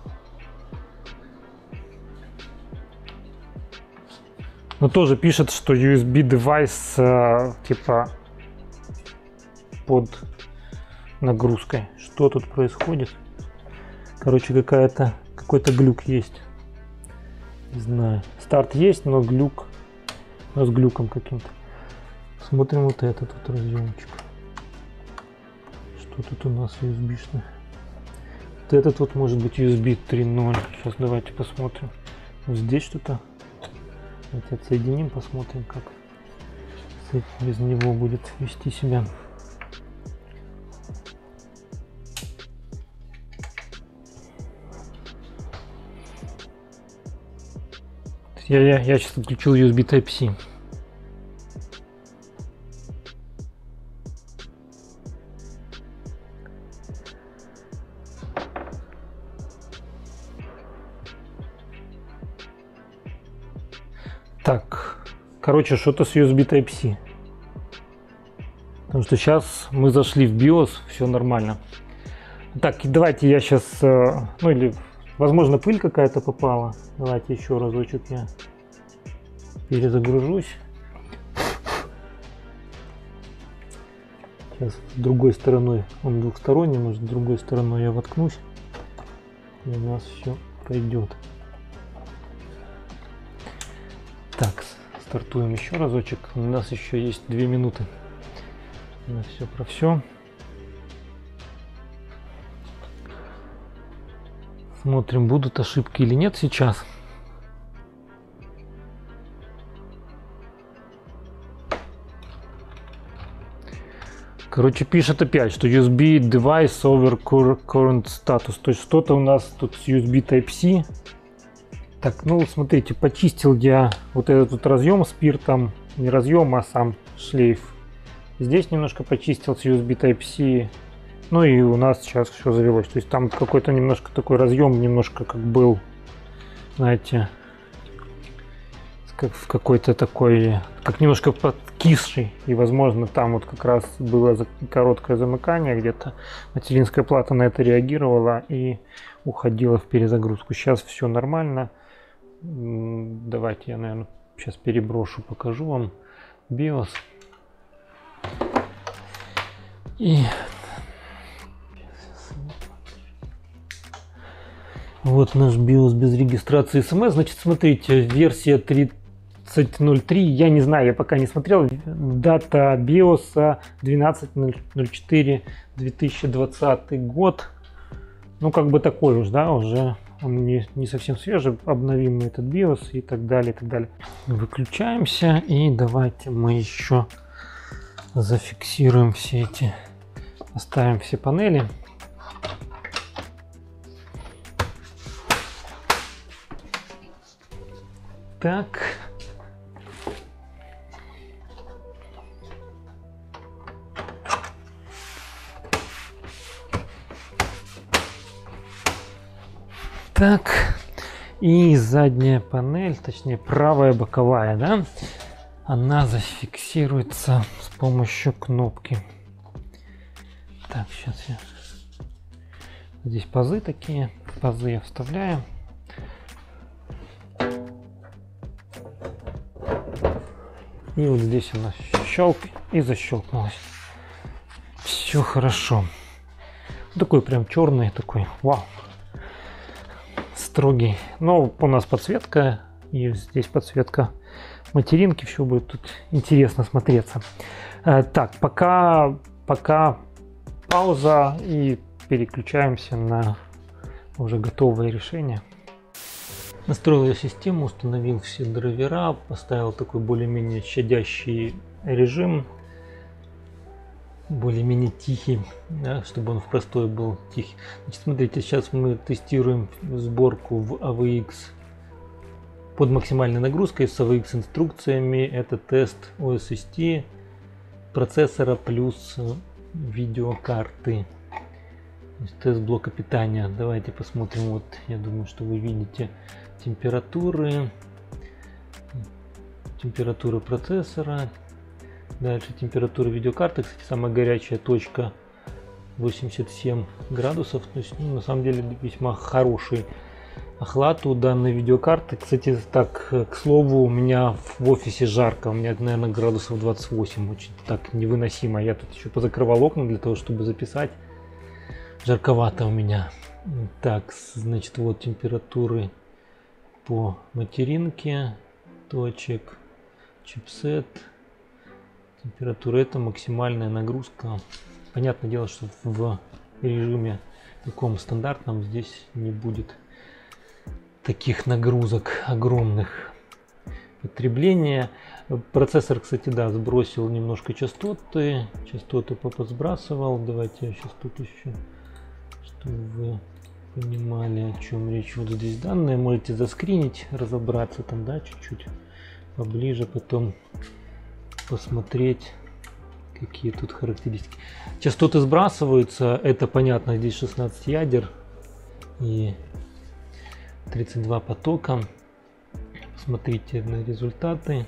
Но тоже пишет, что ю эс би девайс э, типа под нагрузкой. Что тут происходит? Короче, какая-то какой-то глюк есть. Не знаю. Старт есть, но глюк. Но с глюком каким-то. Смотрим вот этот вот разъемчик. Что тут у нас ю эс би-шный? Вот этот вот может быть ю эс би три ноль. Сейчас давайте посмотрим. Вот здесь что-то Давайте отсоединим, посмотрим, как без него будет вести себя. Я, я, я сейчас отключил ю эс би Type-C. Так, короче, что-то с ю эс би Type-C. Потому что сейчас мы зашли в BIOS, все нормально. Так, давайте я сейчас, ну или, возможно, пыль какая-то попала. Давайте еще разочек я перезагружусь. Сейчас с другой стороной, он двухсторонний, может, с другой стороной я воткнусь, и у нас все пойдет. Так, стартуем еще разочек. У нас еще есть две минуты на все про все. Смотрим, будут ошибки или нет сейчас. Короче, пишет опять, что ю эс би device over current status. То есть что-то у нас тут с ю эс би Type-C. Так, ну смотрите, почистил я вот этот вот разъем спиртом. Не разъем, а сам шлейф. Здесь немножко почистил с ю эс би Type-C. Ну и у нас сейчас все завелось. То есть там какой-то немножко такой разъем, немножко как был, знаете, как в какой-то такой, как немножко подкисший. И возможно там вот как раз было короткое замыкание где-то. Материнская плата на это реагировала и уходила в перезагрузку. Сейчас все нормально. Давайте я, наверное, сейчас переброшу, покажу вам BIOS. И вот наш BIOS без регистрации эс эм эс. Значит, смотрите, версия тридцать ноль три. Я не знаю, я пока не смотрел. Дата BIOS двенадцатое ноль четыре две тысячи двадцатый год. Ну, как бы такой уж, да, уже он не, не совсем свежий. Обновим мы этот BIOS и так далее, и так далее. Выключаемся. И давайте мы еще зафиксируем все эти, оставим все панели. Так. Так. И задняя панель, точнее правая боковая, да, она зафиксируется с помощью кнопки. Так, сейчас я... Здесь пазы такие, пазы я вставляю. И вот здесь она щелк и защелкнулась. Все хорошо. Такой прям черный, такой, вау, строгий. Но у нас подсветка, и здесь подсветка материнки, все будет тут интересно смотреться. Так, пока, пока пауза и переключаемся на уже готовое решение. Настроил я систему, установил все драйвера, поставил такой более-менее щадящий режим, более-менее тихий, да, чтобы он в простой был тихий. Значит, смотрите, сейчас мы тестируем сборку в эй ви икс под максимальной нагрузкой с эй ви икс инструкциями. Это тест о эс эс ти процессора плюс видеокарты. Тест блока питания. Давайте посмотрим. Вот, я думаю, что вы видите температуры, температура процессора, дальше температура видеокарты. Кстати, самая горячая точка восемьдесят семь градусов. То есть, ну, на самом деле весьма хороший охлад у данной видеокарты. Кстати, так, к слову, у меня в офисе жарко. У меня, наверное, градусов двадцать восемь. Очень так невыносимо. Я тут еще позакрывал окна для того, чтобы записать. Жарковато у меня. Так, значит, вот температуры по материнке, точек, чипсет. Температура — это максимальная нагрузка. Понятное дело, что в режиме таком стандартном здесь не будет таких нагрузок огромных. потребления. Процессор, кстати, да, сбросил немножко частоты. Частоты попосбрасывал. Давайте я сейчас тут еще, чтобы вы понимали, о чем речь. Вот здесь данные можете заскринить, разобраться там, да, чуть-чуть поближе, потом посмотреть, какие тут характеристики. Частоты сбрасываются, это понятно, здесь шестнадцать ядер и тридцать два потока. Смотрите на результаты.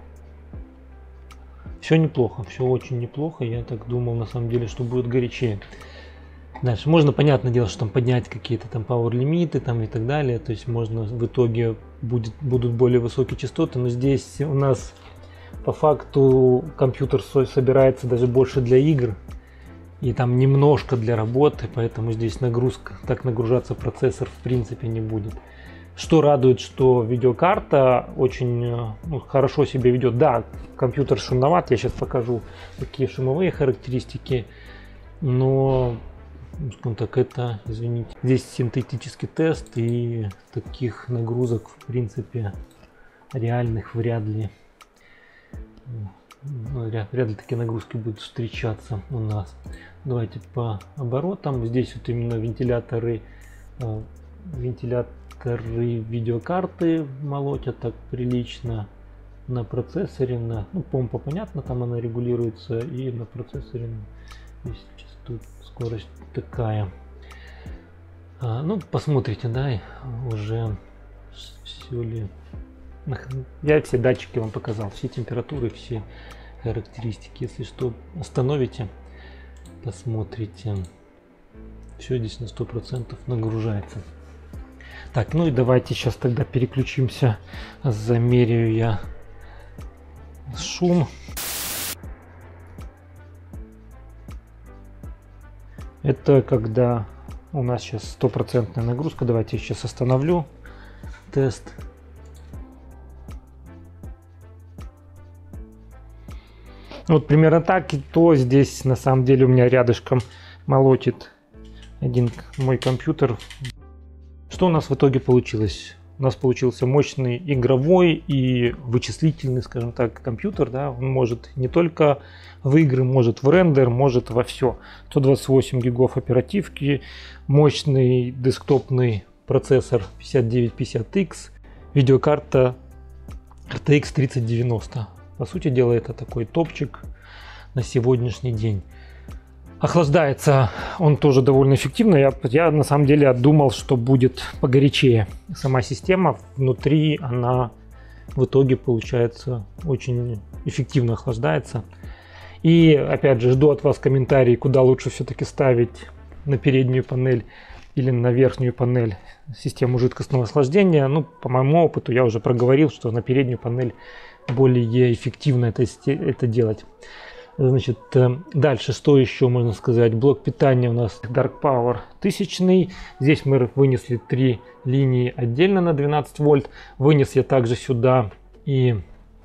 Все неплохо, все очень неплохо. Я так думал, на самом деле, что будет горячее. Дальше можно, понятное дело, что там поднять какие-то там power лимиты там и так далее. То есть можно в итоге будет, будут более высокие частоты. Но здесь у нас по факту компьютер собирается даже больше для игр. И там немножко для работы. Поэтому здесь нагрузка, так нагружаться процессор в принципе не будет. Что радует, что видеокарта очень ну, хорошо себя ведет. Да, компьютер шумноват. Я сейчас покажу, какие шумовые характеристики. Но... скажем так, это, извините, здесь синтетический тест, и таких нагрузок в принципе реальных вряд ли, ну, вряд, вряд ли такие нагрузки будут встречаться у нас. Давайте по оборотам. Здесь вот именно вентиляторы, вентиляторы видеокарты молотят так прилично. На процессоре, на ну, помпа, понятно, там она регулируется, и на процессоре здесь часто скорость такая. А, ну, посмотрите, да, уже все ли. Я все датчики вам показал, все температуры, все характеристики. Если что, остановите, посмотрите. Все здесь на сто процентов нагружается. Так, ну и давайте сейчас тогда переключимся. Замеряю я шум. Это когда у нас сейчас стопроцентная нагрузка. Давайте я сейчас остановлю тест. Вот примерно так. И то здесь на самом деле у меня рядышком молотит один мой компьютер. Что у нас в итоге получилось? У нас получился мощный игровой и вычислительный, скажем так, компьютер. Да? Он может не только в игры, может в рендер, может во все. сто двадцать восемь гигов оперативки, мощный десктопный процессор пятьдесят девять пятьдесят икс, видеокарта эр ти экс тридцать девяносто. По сути дела, это такой топчик на сегодняшний день. Охлаждается он тоже довольно эффективно. Я, я на самом деле думал, что будет погорячее. Сама система внутри, она в итоге получается очень эффективно охлаждается. И опять же, жду от вас комментарий, куда лучше все-таки ставить, на переднюю панель или на верхнюю панель систему жидкостного охлаждения. Ну, по моему опыту я уже проговорил, что на переднюю панель более эффективно это, это делать. Значит, дальше, что еще можно сказать? Блок питания у нас Dark Power тысячный. Здесь мы вынесли три линии отдельно на двенадцать вольт. Вынес я также сюда и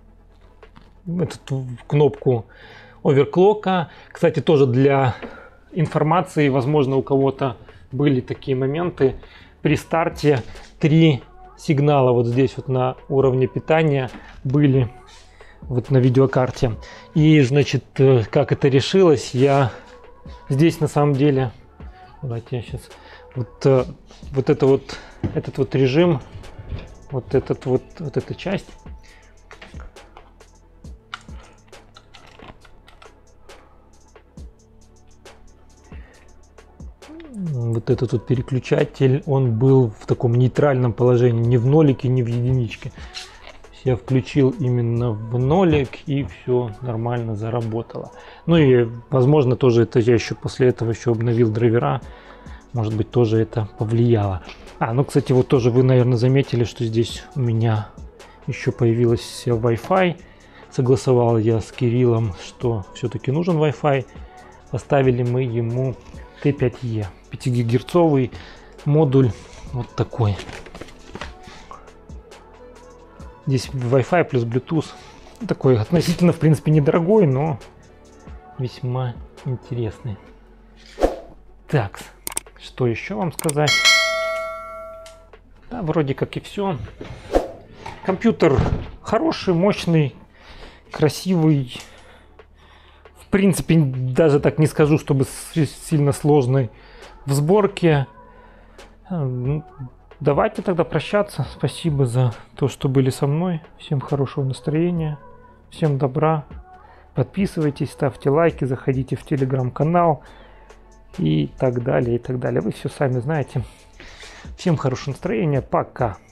эту кнопку оверклока. Кстати, тоже для информации, возможно, у кого-то были такие моменты. При старте три сигнала вот здесь вот на уровне питания были вот на видеокарте. И, значит, как это решилось, я здесь на самом деле, давайте я сейчас, вот, вот это вот, этот вот режим, вот этот вот, вот эта часть, вот этот вот переключатель, он был в таком нейтральном положении, ни в нолике, ни в единичке. Я включил именно в нолик, и все нормально заработало. Ну и возможно тоже это я еще после этого еще обновил драйвера. Может быть, тоже это повлияло. А, ну кстати, вот тоже вы, наверное, заметили, что здесь у меня еще появилась Wi-Fi. Согласовал я с Кириллом, что все-таки нужен Wi-Fi. Поставили мы ему Т пять Е, пятигигагерцовый модуль, вот такой. Здесь Wi-Fi плюс Bluetooth. Такой относительно, в принципе, недорогой, но весьма интересный. Так, что еще вам сказать? Да, вроде как и все. Компьютер хороший, мощный, красивый. В принципе, даже так не скажу, чтобы сильно сложный в сборке. Давайте тогда прощаться. Спасибо за то, что были со мной. Всем хорошего настроения, всем добра. Подписывайтесь, ставьте лайки, заходите в телеграм-канал и так далее, и так далее. Вы все сами знаете. Всем хорошего настроения. Пока.